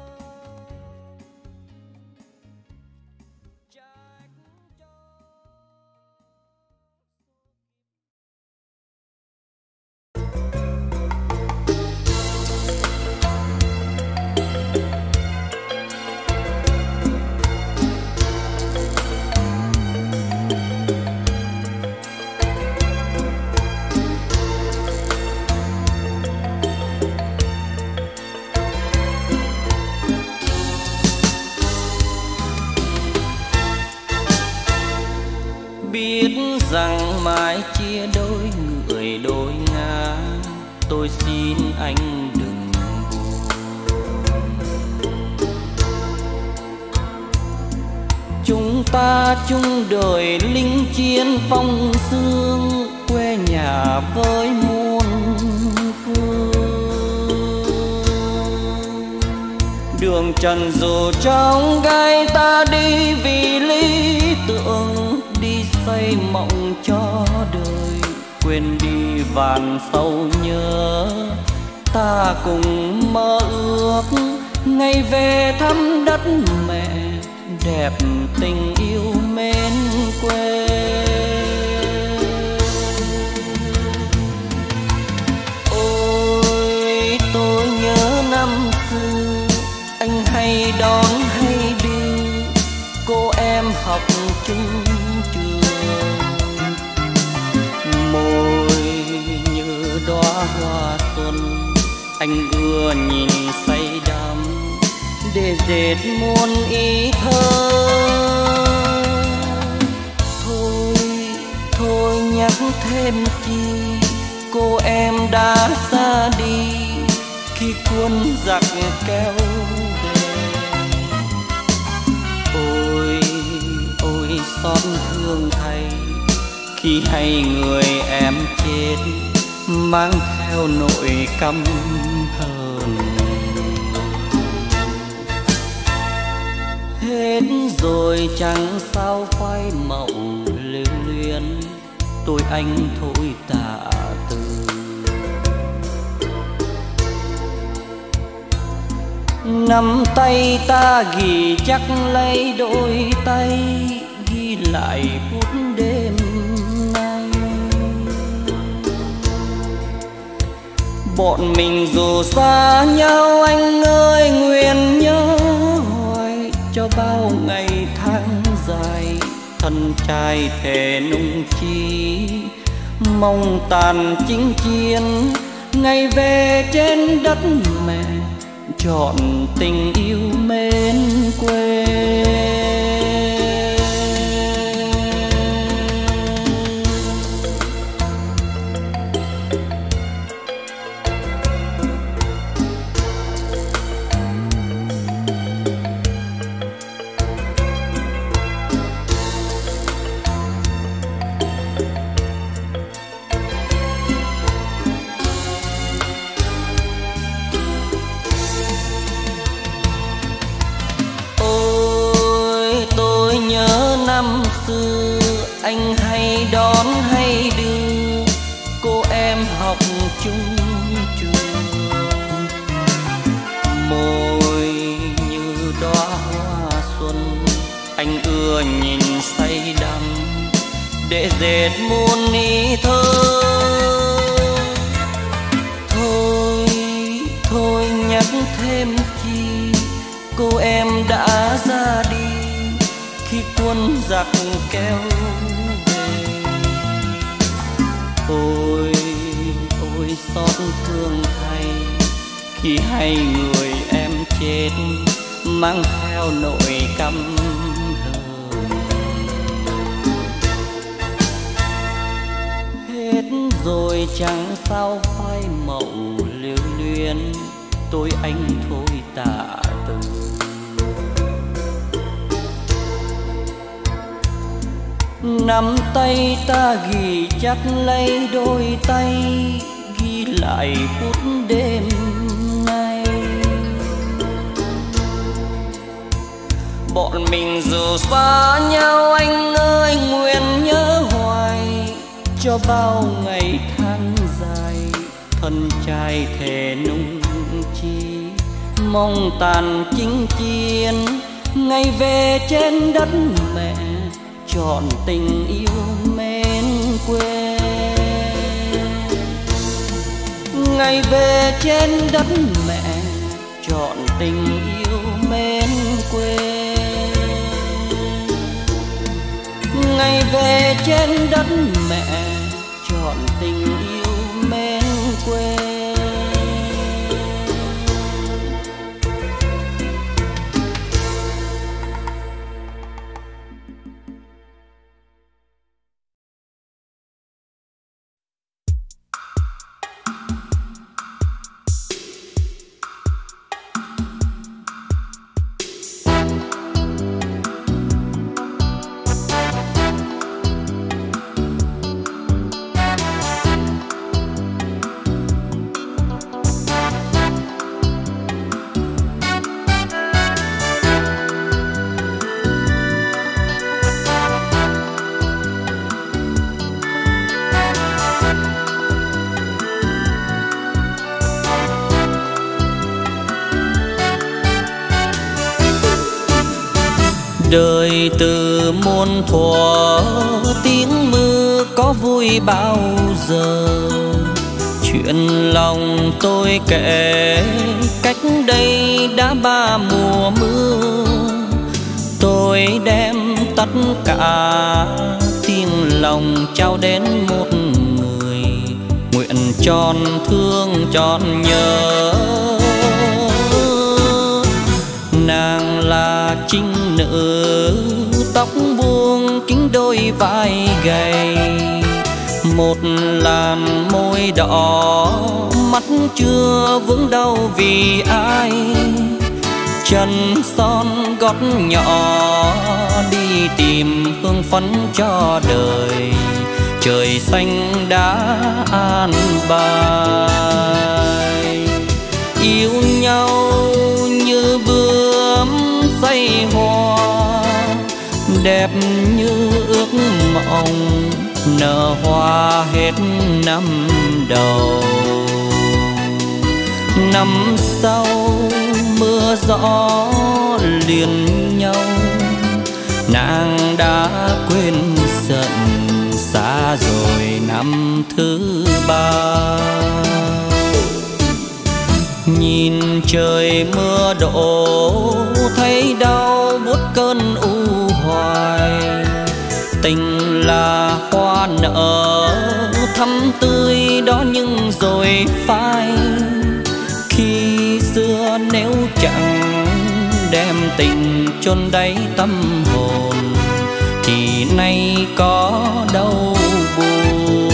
Biết rằng mãi chia đôi người đôi ngã, tôi xin anh đừng buồn. Chúng ta chung đời linh chiến phong sương, quê nhà với muôn phương. Đường trần dù trong gai ta đi vì lý tưởng, đi xây mộng cho đời, quên đi vàn sâu nhớ. Ta cùng mơ ước ngày về thăm đất mẹ, đẹp tình yêu mến quê. Ôi tôi nhớ năm xưa, anh hay đón hay đi, cô em học chung môi như đóa hoa xuân, anh ưa nhìn say đắm để dệt muôn ý thơ. Thôi thôi nhắc thêm chi, cô em đã ra đi khi quân giặc kéo về. Ôi ôi xót thương thay khi hay người em chết, mang theo nỗi căm hờn. Hết rồi chẳng sao phai mộng lưu luyến, tôi anh thôi tạ từ. Nắm tay ta ghi chắc lấy đôi tay, ghi lại phút đêm nay. Bọn mình dù xa nhau anh ơi, nguyện nhớ hoài cho bao ngày tháng dài. Thân trai thề nung chi, mong tàn chinh chiến, ngày về trên đất mẹ, trọn tình yêu mến quê. Năm xưa anh hay đón hay đưa, cô em học chung trường. Môi như đóa hoa xuân, anh ưa nhìn say đắm để dệt muôn ý thơ. Thôi thôi nhắc thêm chi, cô em đã ra đi khi quân giặc kéo về. Ôi ôi xót thương thay khi hay người em chết, mang theo nỗi căm hờn. Hết rồi chẳng sao phai mộng lưu luyến, tôi anh thôi tạ từ. nắm tay ta ghi chắc lấy đôi tay, ghi lại phút đêm nay. Bọn mình dù xa nhau anh ơi, nguyện nhớ hoài cho bao ngày tháng dài. Thân trai thề nung chi, mong tàn chinh chiến, ngày về trên đất mẹ trọn tình yêu mến quê. Ngày về trên đất mẹ trọn tình yêu mến quê. Ngày về trên đất mẹ trọn tình yêu mến quê. Đời từ muôn thuở tiếng mưa có vui bao giờ. Chuyện lòng tôi kể cách đây đã ba mùa mưa. Tôi đem tất cả tiếng lòng trao đến một người, nguyện tròn thương tròn nhớ. Nàng là trinh nữ tóc buông kính đôi vai gầy, một làn môi đỏ mắt chưa vướng đau vì ai. Chân son gót nhỏ đi tìm hương phấn cho đời, trời xanh đã an bài. Yêu nhau như bướm say hoa, đẹp như ước mộng nở hoa hết năm đầu. Năm sau mưa gió liền nhau, nàng đã quên giận xa rồi năm thứ ba. Nhìn trời mưa đổ thấy đau buốt cơn u hoài. Tình là hoa nở thắm tươi đó nhưng rồi phai. Khi xưa nếu chẳng đem tình chôn đáy tâm hồn thì nay có đâu buồn.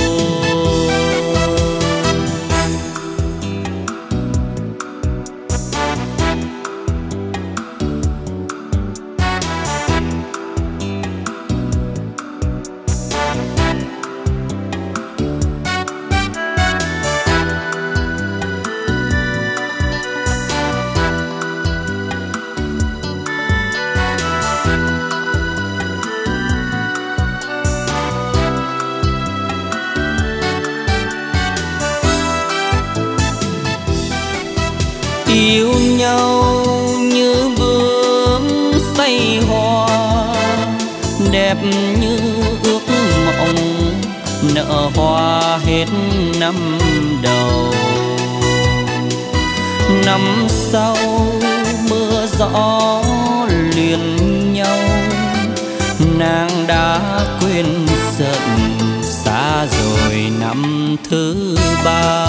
Yêu nhau như bướm say hoa, đẹp như ước mộng nở hoa hết năm đầu. Năm sau mưa gió liền nhau, nàng đã quên giận xa rồi năm thứ ba.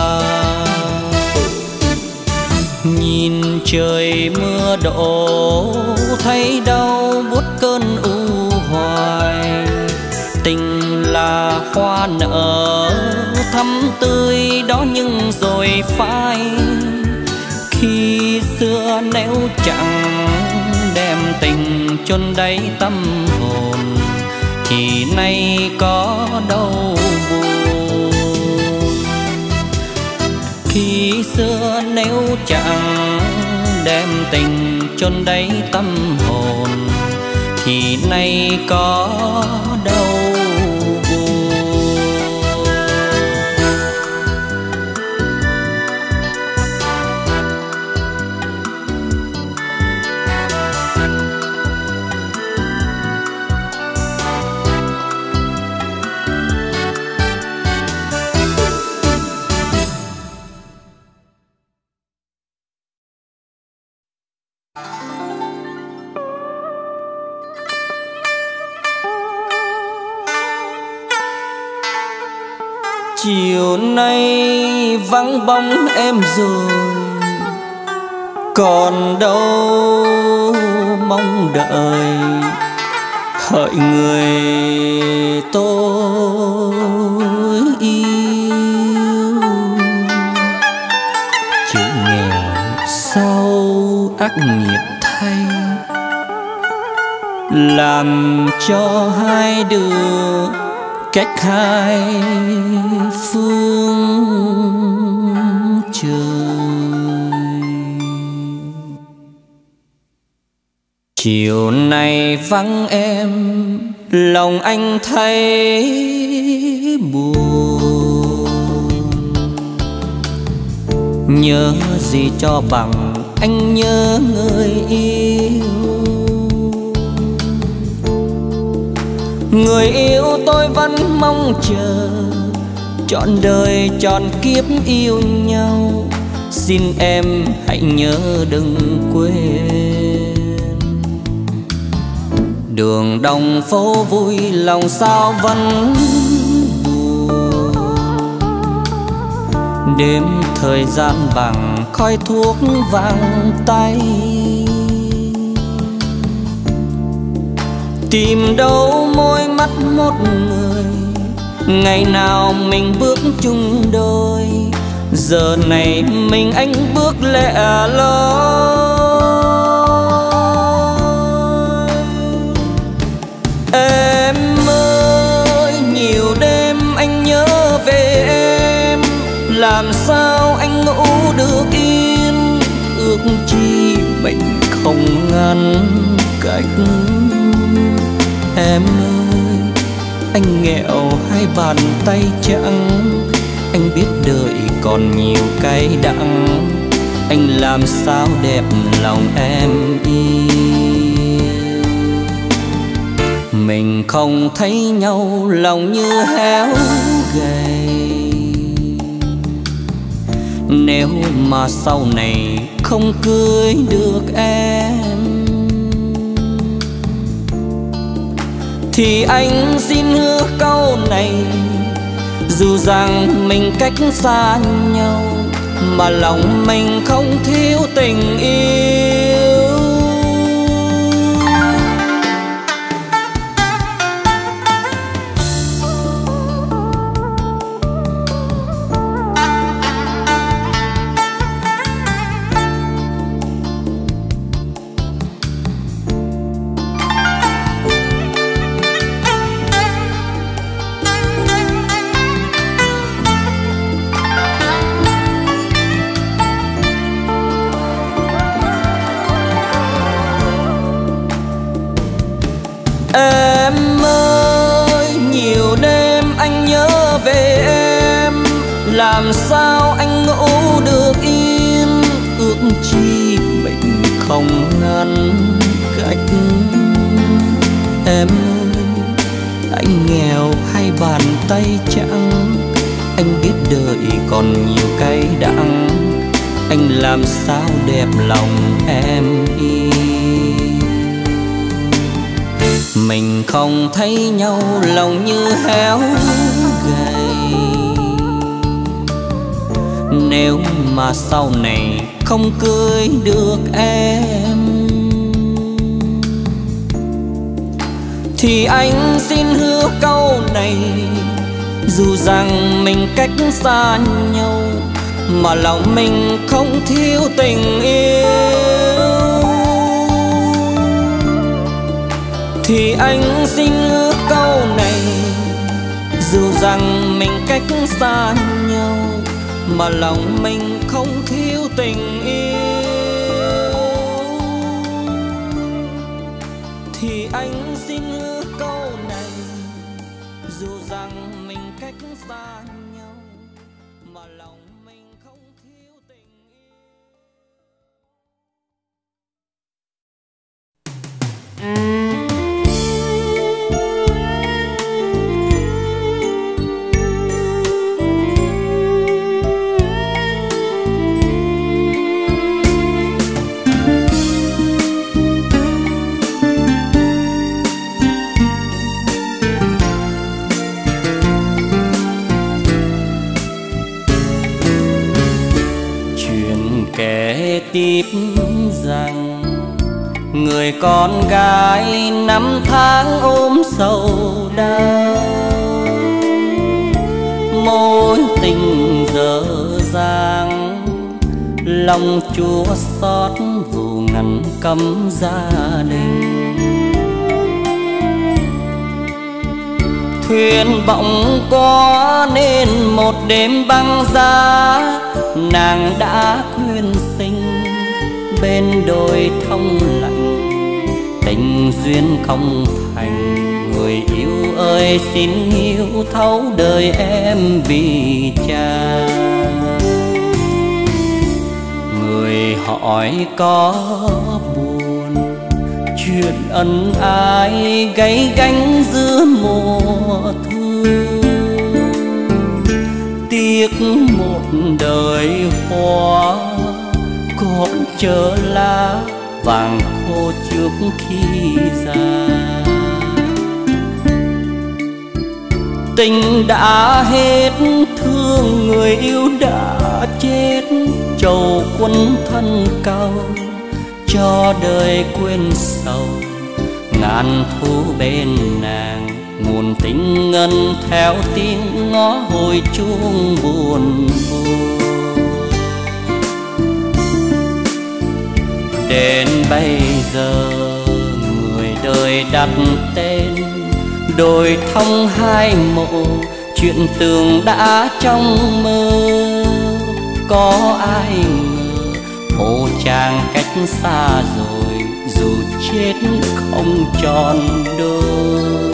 Nhìn trời mưa đổ thấy đau buốt cơn u hoài. Tình là hoa nở thắm tươi đó nhưng rồi phai. Khi xưa nếu chẳng đem tình chôn đáy tâm hồn thì nay có đâu buồn. Khi xưa nếu chẳng đem tình chôn đáy tâm hồn thì nay có đâu buồn. Chiều nay vắng bóng em rồi, còn đâu mong đợi hỡi người tôi yêu. Chữ nghèo sao ác nghiệt thay, làm cho hai đứa cách hai phương trời. Chiều nay vắng em, lòng anh thấy buồn. Nhớ gì cho bằng anh nhớ người yêu. Người yêu tôi vẫn mong chờ, trọn đời trọn kiếp yêu nhau. Xin em hãy nhớ đừng quên. Đường đồng phố vui lòng sao vẫn buồn. Đêm thời gian bằng khói thuốc vàng tay. Tìm đâu môi mắt một người, ngày nào mình bước chung đôi. Giờ này mình anh bước lẻ loi. Em ơi, nhiều đêm anh nhớ về em. Làm sao anh ngủ được yên, ước chi mình không ngăn cách. Em ơi, anh nghèo hai bàn tay trắng. Anh biết đời còn nhiều cay đắng. Anh làm sao đẹp lòng em yêu. Mình không thấy nhau lòng như héo gầy. Nếu mà sau này không cưới được em thì anh xin hứa câu này. Dù rằng mình cách xa nhau, mà lòng mình không thiếu tình yêu. Em ơi, nhiều đêm anh nhớ về em. Làm sao anh ngủ được yên, ước chi mình không ngăn cách. Em ơi, anh nghèo hai bàn tay trắng. Anh biết đời còn nhiều cay đắng. Anh làm sao đẹp lòng em yêu. Mình không thấy nhau lòng như héo gầy. Nếu mà sau này không cưới được em thì anh xin hứa câu này. Dù rằng mình cách xa nhau, mà lòng mình không thiếu tình yêu. thì anh xin ước câu này, dù rằng mình cách xa nhau mà lòng mình không thiếu tình yêu. Thì anh xin ước câu này, dù rằng mình cách xa nhau mà lòng mình không thiếu tình yêu. Kể tiếp rằng người con gái năm tháng ôm sầu đau, mối tình dở dang, lòng chua xót dù ngăn cấm gia đình. Thuyền bỗng có nên một đêm băng giá, nàng đã quyên sinh bên đồi thông lạnh. Tình duyên không thành, người yêu ơi xin hiểu thấu đời em vì cha. Người hỏi có buồn chuyện ân ái gay gánh giữa mùa thu. Tiếc một đời hoa còn chờ lá vàng khô trước khi già. Tình đã hết, thương người yêu đã chết, trầu quân thân cao cho đời quên sầu. Ngàn thu bên nàng, nguồn tình ngân theo tiếng ngõ hồi chuông buồn buồn. Đến bây giờ người đời đặt tên đồi thông hai mộ, chuyện tường đã trong mơ. Có ai ngờ mộ chàng cách xa rồi, dù chết không tròn đôi.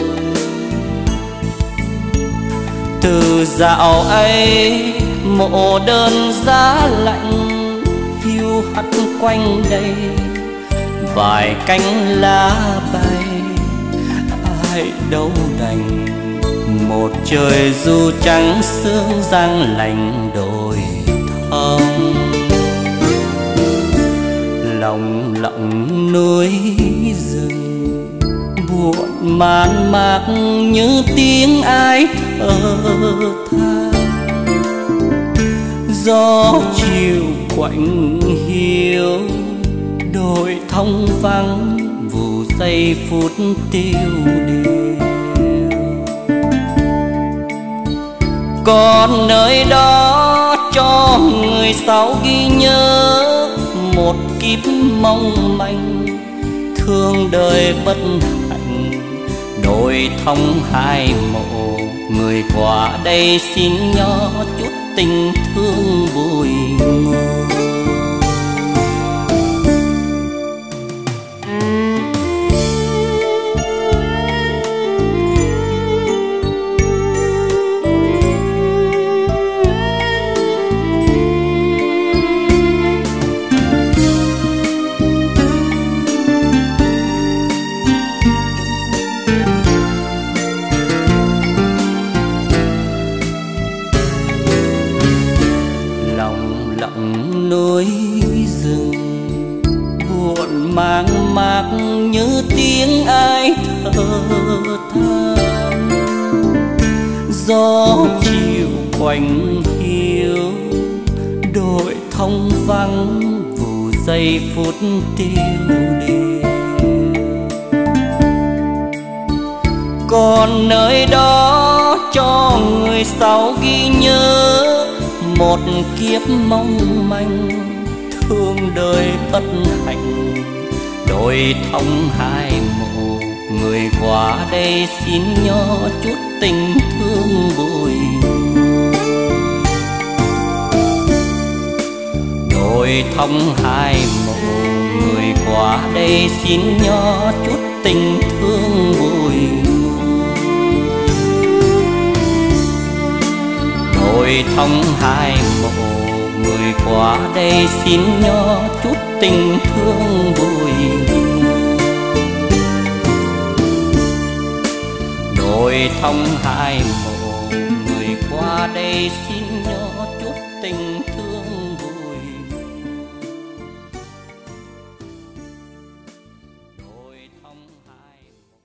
Từ dạo ấy mộ đơn giá lạnh hiu hắt quanh đây, vài cánh lá bay ai đâu đành. Một trời du trắng sương giăng lạnh đồi thông, lòng lặng núi rừng buồn man mác như tiếng ai thở than. Gió chiều quạnh hiu đồi thông vắng, vụ giây phút tiêu điều. Còn nơi đó cho người sau ghi nhớ một kiếp mong manh, thương đời bất hạnh đồi thông hai mộ. Người qua đây xin nhỏ chút tình thương vui ngô. Núi rừng buồn mang mác như tiếng ai thở than. Gió chiều quạnh hiu đồi thông vắng, vụ giây phút tiêu điều. Còn nơi đó cho người sau ghi nhớ một kiếp mong manh, thương đời bất hạnh đồi thông hai mộ. người qua đây xin nhỏ chút tình thương bồi đôi thông hai mộ. Người qua đây xin nhỏ chút tình thương bồi đôi thông hai mộ. Người qua đây xin nhỏ chút tình thương bồi đôi thông hai mộ. Người qua đây xin nhỏ chút tình thương bồi đôi thông hai mộ.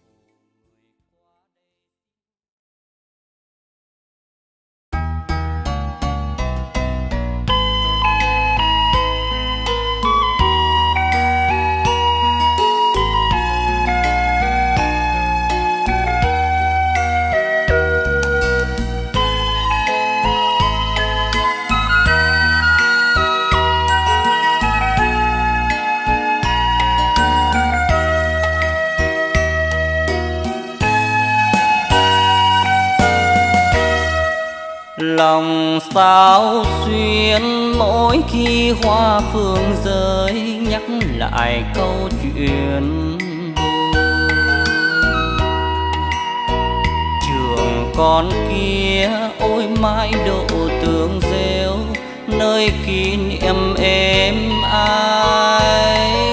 Lòng sao xuyên mỗi khi hoa phương rơi nhắc lại câu chuyện trường con kia ôi mãi độ tương rêu nơi kỷ niệm êm ai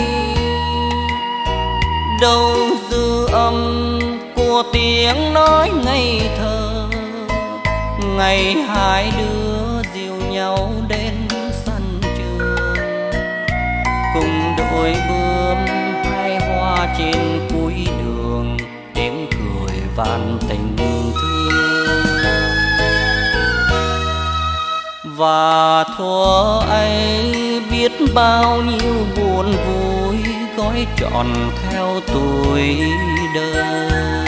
đâu dư âm của tiếng nói ngây thơ ngày hai đứa dìu nhau đến sân trường cùng đôi bướm hai hoa trên cuối đường tiếng cười vạn tình thương và thuở ấy biết bao nhiêu buồn vui gói trọn theo tuổi đời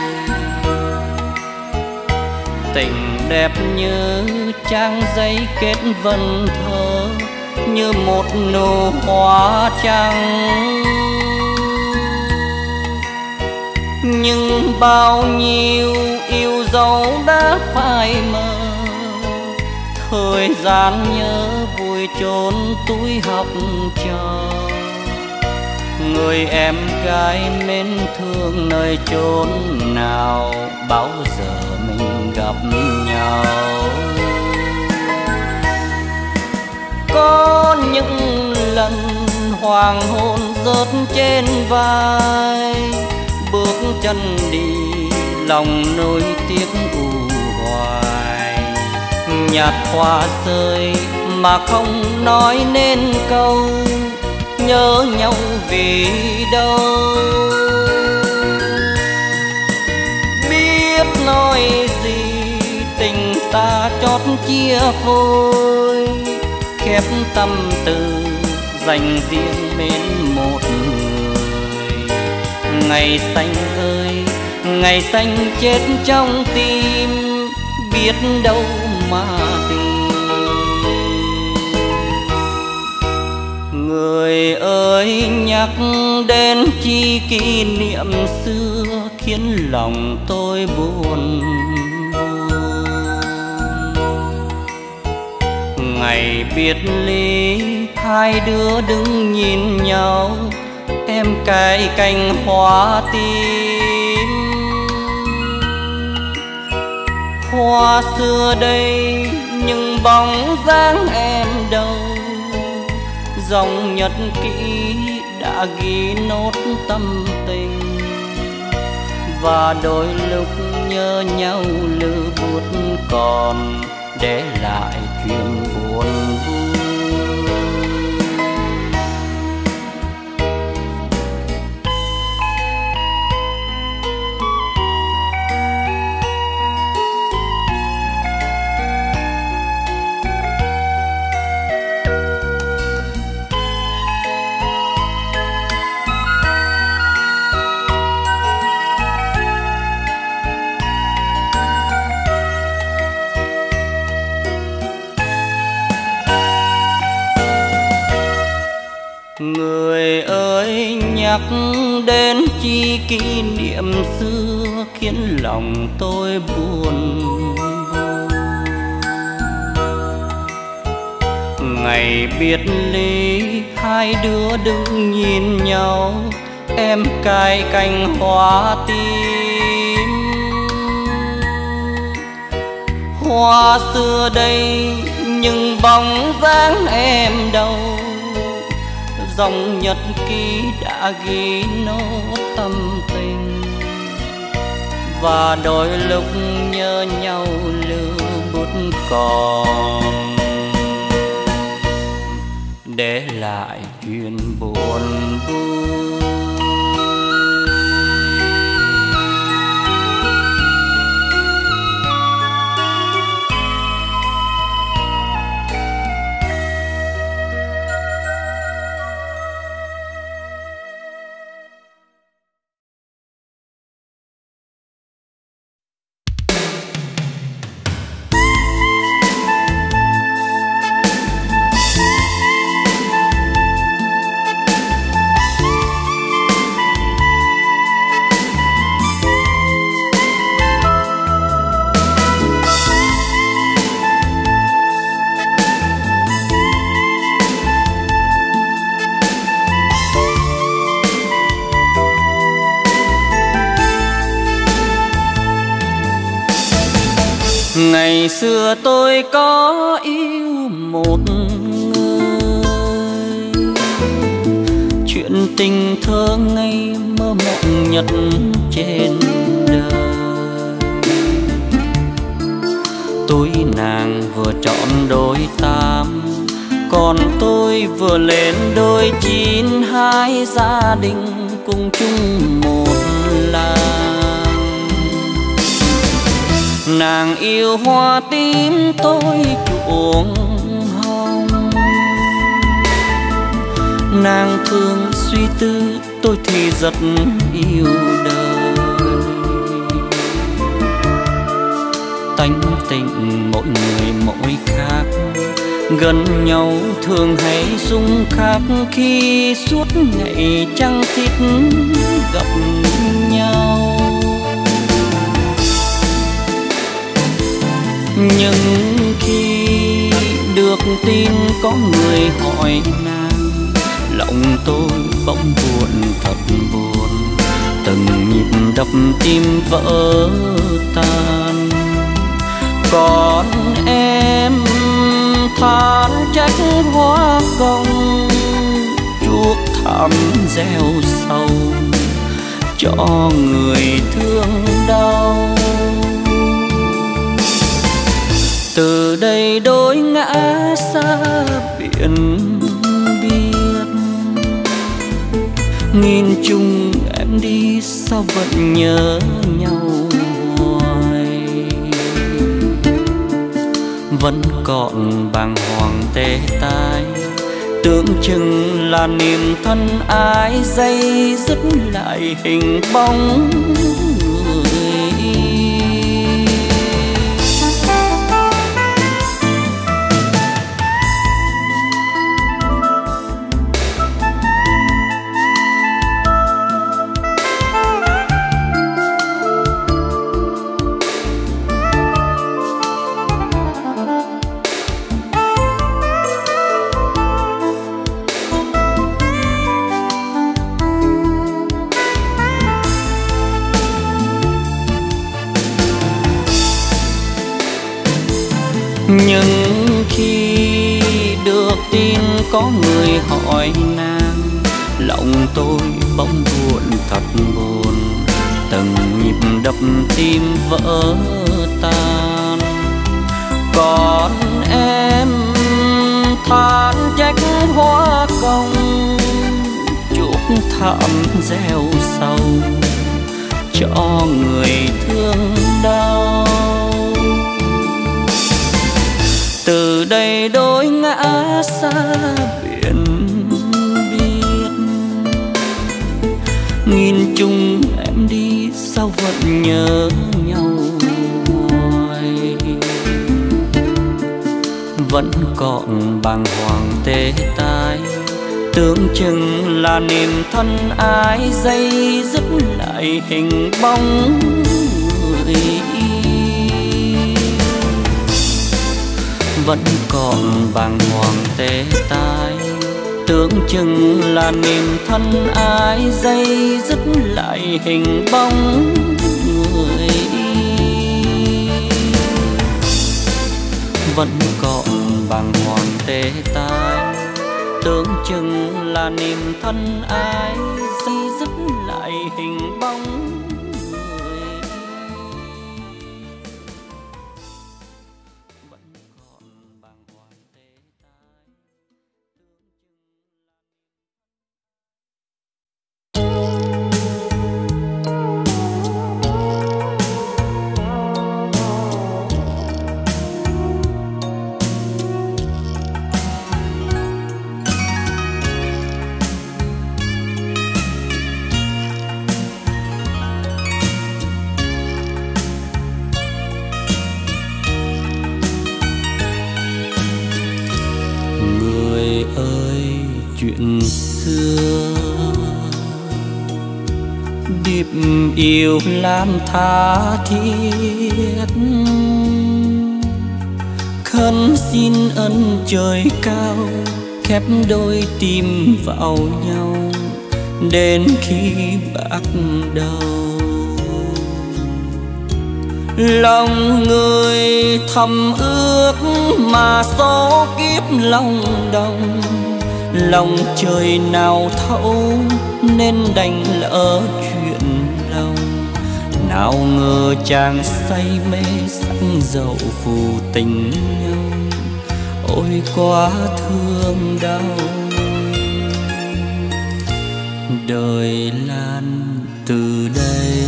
tình đẹp như trang giấy kết vần thơ như một nụ hoa trắng nhưng bao nhiêu yêu dấu đã phai mờ thời gian nhớ vui chốn túi học trò người em gái mến thương nơi chốn nào bao giờ mình gặp nhau có những lần hoàng hôn rớt trên vai bước chân đi lòng nỗi tiếc u hoài nhạt hoa rơi mà không nói nên câu nhớ nhau vì đâu biết nói gì tình ta chót chia phôi khép tâm tư dành riêng mến một người ngày xanh ơi ngày xanh chết trong tim biết đâu mà tìm người ơi nhắc đến chi kỷ niệm xưa khiến lòng tôi buồn buồn ngày biệt ly hai đứa đứng nhìn nhau em cài cành hoa tím hoa xưa đây nhưng bóng dáng em đâu dòng nhật ký đã ghi nốt tâm tình và đôi lúc nhớ nhau lư bút còn để lại chuyện buồn vui đến chi kỷ niệm xưa khiến lòng tôi buồn. Ngày biệt ly hai đứa đứng nhìn nhau, em cài cành hoa tím. Hoa xưa đây nhưng bóng dáng em đâu, dòng nhật ký đã ghi nốt tâm tình. Và đôi lúc nhớ nhau lưu bút còn, để lại chuyện buồn vui. Ngày xưa tôi có yêu một người, chuyện tình thơ ngây mơ mộng nhất trên đời. Tôi nàng vừa trọn đôi tám, còn tôi vừa lên đôi chín, hai gia đình cùng chung một làng. Nàng yêu hoa tím, tôi chuộng hồng. Nàng thương suy tư, tôi thì rất yêu đời. Tánh tình mỗi người mỗi khác, gần nhau thường hay xung khắc khi suốt ngày trăng thít gặp nhau. Nhưng khi được tin có người hỏi nàng, lòng tôi bỗng buồn thật buồn, từng nhịp đập tim vỡ tan. Còn em than trách hoa công, chuốc thảm gieo sầu cho người thương đau. Từ đây đôi ngã xa biển biệt, nhìn chung em đi sao vẫn nhớ nhau hoài. Vẫn còn bàng hoàng tê tái, tưởng chừng là niềm thân ái dây dứt lại hình bóng người. Nhưng khi được tin có người hỏi nàng, lòng tôi bỗng buồn thật buồn, từng nhịp đập tim vỡ tan. Còn em than trách hoa công, chuốc thảm gieo sầu cho người thương đau. Từ đây đôi ngã xa biển biệt, nhìn chung em đi sao vẫn nhớ nhau hoài. Vẫn còn bàng hoàng tê tái, tưởng chừng là niềm thân ái dây dứt lại hình bóng người. Vẫn còn bàng hoàng tê tái, tưởng chừng là niềm thân ái dây dứt lại hình bóng người. Vẫn còn bàng hoàng tê tái, tưởng chừng là niềm thân ái dây dứt lại hình bóng người. Vẫn còn bàng hoàng tê tái. Chuyện xưa điệp yêu lan tha thiết, khấn xin ân trời cao khép đôi tim vào nhau đến khi bạc đầu. Lòng người thầm ước mà số kiếp lòng đồng, lòng trời nào thấu nên đành lỡ chuyện lòng. Nào ngờ chàng say mê sắc dậu phù tình nhau, ôi quá thương đau. Đời lan từ đây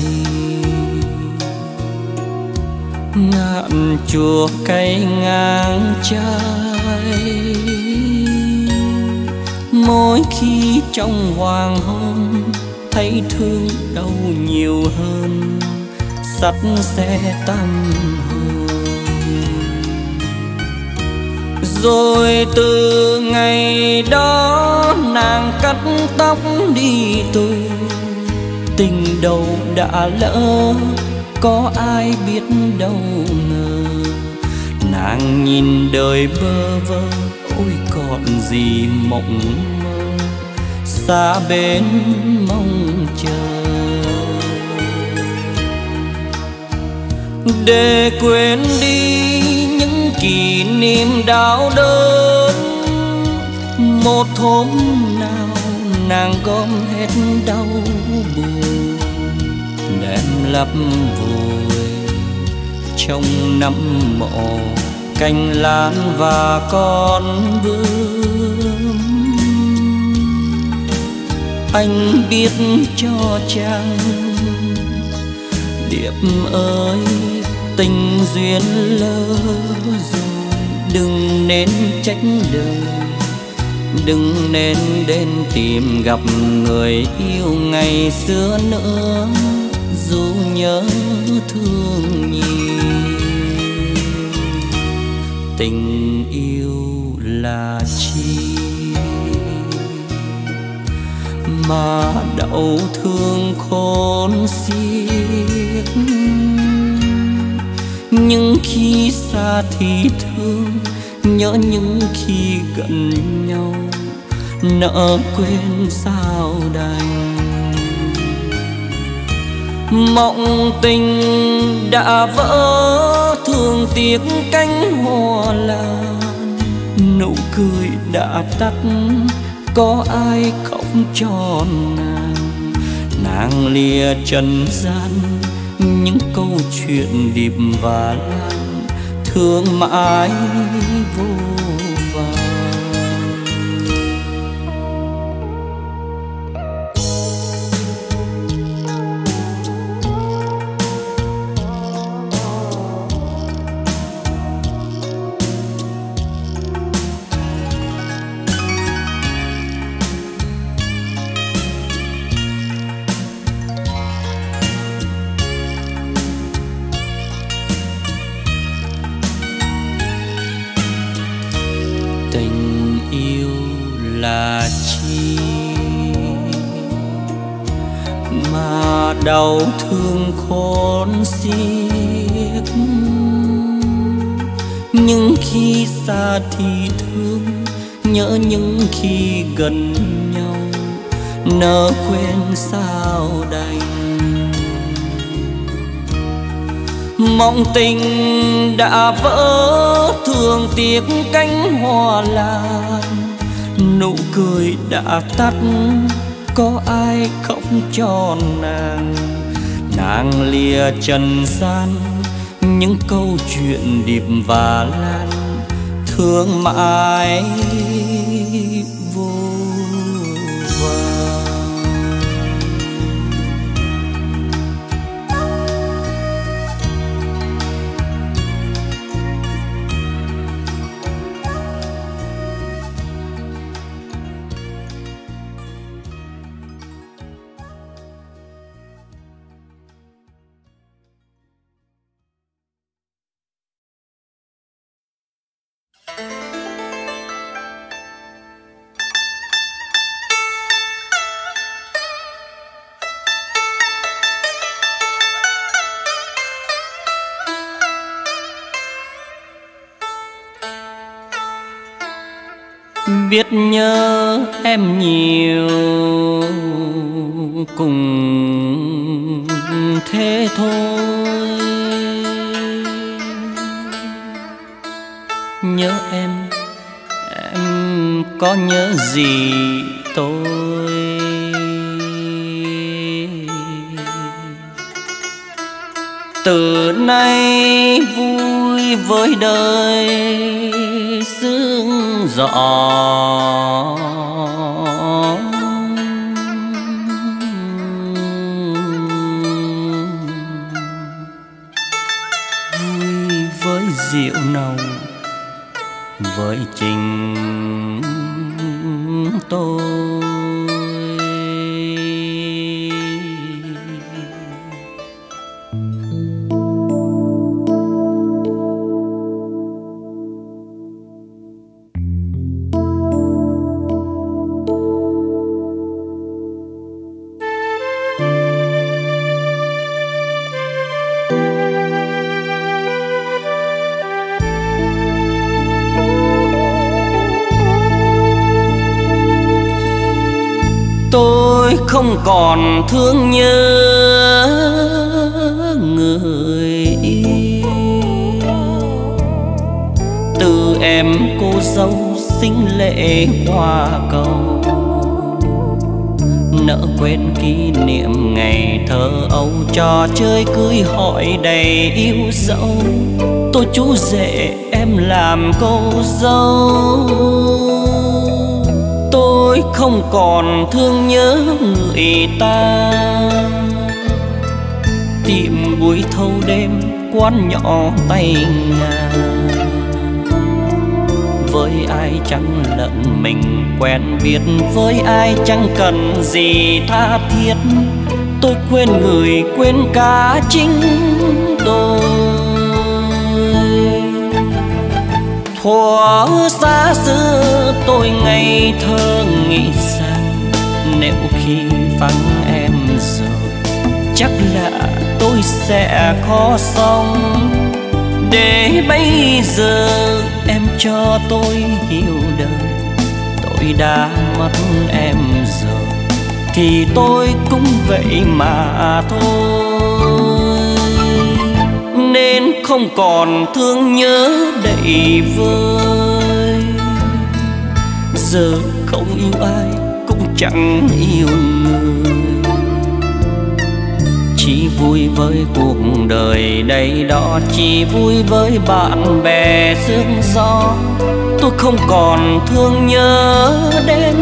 ngạn chùa cây ngang trái, mỗi khi trong hoàng hôn thấy thương đau nhiều hơn sắt xe tâm hồn. Rồi từ ngày đó nàng cắt tóc đi tu, tình đầu đã lỡ có ai biết đâu ngờ. Nàng nhìn đời bơ vơ ôi còn gì mộng mơ, xa bên mong chờ. Để quên đi những kỷ niệm đau đớn, một hôm nào nàng gom hết đau buồn đem lấp vùi trong nấm mộ cành lan và con bướm. Anh biết cho chăng điệp ơi, tình duyên lỡ rồi, đừng nên trách đời, đừng nên đến tìm gặp người yêu ngày xưa nữa, dù nhớ thương nhiều. Tình yêu là chi mà đau thương khôn xiết, nhưng khi xa thì thương, nhớ những khi gần nhau nỡ quên sao đành. Mộng tình đã vỡ thương tiếc cánh hoa lan, nụ cười đã tắt có ai khóc cho nàng. Nàng lìa trần gian những câu chuyện điệp và lan, thương mãi vô vàn. mà đau thương khôn xiết. Nhưng khi xa thì thương, nhớ những khi gần nhau, nỡ quên sao đành. Mộng tình đã vỡ, thương tiếc cánh hoa lan, nụ cười đã tắt, có ai khóc cho nàng. Nàng lìa trần gian, những câu chuyện điệp và lan, thương mãi vô vàn. Biết nhớ em nhiều cùng thế thôi. Nhớ em, em có nhớ gì tôi? Từ nay vui với đời sương gió, vui với rượu nồng, với tình tôi. Tôi không còn thương nhớ người yêu. Từ em cô dâu xinh lệ hoa cầu, nỡ quên kỷ niệm ngày thơ ấu, trò chơi cưới hỏi đầy yêu dấu. Tôi chú rể em làm cô dâu. Tôi không còn thương nhớ người ta, tìm buổi thâu đêm quán nhỏ tay ngà. Với ai chẳng lận mình quen biết, với ai chẳng cần gì tha thiết. Tôi quên người quên cả chính tôi. Thuở xa xưa tôi ngây thơ nghĩ rằng, nếu khi vắng em rồi chắc là tôi sẽ khó sống. Để bây giờ em cho tôi hiểu đời, tôi đã mất em rồi thì tôi cũng vậy mà thôi. Nên không còn thương nhớ đầy vơi, giờ không yêu ai cũng chẳng yêu người. Chỉ vui với cuộc đời đây đó, chỉ vui với bạn bè sương gió. Tôi không còn thương nhớ đến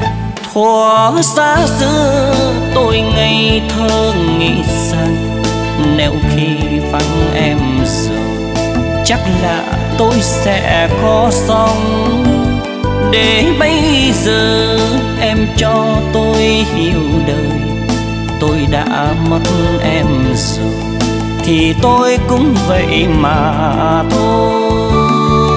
thuở xa xưa tôi ngây thơ nghĩ rằng, nếu khi vắng em rồi chắc là tôi sẽ khó sống. Để bây giờ em cho tôi hiểu đời, tôi đã mất em rồi thì tôi cũng vậy mà thôi.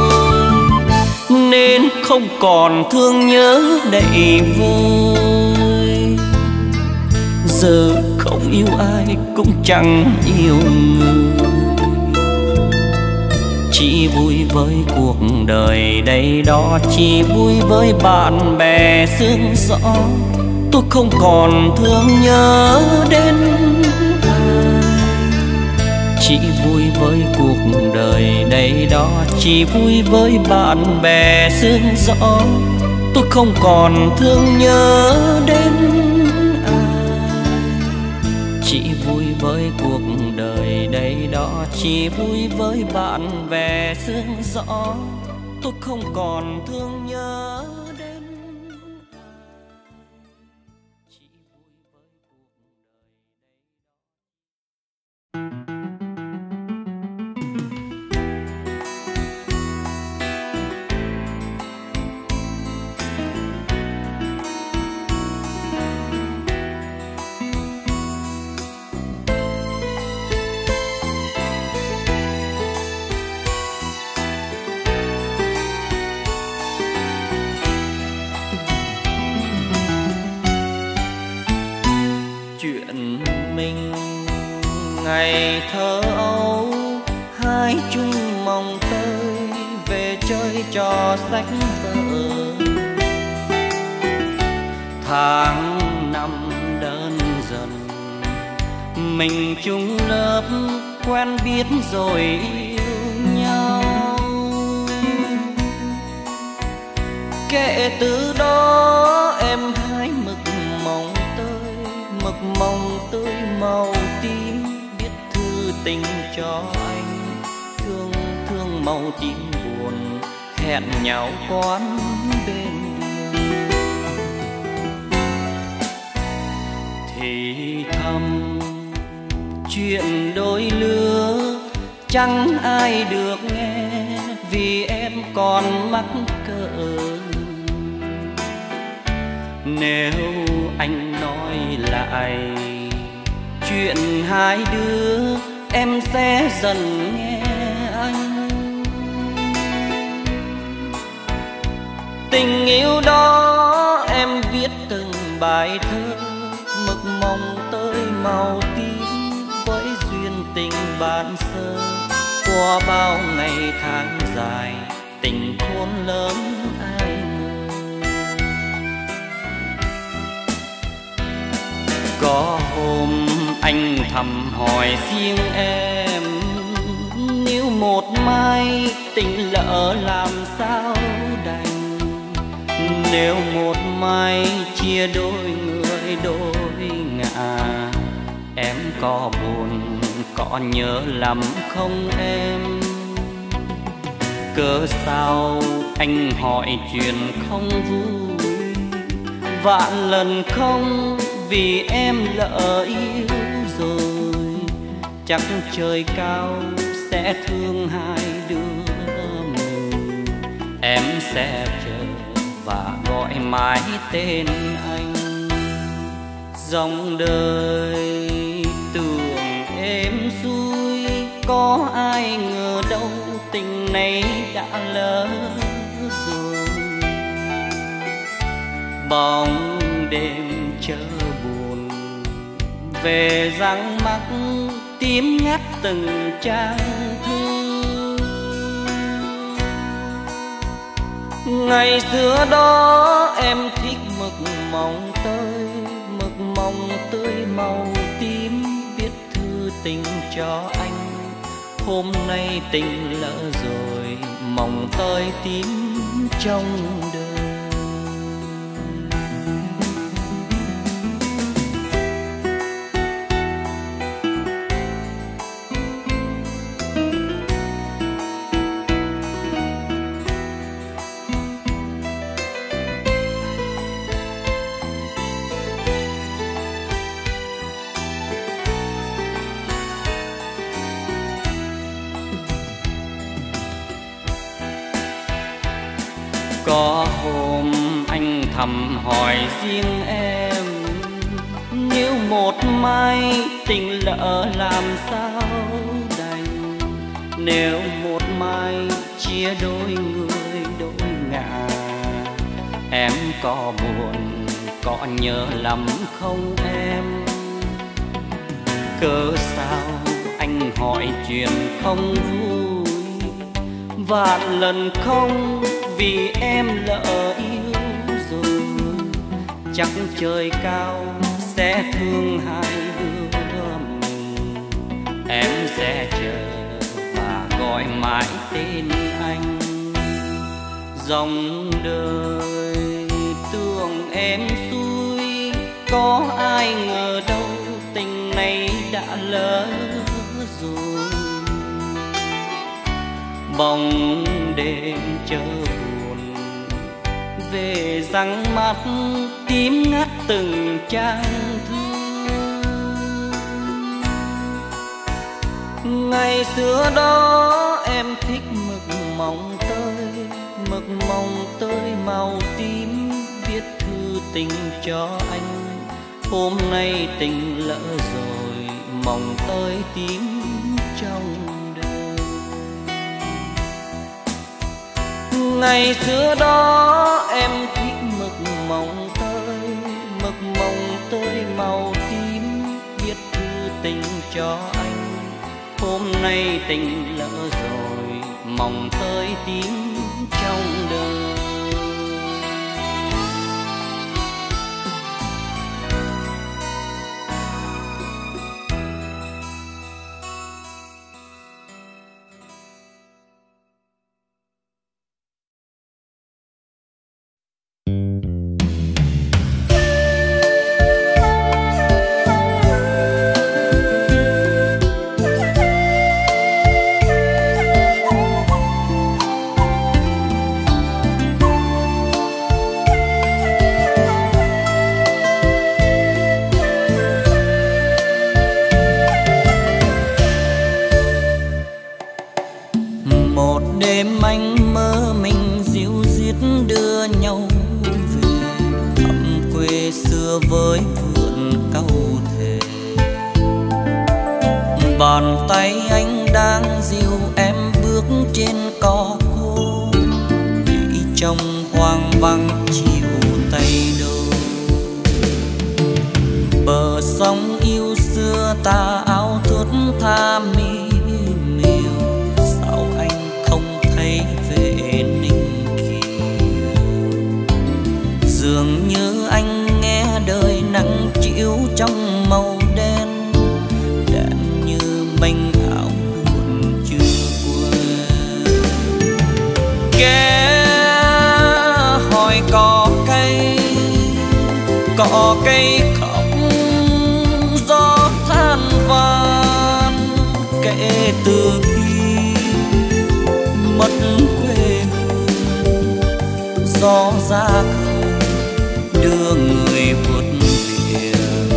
Nên không còn thương nhớ đầy vơi, giờ không yêu ai cũng chẳng yêu người. Chỉ vui với cuộc đời đây đó, chỉ vui với bạn bè sương gió. Tôi không còn thương nhớ đến ai, chỉ vui với cuộc đời đây đó, chỉ vui với bạn bè sương gió. Tôi không còn thương nhớ đến ai, chỉ vui với cuộc đời đây đó, chỉ vui với bạn bè sương gió. Tôi không còn thương nhớ đến ngày thơ ấu. Hai chung mong tới về chơi trò sách vở. Tháng năm đơn dần mình chung lớp, quen biết rồi yêu nhau. Kể từ đó em hái mực mong tươi, mực mong tươi màu tím, biết thư tình cho anh, thương thương màu tím buồn, hẹn nhau quán bên đường. Thì thầm chuyện đôi lứa chẳng ai được nghe, vì em còn mắc cỡ. Nếu anh nói lại chuyện hai đứa, em sẽ dần nghe anh. Tình yêu đó em viết từng bài thơ, mực mong tới màu tím, với duyên tình ban sơ. Qua bao ngày tháng dài, tình khôn lớn ai ngờ. Có hôm anh thầm hỏi riêng em, nếu một mai tình lỡ làm sao đành. Nếu một mai chia đôi người đôi ngả, em có buồn có nhớ lắm không em? Cớ sao anh hỏi chuyện không vui, vạn lần không, vì em lỡ yêu rồi. Chắc trời cao sẽ thương hai đứa mình, em sẽ chờ và gọi mãi tên anh. Dòng đời tưởng êm xuôi, có ai ngờ đâu tình này đã lỡ rồi. Bóng đêm chớ buồn về răng mắc, tím ngắt từng trang thư. Ngày xưa đó em thích mực mong tơi, mực mong tươi màu tím, viết thư tình cho anh. Hôm nay tình lỡ rồi, mong tơi tím trong đời. Có hôm anh thầm hỏi riêng em, nếu một mai tình lỡ làm sao đành, nếu một mai chia đôi người đôi ngả, em có buồn có nhớ lắm không em? Cớ sao anh hỏi chuyện không vui, vạn lần không vì em lỡ yêu rồi. Chắc trời cao sẽ thương hai đứa mình, em sẽ chờ và gọi mãi tên anh. Dòng đời tưởng em xui, có ai ngờ đâu tình này đã lỡ rồi. Bóng đêm chờ buồn về răng mắt tím ngắt từng trang thư. Ngày xưa đó em thích mực mỏng tơi, mực mỏng tơi màu tím, viết thư tình cho anh. Hôm nay tình lỡ rồi, mỏng tơi tím trong đời. Ngày xưa đó em thích mực mỏng tơi, mực mỏng tơi màu tím, viết thư tình cho anh. Hôm nay tình lỡ rồi, mỏng tơi tím trong đời. Đêm anh mơ mình dịu dít đưa nhau về thăm quê xưa với vườn cau thề. Bàn tay anh đang dìu em bước trên cỏ khô, đi trong hoang vắng chiều tây đâu. Bờ sông yêu xưa ta áo thướt tha mi miều, sao anh không thấy về Ninh Kiều? Dường như anh nghe đời nắng chiếu trong màu đen, đen như manh áo buồn chưa quên. Ghé hỏi cỏ cây, cỏ cây khóc gió than van. Kể từ khi mất quê hương, gió ra khơi đưa người vượt biển.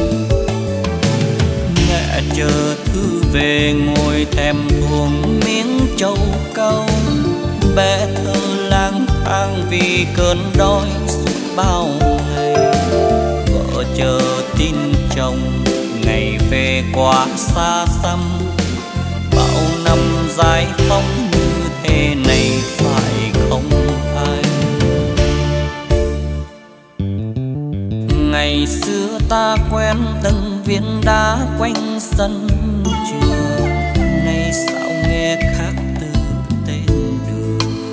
Mẹ chờ thư về ngồi thèm thuồng miếng trầu cau, bé thơ lang thang vì cơn đói suốt bao ngày. Vợ chờ tin chồng ngày về quá xa xăm, bao năm giải phóng như thế này phải không anh? Ngày xưa ta quen từng viên đá quanh sân trường, nay sao nghe khác từ tên đường.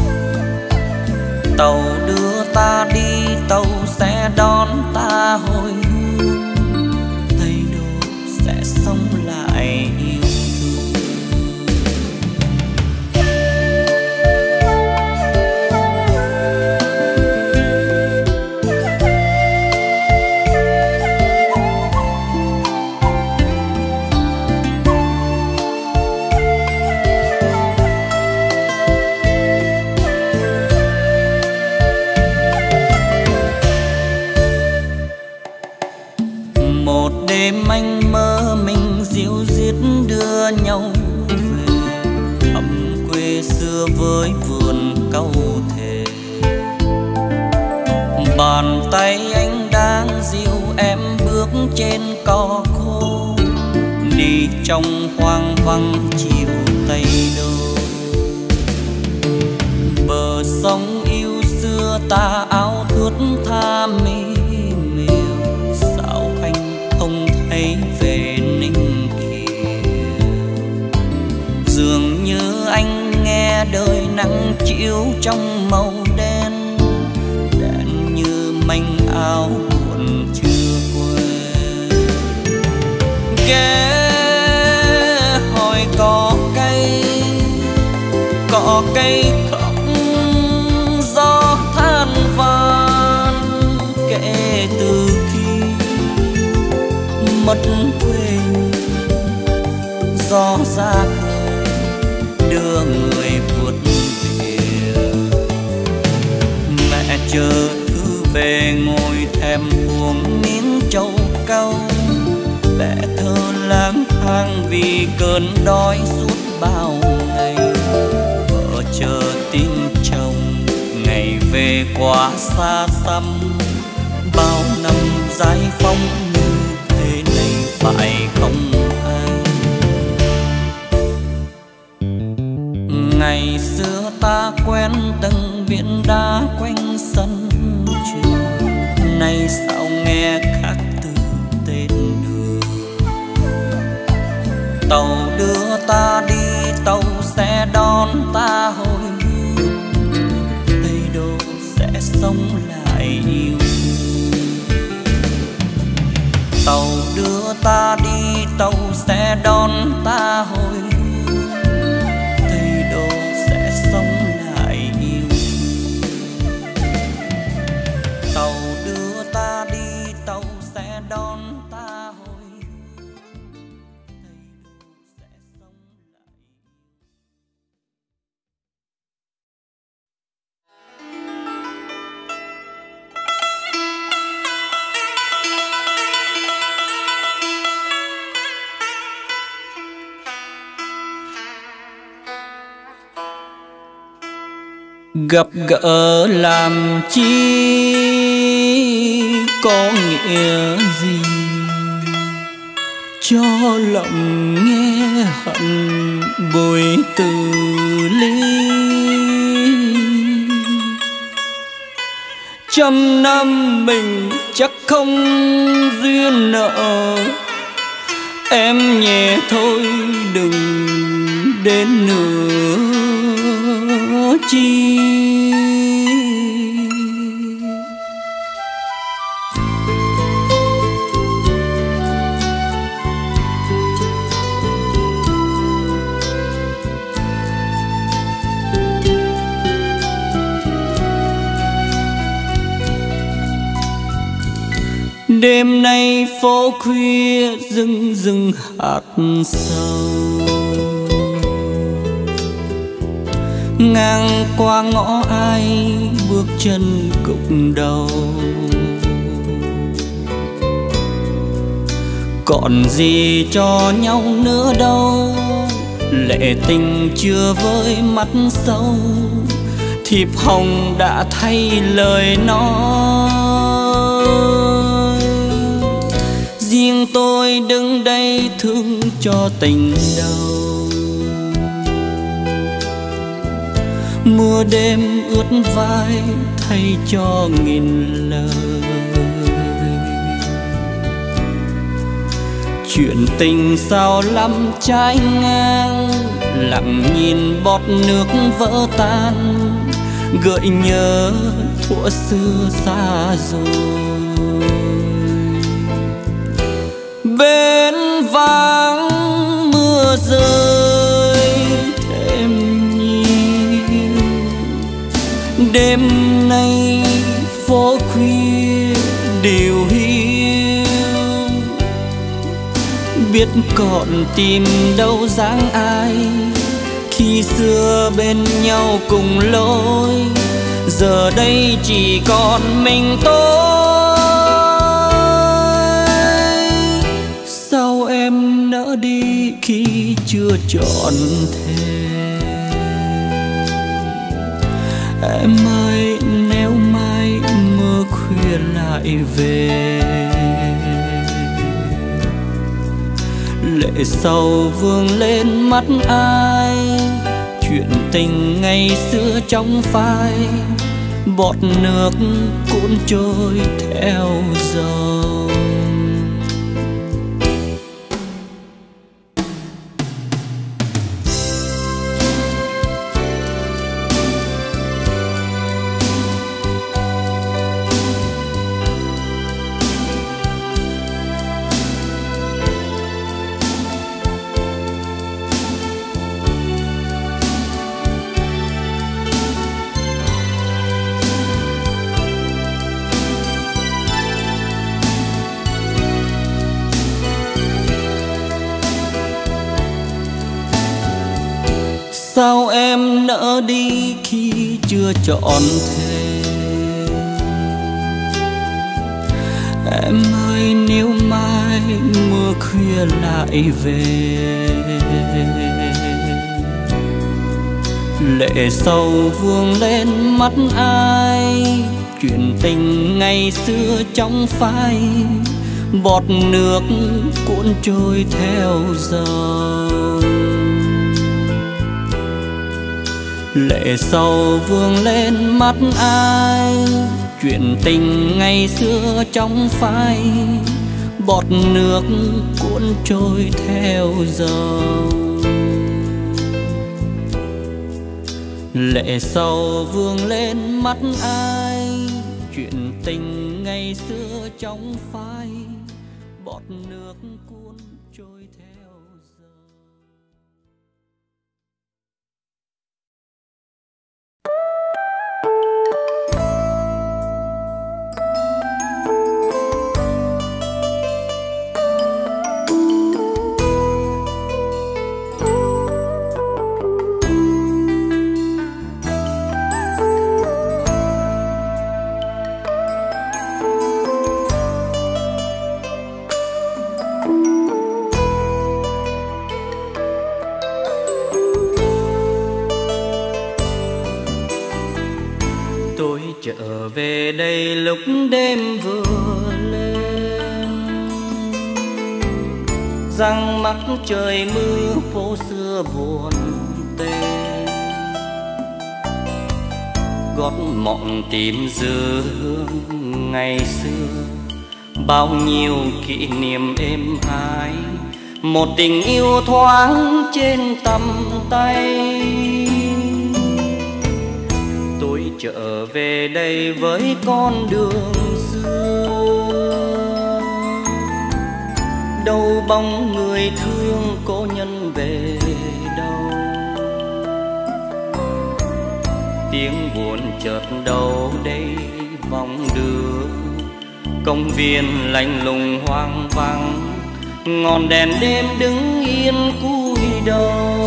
Tàu đưa ta đi, tàu sẽ đón ta hồi hương, Tây Đô sẽ sống lại yêu thương. Một đêm anh mơ mình dịu dít đưa nhau về thăm quê xưa với vườn cau thề. Bàn tay anh đang dìu em bước trên cỏ khô, đi trong hoang vắng chiều Tây Đô. Bờ sông yêu xưa ta áo thướt tha mi miều, sao anh không thấy về Ninh Kiều? Dường như anh nghe đời nắng chiếu trong màu đen, đèn như manh áo buồn chưa quên. Ghé hỏi cỏ cây, cỏ cây khóc gió than van, kể từ khi mất quê gió ra khơi đưa người vượt biển. Mẹ chờ thư về ngồi thèm buông miếng trầu cau, bé thơ lang thang vì cơn đói suốt bao ngày. Vợ chờ tin chồng ngày về quá xa xăm, bao năm giải phóng như thế này phải không anh? Ngày xưa ta quen từng biển đá quanh sân trường, nay sao nghe khác từ tên đường. Tàu đưa ta đi, tàu sẽ đón ta hồi hương, Tây Đô sẽ sống lại yêu thương. Tàu đưa ta đi, tàu sẽ đón ta hồi hương, Tây Đô sẽ sống lại yêu thương. Tàu đưa ta đi, tàu sẽ đón ta hồi hương, Tây Đô sẽ sống lại. Gặp gỡ làm chi có nghĩa gì, cho lòng nghe hận bồi từ ly. Trăm năm mình chắc không duyên nợ, em nhẹ thôi đừng đến nữa chi. Đêm nay phố khuya rừng rừng hạt sầu, ngang qua ngõ ai bước chân cục đầu. Còn gì cho nhau nữa đâu, lệ tình chưa với mắt sâu, thiệp hồng đã thay lời nói. Riêng tôi đứng đây thương cho tình đầu, mưa đêm ướt vai thay cho nghìn lời. Chuyện tình sao lắm trái ngang, lặng nhìn bọt nước vỡ tan, gợi nhớ thuở xưa xa rồi. Bên vắng mưa rơi thêm nhiều, đêm nay phố khuya điều hiu, biết còn tìm đâu dáng ai khi xưa bên nhau cùng lối. Giờ đây chỉ còn mình tôi, sao em nỡ đi khi chưa trọn thề. Em ơi nếu mai mưa khuya lại về. Lệ sầu vương lên mắt ai, chuyện tình ngày xưa trong phai, bọt nước cuốn trôi theo dòng. Sao em nỡ đi khi chưa trọn thề? Em ơi nếu mai mưa khuya lại về, lệ sầu vương lên mắt ai, chuyện tình ngày xưa trong phai, bọt nước cuốn trôi theo dòng. Lệ sầu vương lên mắt ai, chuyện tình ngày xưa trong phai, bọt nước cuốn trôi theo dòng. Lệ sầu vương lên mắt ai, chuyện tình ngày xưa trong phai, bọt nước cuốn trôi theo dòng. Trở về đây lúc đêm vừa lên, răng mắc trời mưa phố xưa buồn tênh, gót mộng tìm dư hương ngày xưa, bao nhiêu kỷ niệm êm ái, một tình yêu thoáng trên tầm tay. Trở về đây với con đường xưa, đâu bóng người thương cố nhân về đâu, tiếng buồn chợt đâu đây vòng đưa, công viên lạnh lùng hoang vắng, ngọn đèn đêm đứng yên cúi đầu.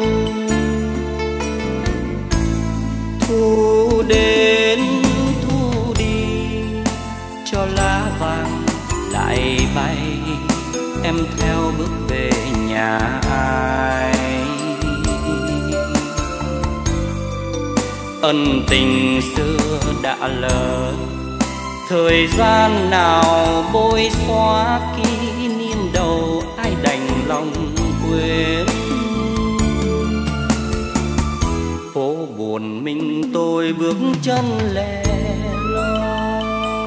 Thu đến thu đi cho lá vàng lại bay, em theo bước về nhà ai. Ân tình xưa đã lỡ, thời gian nào bôi xóa kỷ niệm đầu, ai đành lòng quên. Phố buồn mình tôi bước chân lẻ loi,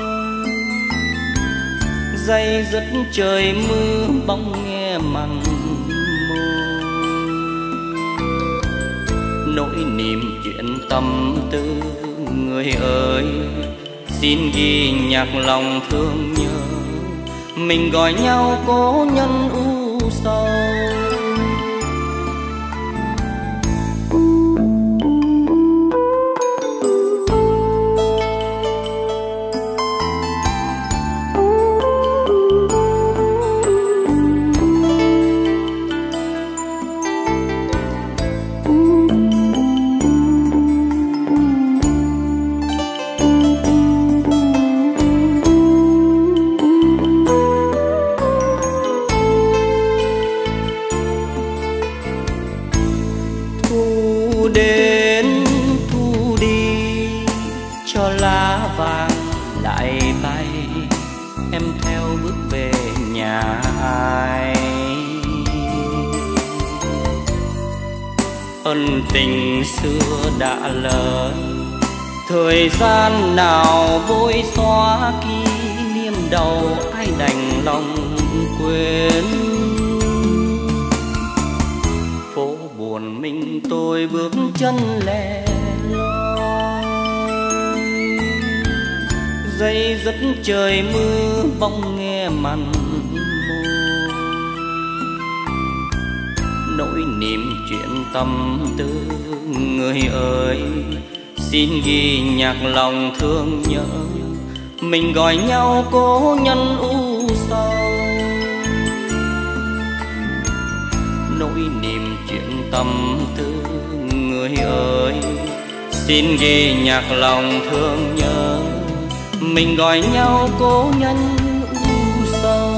day dứt trời mưa bóng nghe mặn môi, nỗi niềm chuyện tâm tư người ơi, xin ghi nhạc lòng thương nhớ, mình gọi nhau cố nhân u sầu. đến thu đi cho lá vàng lại ân tình xưa đã lỡ. Thời gian nào vội xóa kỷ niệm đầu, ai đành lòng quên. Phố buồn mình tôi bước chân lẻ loi, dây dứt trời mưa bóng nghe mặn môi. Nỗi niềm chuyện tâm tư người ơi, xin ghi nhạc lòng thương nhớ. Mình gọi nhau cố nhân u sầu, nỗi niềm chuyện tâm tư người ơi, xin ghi nhạc lòng thương nhớ. Mình gọi nhau cố nhân u sầu.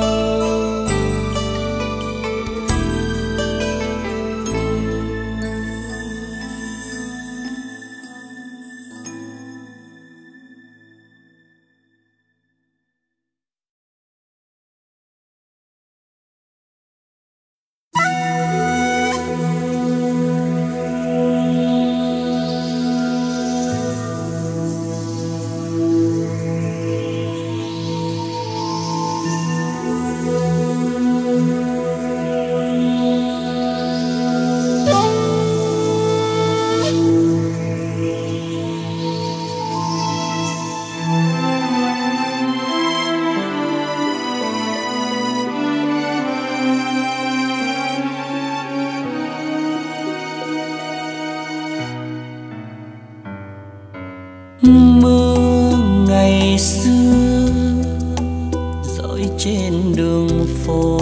Mưa ngày xưa rơi trên đường phố,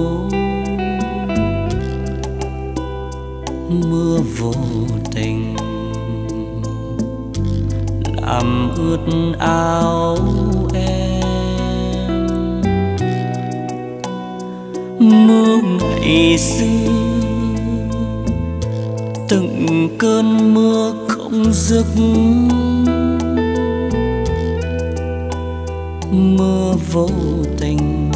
mưa vô tình làm ướt áo em. Mưa ngày xưa từng cơn mưa không dứt, mưa vô tình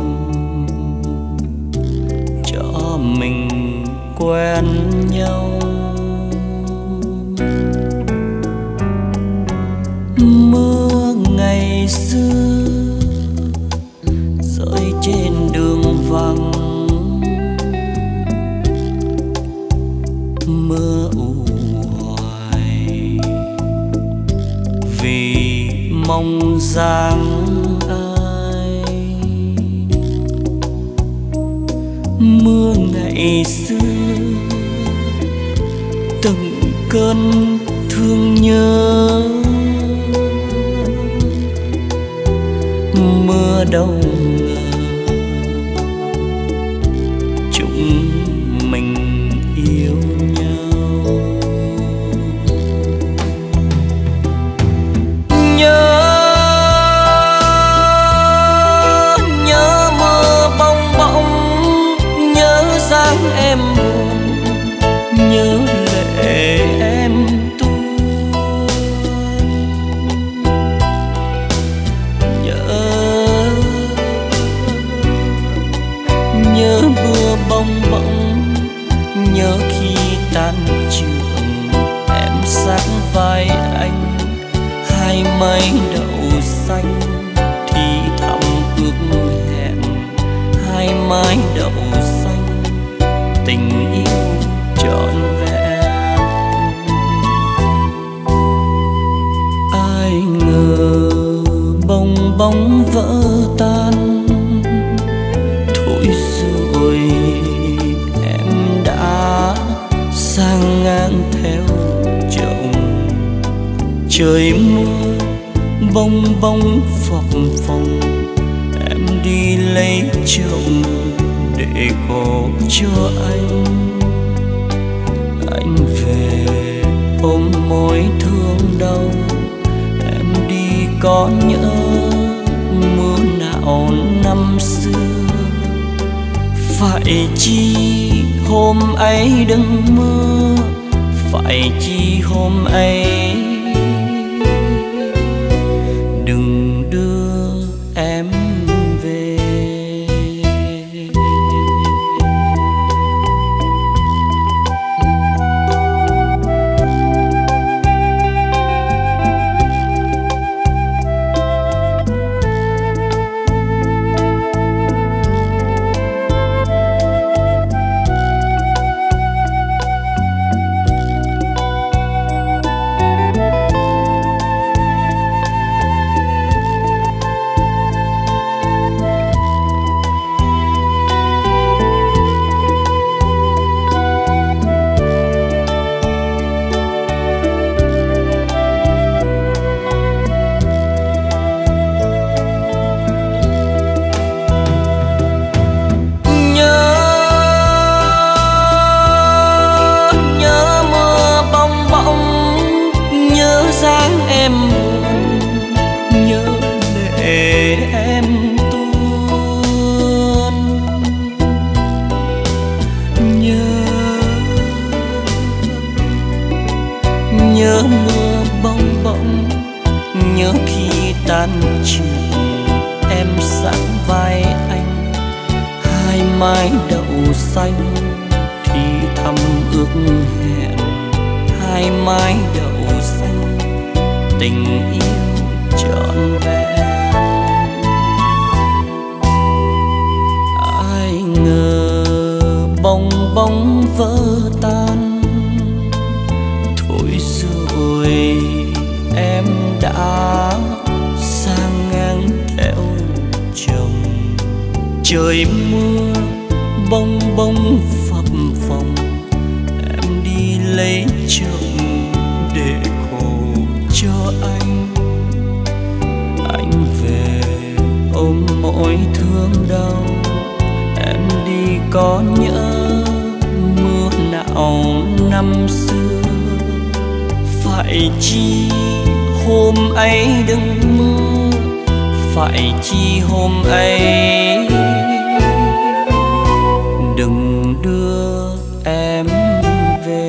cho mình quen nhau. Mưa ngày xưa rơi trên đường vắng, mưa u hoài vì mong dáng ai. Mưa ngày xưa từng cơn thương nhớ, mưa đâu ngờ chúng mình yêu nhau. Nhớ nhớ mưa bong bóng, nhớ dáng em buồn, nhớ lệ em tuôn. Nhớ nhớ mưa bong bóng, nhớ khi tan trường em sát vai anh, hai mây đậu xanh thì thầm ước hẹn. Hai mái đậu xanh tình yêu trọn vẹn. Ai ngờ bong bóng vỡ tan, thôi rồi em đã sang ngang theo chồng. Trời mưa bong bóng phập phồng, em đi lấy chồng để khổ cho anh. Anh về ôm mối thương đau, em đi có nhớ mưa nào năm xưa. Phải chi hôm ấy đừng mưa, phải chi hôm ấy đừng đưa em về. nhớ mưa bông bỗng, nhớ khi tan trường em sát vai anh, hai mái đậu xanh thì thầm ước hẹn, hai mái đậu xanh tình yêu trọn vẹn. Ai ngờ bong bóng vỡ tan, thôi rồi em đã sang ngang theo chồng. Trời mưa bong bóng phập phồng, em đi lấy chồng để khổ cho anh. Anh về ôm mỗi thương đau, em đi có nhớ mưa nào năm xưa. Phải chi hôm ấy đừng mưa, phải chi hôm ấy đừng đưa em về.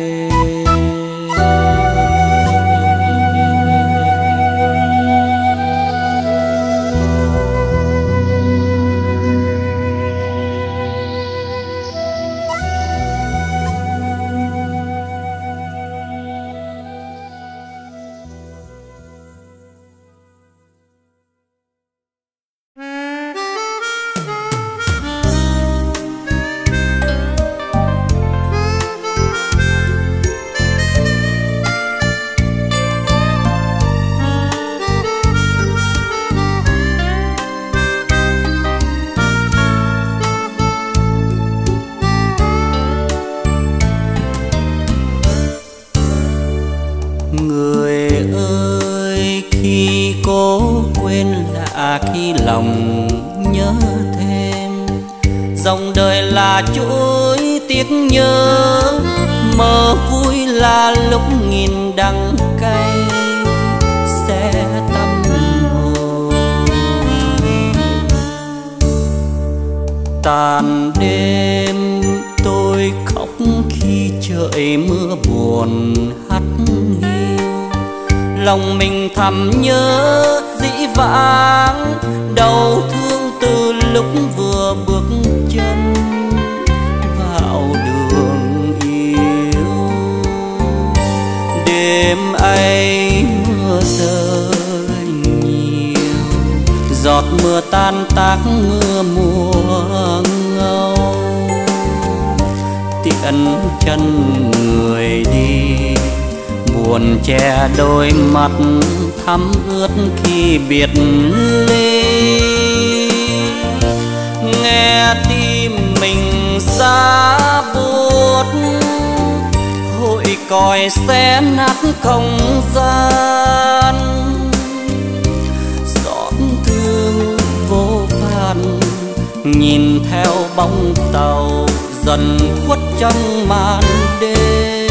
Khi lòng nhớ thêm dòng đời là chuỗi tiếc nhớ, mơ vui là lúc nghìn đắng cay sẽ tâm hồn. Tàn đêm tôi khóc khi trời mưa buồn hắt hiu, lòng mình thầm nhớ dĩ vãng đau thương từ lúc vừa bước chân vào đường yêu. Đêm ấy mưa rơi nhiều, giọt mưa tan tác mưa mùa ngâu. Tiễn chân người đi, buồn che đôi mắt thắm ướt khi biệt ly. Nghe tim mình xa buốt, hội còi xé nát không gian. Xót thương vô vàn, nhìn theo bóng tàu dần khuất trong màn đêm.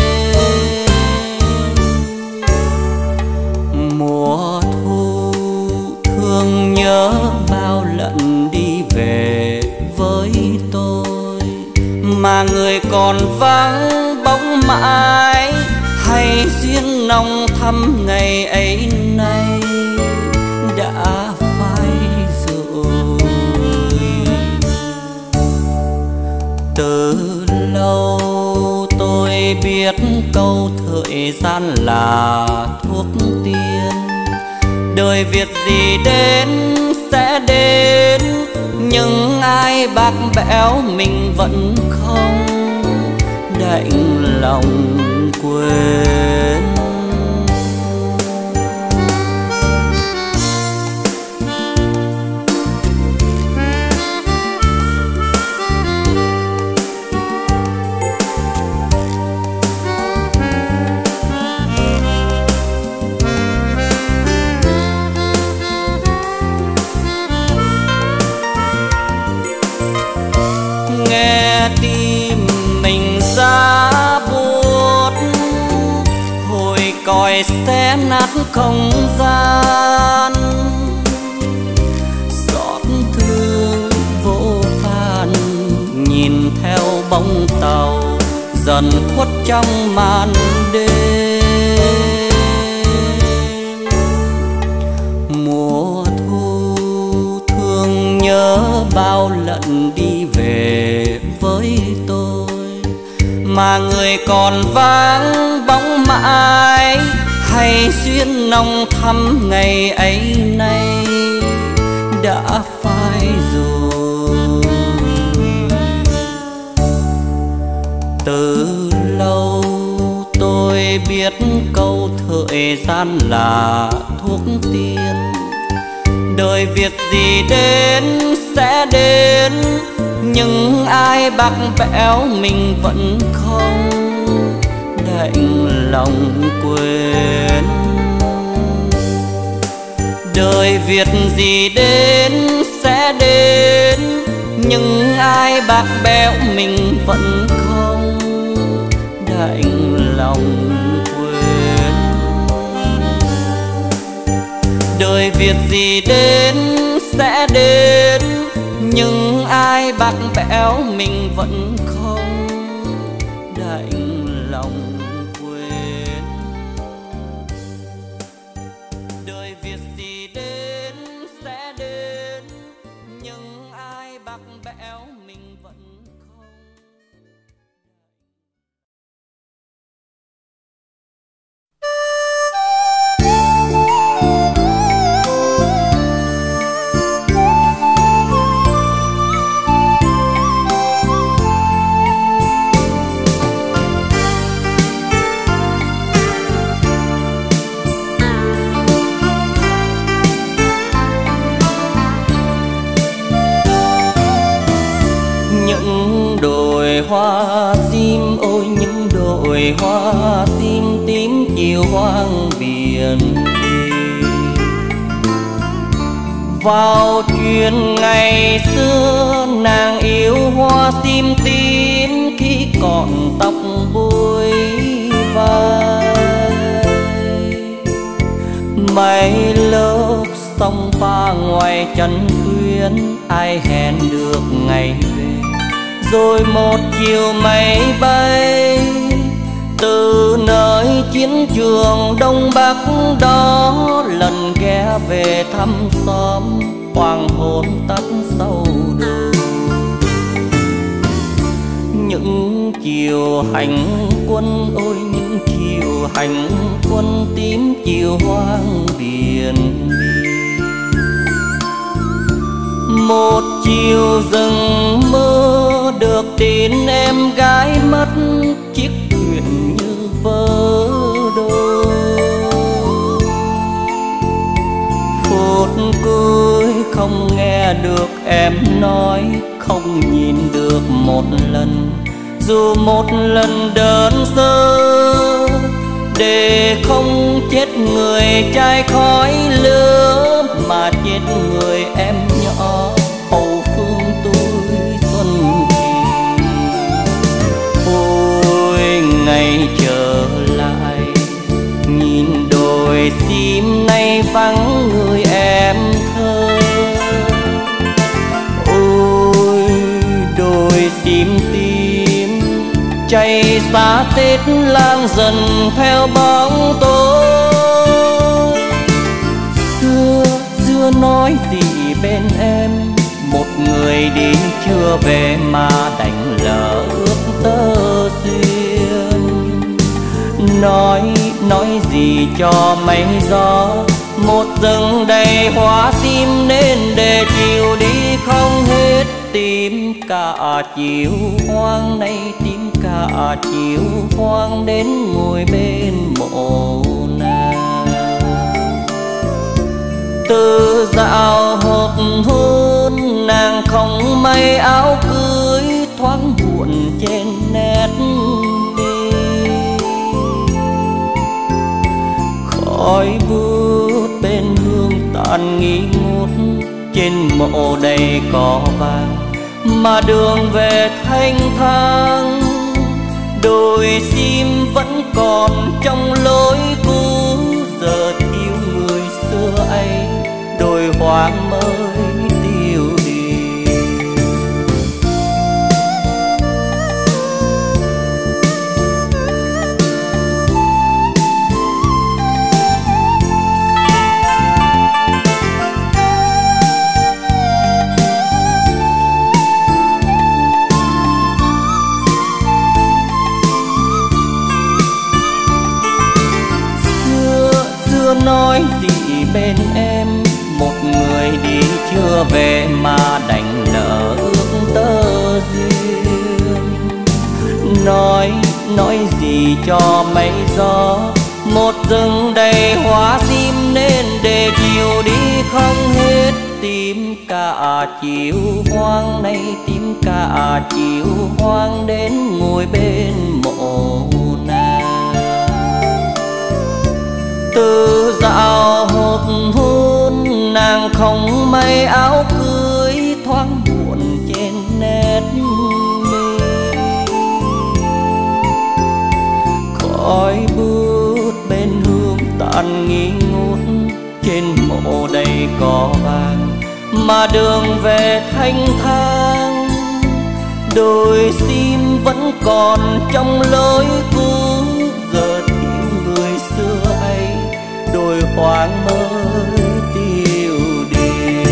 Mùa thu thương nhớ bao lần đi về với tôi, mà người còn vắng bóng mãi, hay duyên nồng thắm ngày ấy nay đã phai rồi. Từ lâu tôi biết câu thời gian là thuốc tiên, đời việc gì đến sẽ đến, nhưng ai bạc bẽo mình vẫn không đành lòng quên. Nghe tim mình ra buốt, hồi còi xé nát không gian. Xót thương vô vàn, nhìn theo bóng tàu dần khuất trong màn đêm. bao lần đi về với tôi, mà người còn vắng bóng mãi, hay duyên nồng thắm ngày ấy nay đã phai rồi. Từ lâu tôi biết câu thời gian là thuốc tiên, đời việc gì đến sẽ đến, nhưng ai bạc bẽo mình vẫn không đành lòng quên. Đời việc gì đến sẽ đến, nhưng ai bạc bẽo mình vẫn không đành lòng quên. Đời việc gì đến sẽ đến, nhưng ai bạc bẽo mình vẫn không đành lòng quên. Đời việc gì đến sẽ đến, nhưng ai bạc bẽo mình vẫn không. Hoa sim ôi những đồi hoa sim tím chiều hoang biển đi. Vào chuyện ngày xưa nàng yêu hoa sim tím khi còn tóc búi vai. Mấy lớp sông pha ngoài chân tuyến ai hẹn được ngày về. Rồi một chiều máy bay từ nơi chiến trường Đông Bắc đó, lần ghé về thăm xóm hoàng hôn tắt sâu đồi. Những chiều hành quân ôi những chiều hành quân tím chiều hoang biển đi. Một chiều rừng mưa được tin em gái mất, chiếc thuyền như vỡ đôi. Phút cuối không nghe được em nói, không nhìn được một lần, dù một lần đơn sơ, để không chết người trai khói lửa, mà chết người em nhỏ hậu phương tôi xuân kỳ. Ôi ngày trở lại nhìn đồi sim nay vắng người em thơ. Ôi đồi sim tím cháy xa Tết lang dần theo bóng tối. Xưa xưa nói gì bên em, một người đi chưa về mà đành lỡ ước tơ duyên. Nói nói gì cho mây gió, một rừng đầy hoa sim nên để chiều đi không hết. Tìm cả chiều hoang nay tìm cả chiều hoang đến ngồi bên mộ nàng. Từ dạo hộp hôn nàng không may áo cưới, thoáng buồn trên nét mi. Khói bút bên hương tàn nghi ngút, trên mộ đầy cỏ vàng mà đường về thanh thang. Đồi sim vẫn còn trong lối cũ, giờ thiếu người xưa ấy đồi hoang mới tiêu đi. chưa nói gì bên em, một người đi chưa về mà đành nợ ước tơ duyên. Nói, nói gì cho mây gió, một rừng đầy hoa tím nên để chiều đi không hết. Tìm cả chiều hoang này, tìm cả chiều hoang đến ngồi bên mộ nàng. Từ dạo hột hôn nàng không may áo cưới, thoáng buồn trên nét mi. Khói bút bên hương tàn nghi ngút, trên mộ đầy cỏ vàng mà đường về thanh thang. Đôi sim vẫn còn trong lối cũ, giờ thiếu người xưa ấy, đôi hoang mới tiêu đi.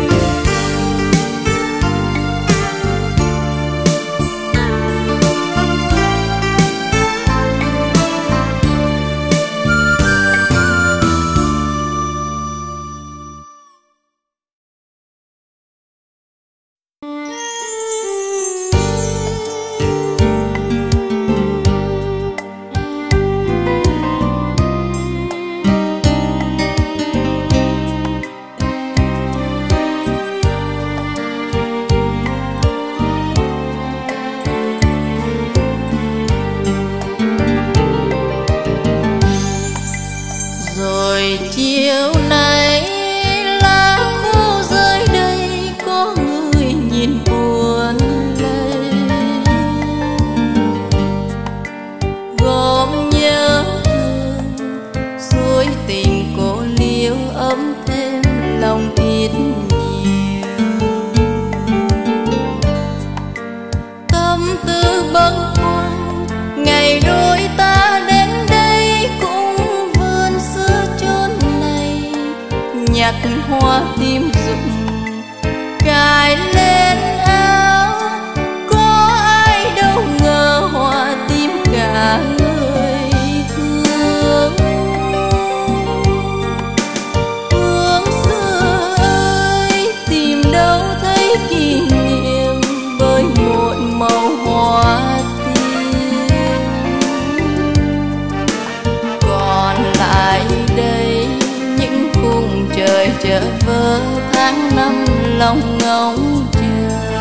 Hoa tím rụng cài lên áo, có ai đâu ngờ hoa tím cả người thương. Hương xưa ơi, tìm đâu thấy kỷ niệm với một màu hoa tím. Còn lại đây những khung trời trở vỡ tháng năm lòng ngóng chờ.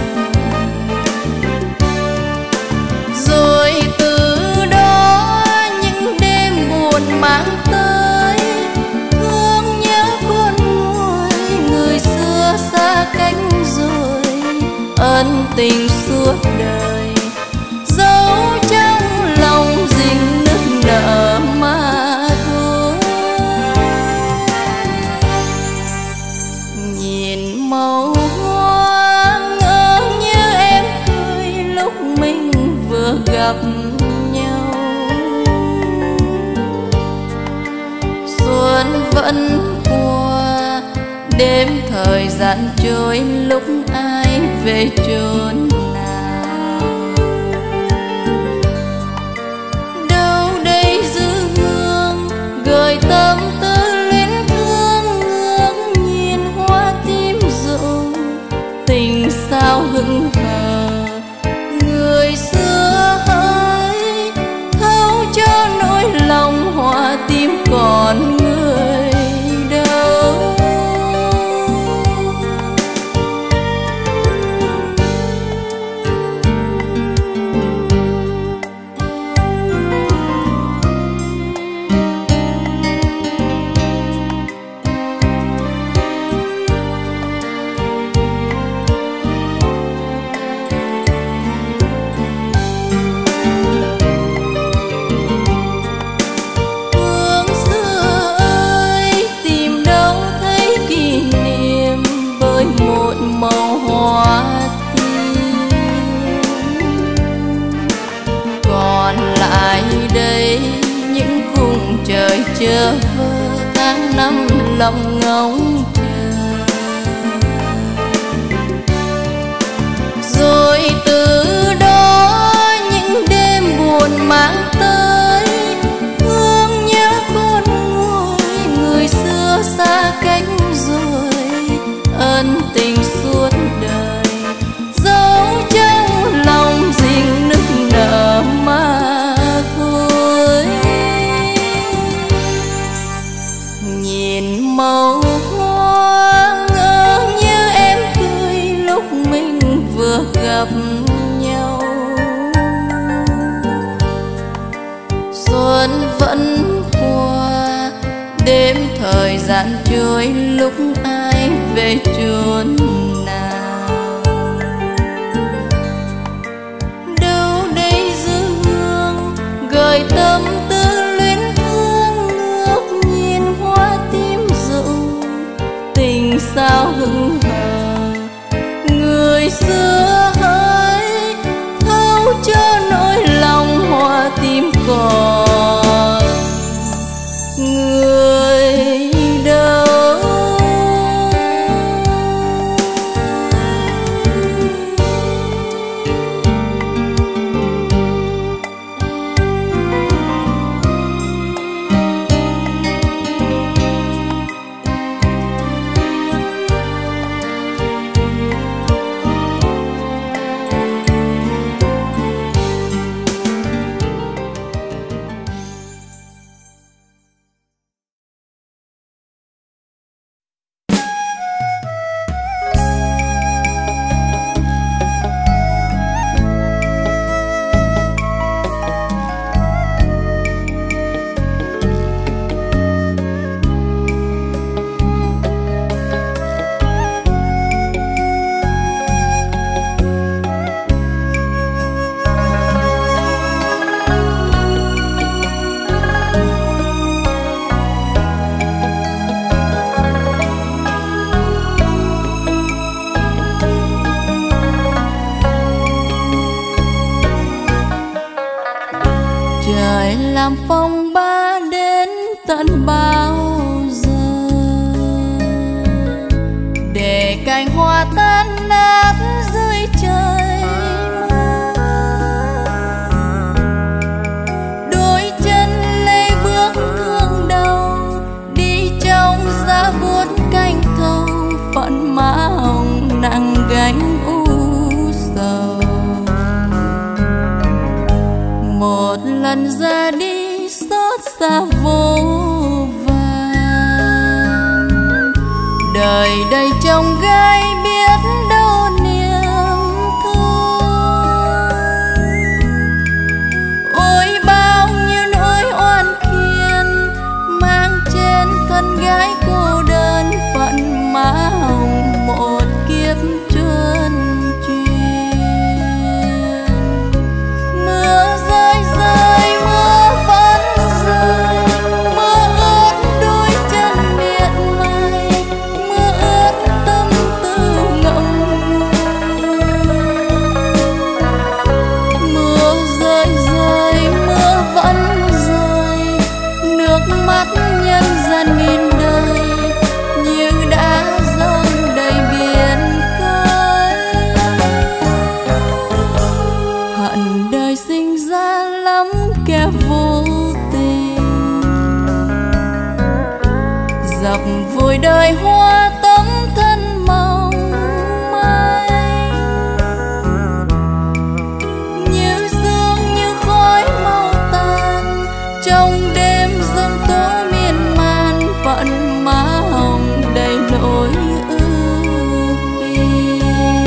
Rồi từ đó những đêm buồn mang tới thương nhớ con người, người xưa xa cách rồi ân tình suốt đời dấu trong lòng dinh nức nở mà. Màu hoa ngỡ như em cười lúc mình vừa gặp nhau. Xuân vẫn qua, đêm thời gian trôi lúc ai về chốn nào. Đâu đây dư hương gợi tâm tư tình sao hững hờ. Người xưa hỡi thấu cho nỗi lòng hoa tím còn người đâu. Màu hoa tím còn lại đây những khung trời chờ vơ tháng năm lòng ngóng chờ. Rồi từ đó những đêm buồn mang tới thương nhớ con người, thời gian trôi lúc ai về chốn nào. Đâu đây dư hương gợi tâm tư luyến thương, ngước nhìn hoa tím rụng tình sao hững hờ. Người xưa hỡi thấu cho nỗi lòng hoa tím còn người đâu. Trời làm phong ba đến tận bao giờ, để cành hoa tan nát dưới trời mưa. Đôi chân lê bước thương đau, đi trong giá buốt canh thâu, phận má hồng nặng gánh u sầu. Một lần ra đi xót xa vô vàn, đời đầy chông gai biết đâu niềm thương. Ôi bao nhiêu nỗi oan khiên mang trên thân gái cô đơn, phận má hồng một kiếp trơn chuyên. Mưa rơi rơi mưa vẫn rơi, mưa ướt đôi chân miệt mài, mưa ướt tâm tư ngậm ngùi. Mưa rơi rơi mưa vẫn rơi, nước mắt nhân dân nghìn đời như đã dâng đầy biển khơi. Hận đời sinh ra lắm kẻ vô tình, dập vùi đời hoa tấm thân mong manh. Như sương như khói mau tan, trong đêm giông tố miên man, phận má hồng đầy nỗi ưu phiền.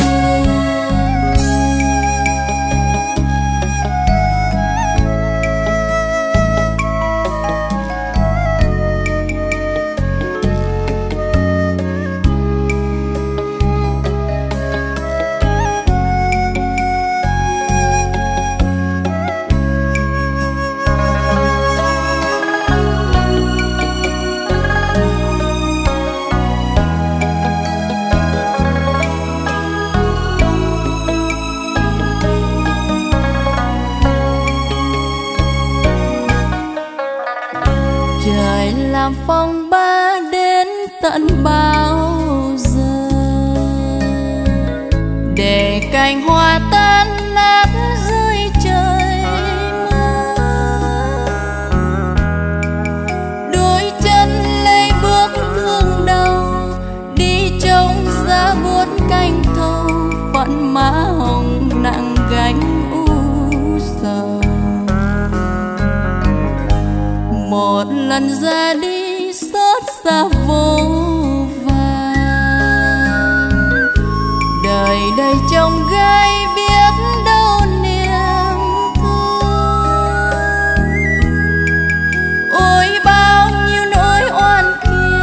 Trời làm phong ba đến tận bao giờ, để cành hoa tan nát dưới trời mưa. Đôi chân lê bước thương đau, đi trong giá buốt canh thâu, phận má hồng nặng gánh u sầu. Một lần ra đi xót xa vô vàn, đời đầy chông gai biết đâu niềm thương. Ôi bao nhiêu nỗi oan khiên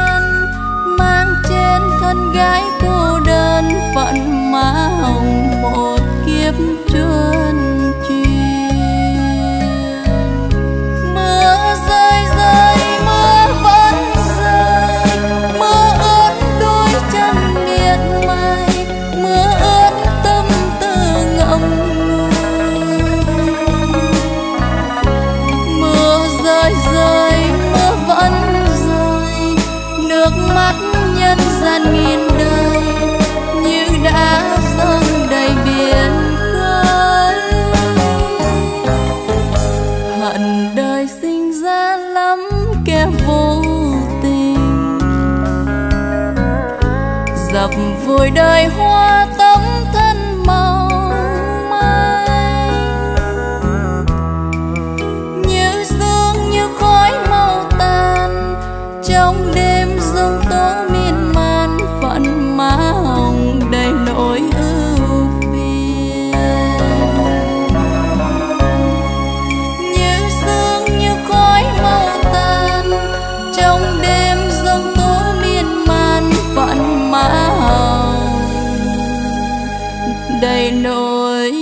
vô tình. Dập vội đời hoa tấm thân màu mai, như sương như khói màu tàn trong đêm giông tố miên man. Phận má hồng đầy nỗi ưu phiền, như sương như khói màu tàn trong đêm giông tố miên man. Phận má hồng đầy nỗi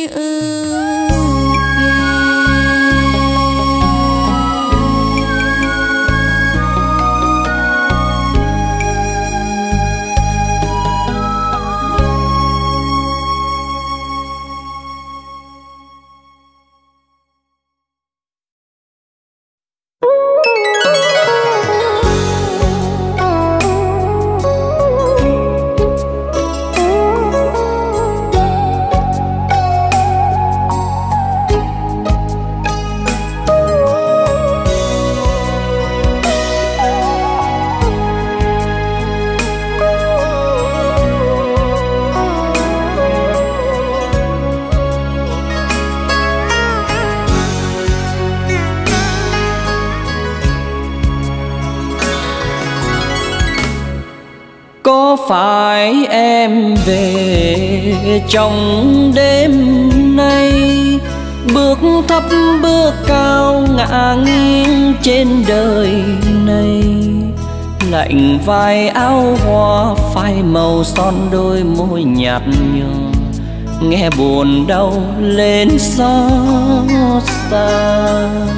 phải em về trong đêm nay, bước thấp bước cao ngả nghiêng trên đời này. Lạnh vai áo hoa phai màu son đôi môi nhạt nhòa, nghe buồn đau lên xót xa.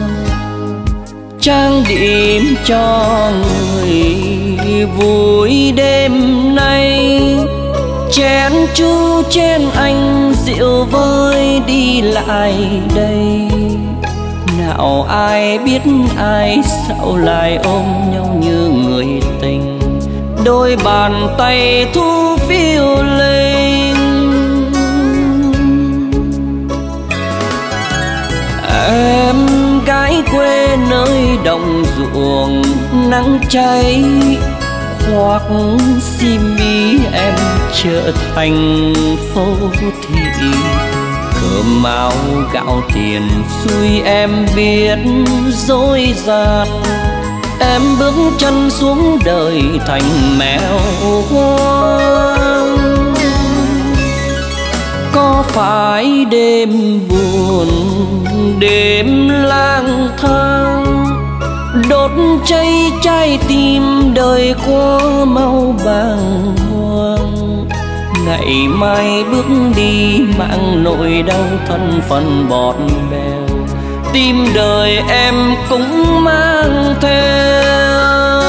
Trang điểm cho người vui đêm nay, chén chú chén anh rượu vơi đi lại đây. Nào ai biết ai sao lại ôm nhau như người tình, đôi bàn tay thu phiêu linh. Em gái quê nơi đồng ruộng nắng cháy, khoác xiêm em trở thành phố thị. Cơm áo gạo tiền xui em biết dối gian, em bước chân xuống đời thành mèo hoang. Có phải đêm buồn đêm lang thang, đốt cháy trái tim đời qua mau bàng hoàng. Ngày mai bước đi mang nỗi đau thân phận bọt bèo, tim đời em cũng mang theo.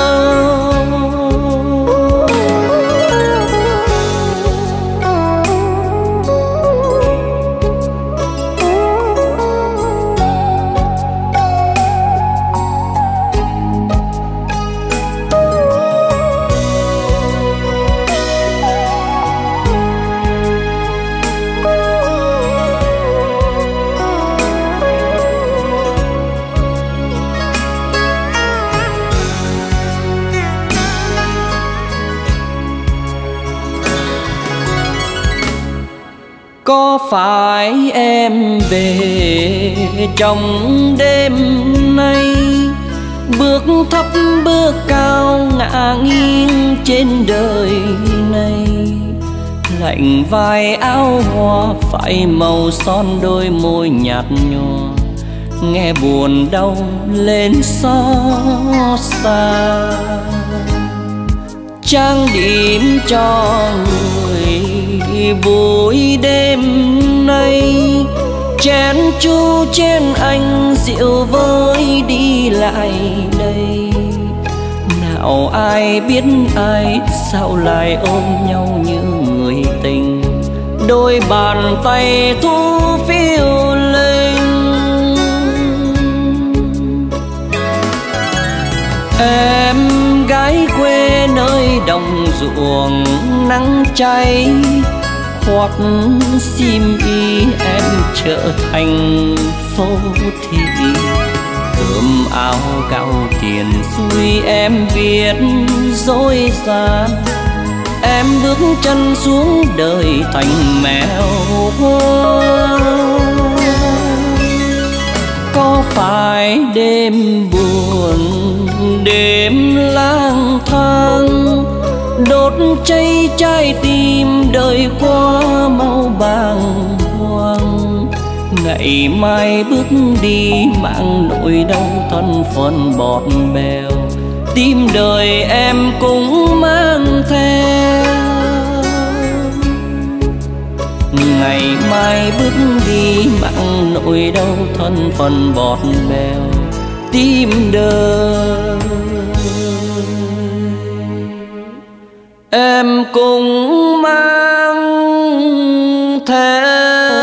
Có phải em về trong đêm nay, bước thấp bước cao ngả nghiêng trên đời này. Lạnh vai áo hoa phai màu son đôi môi nhạt nhòa, nghe buồn đau lên xót xa. Trang điểm cho người vui đêm nay, chén chú chén anh rượu vơi đi lại đây. Nào ai biết ai sao lại ôm nhau như người tình, đôi bàn tay thu phiêu linh. Em gái quê nơi đồng ruộng nắng cháy, khoác xiêm y em trở thành phố thị. Cơm áo gạo tiền hiền xuôi em biết dối gian. Em bước chân xuống đời thành mèo hoang. Có phải đêm buồn, đêm lang thang, đốt cháy trái tim đời qua mau bàng hoàng. Ngày mai bước đi mang nỗi đau thân phận bọt bèo, tim đời em cũng mang theo. Ngày mai bước đi mang nỗi đau thân phận bọt bèo, tim đời em cũng mang theo.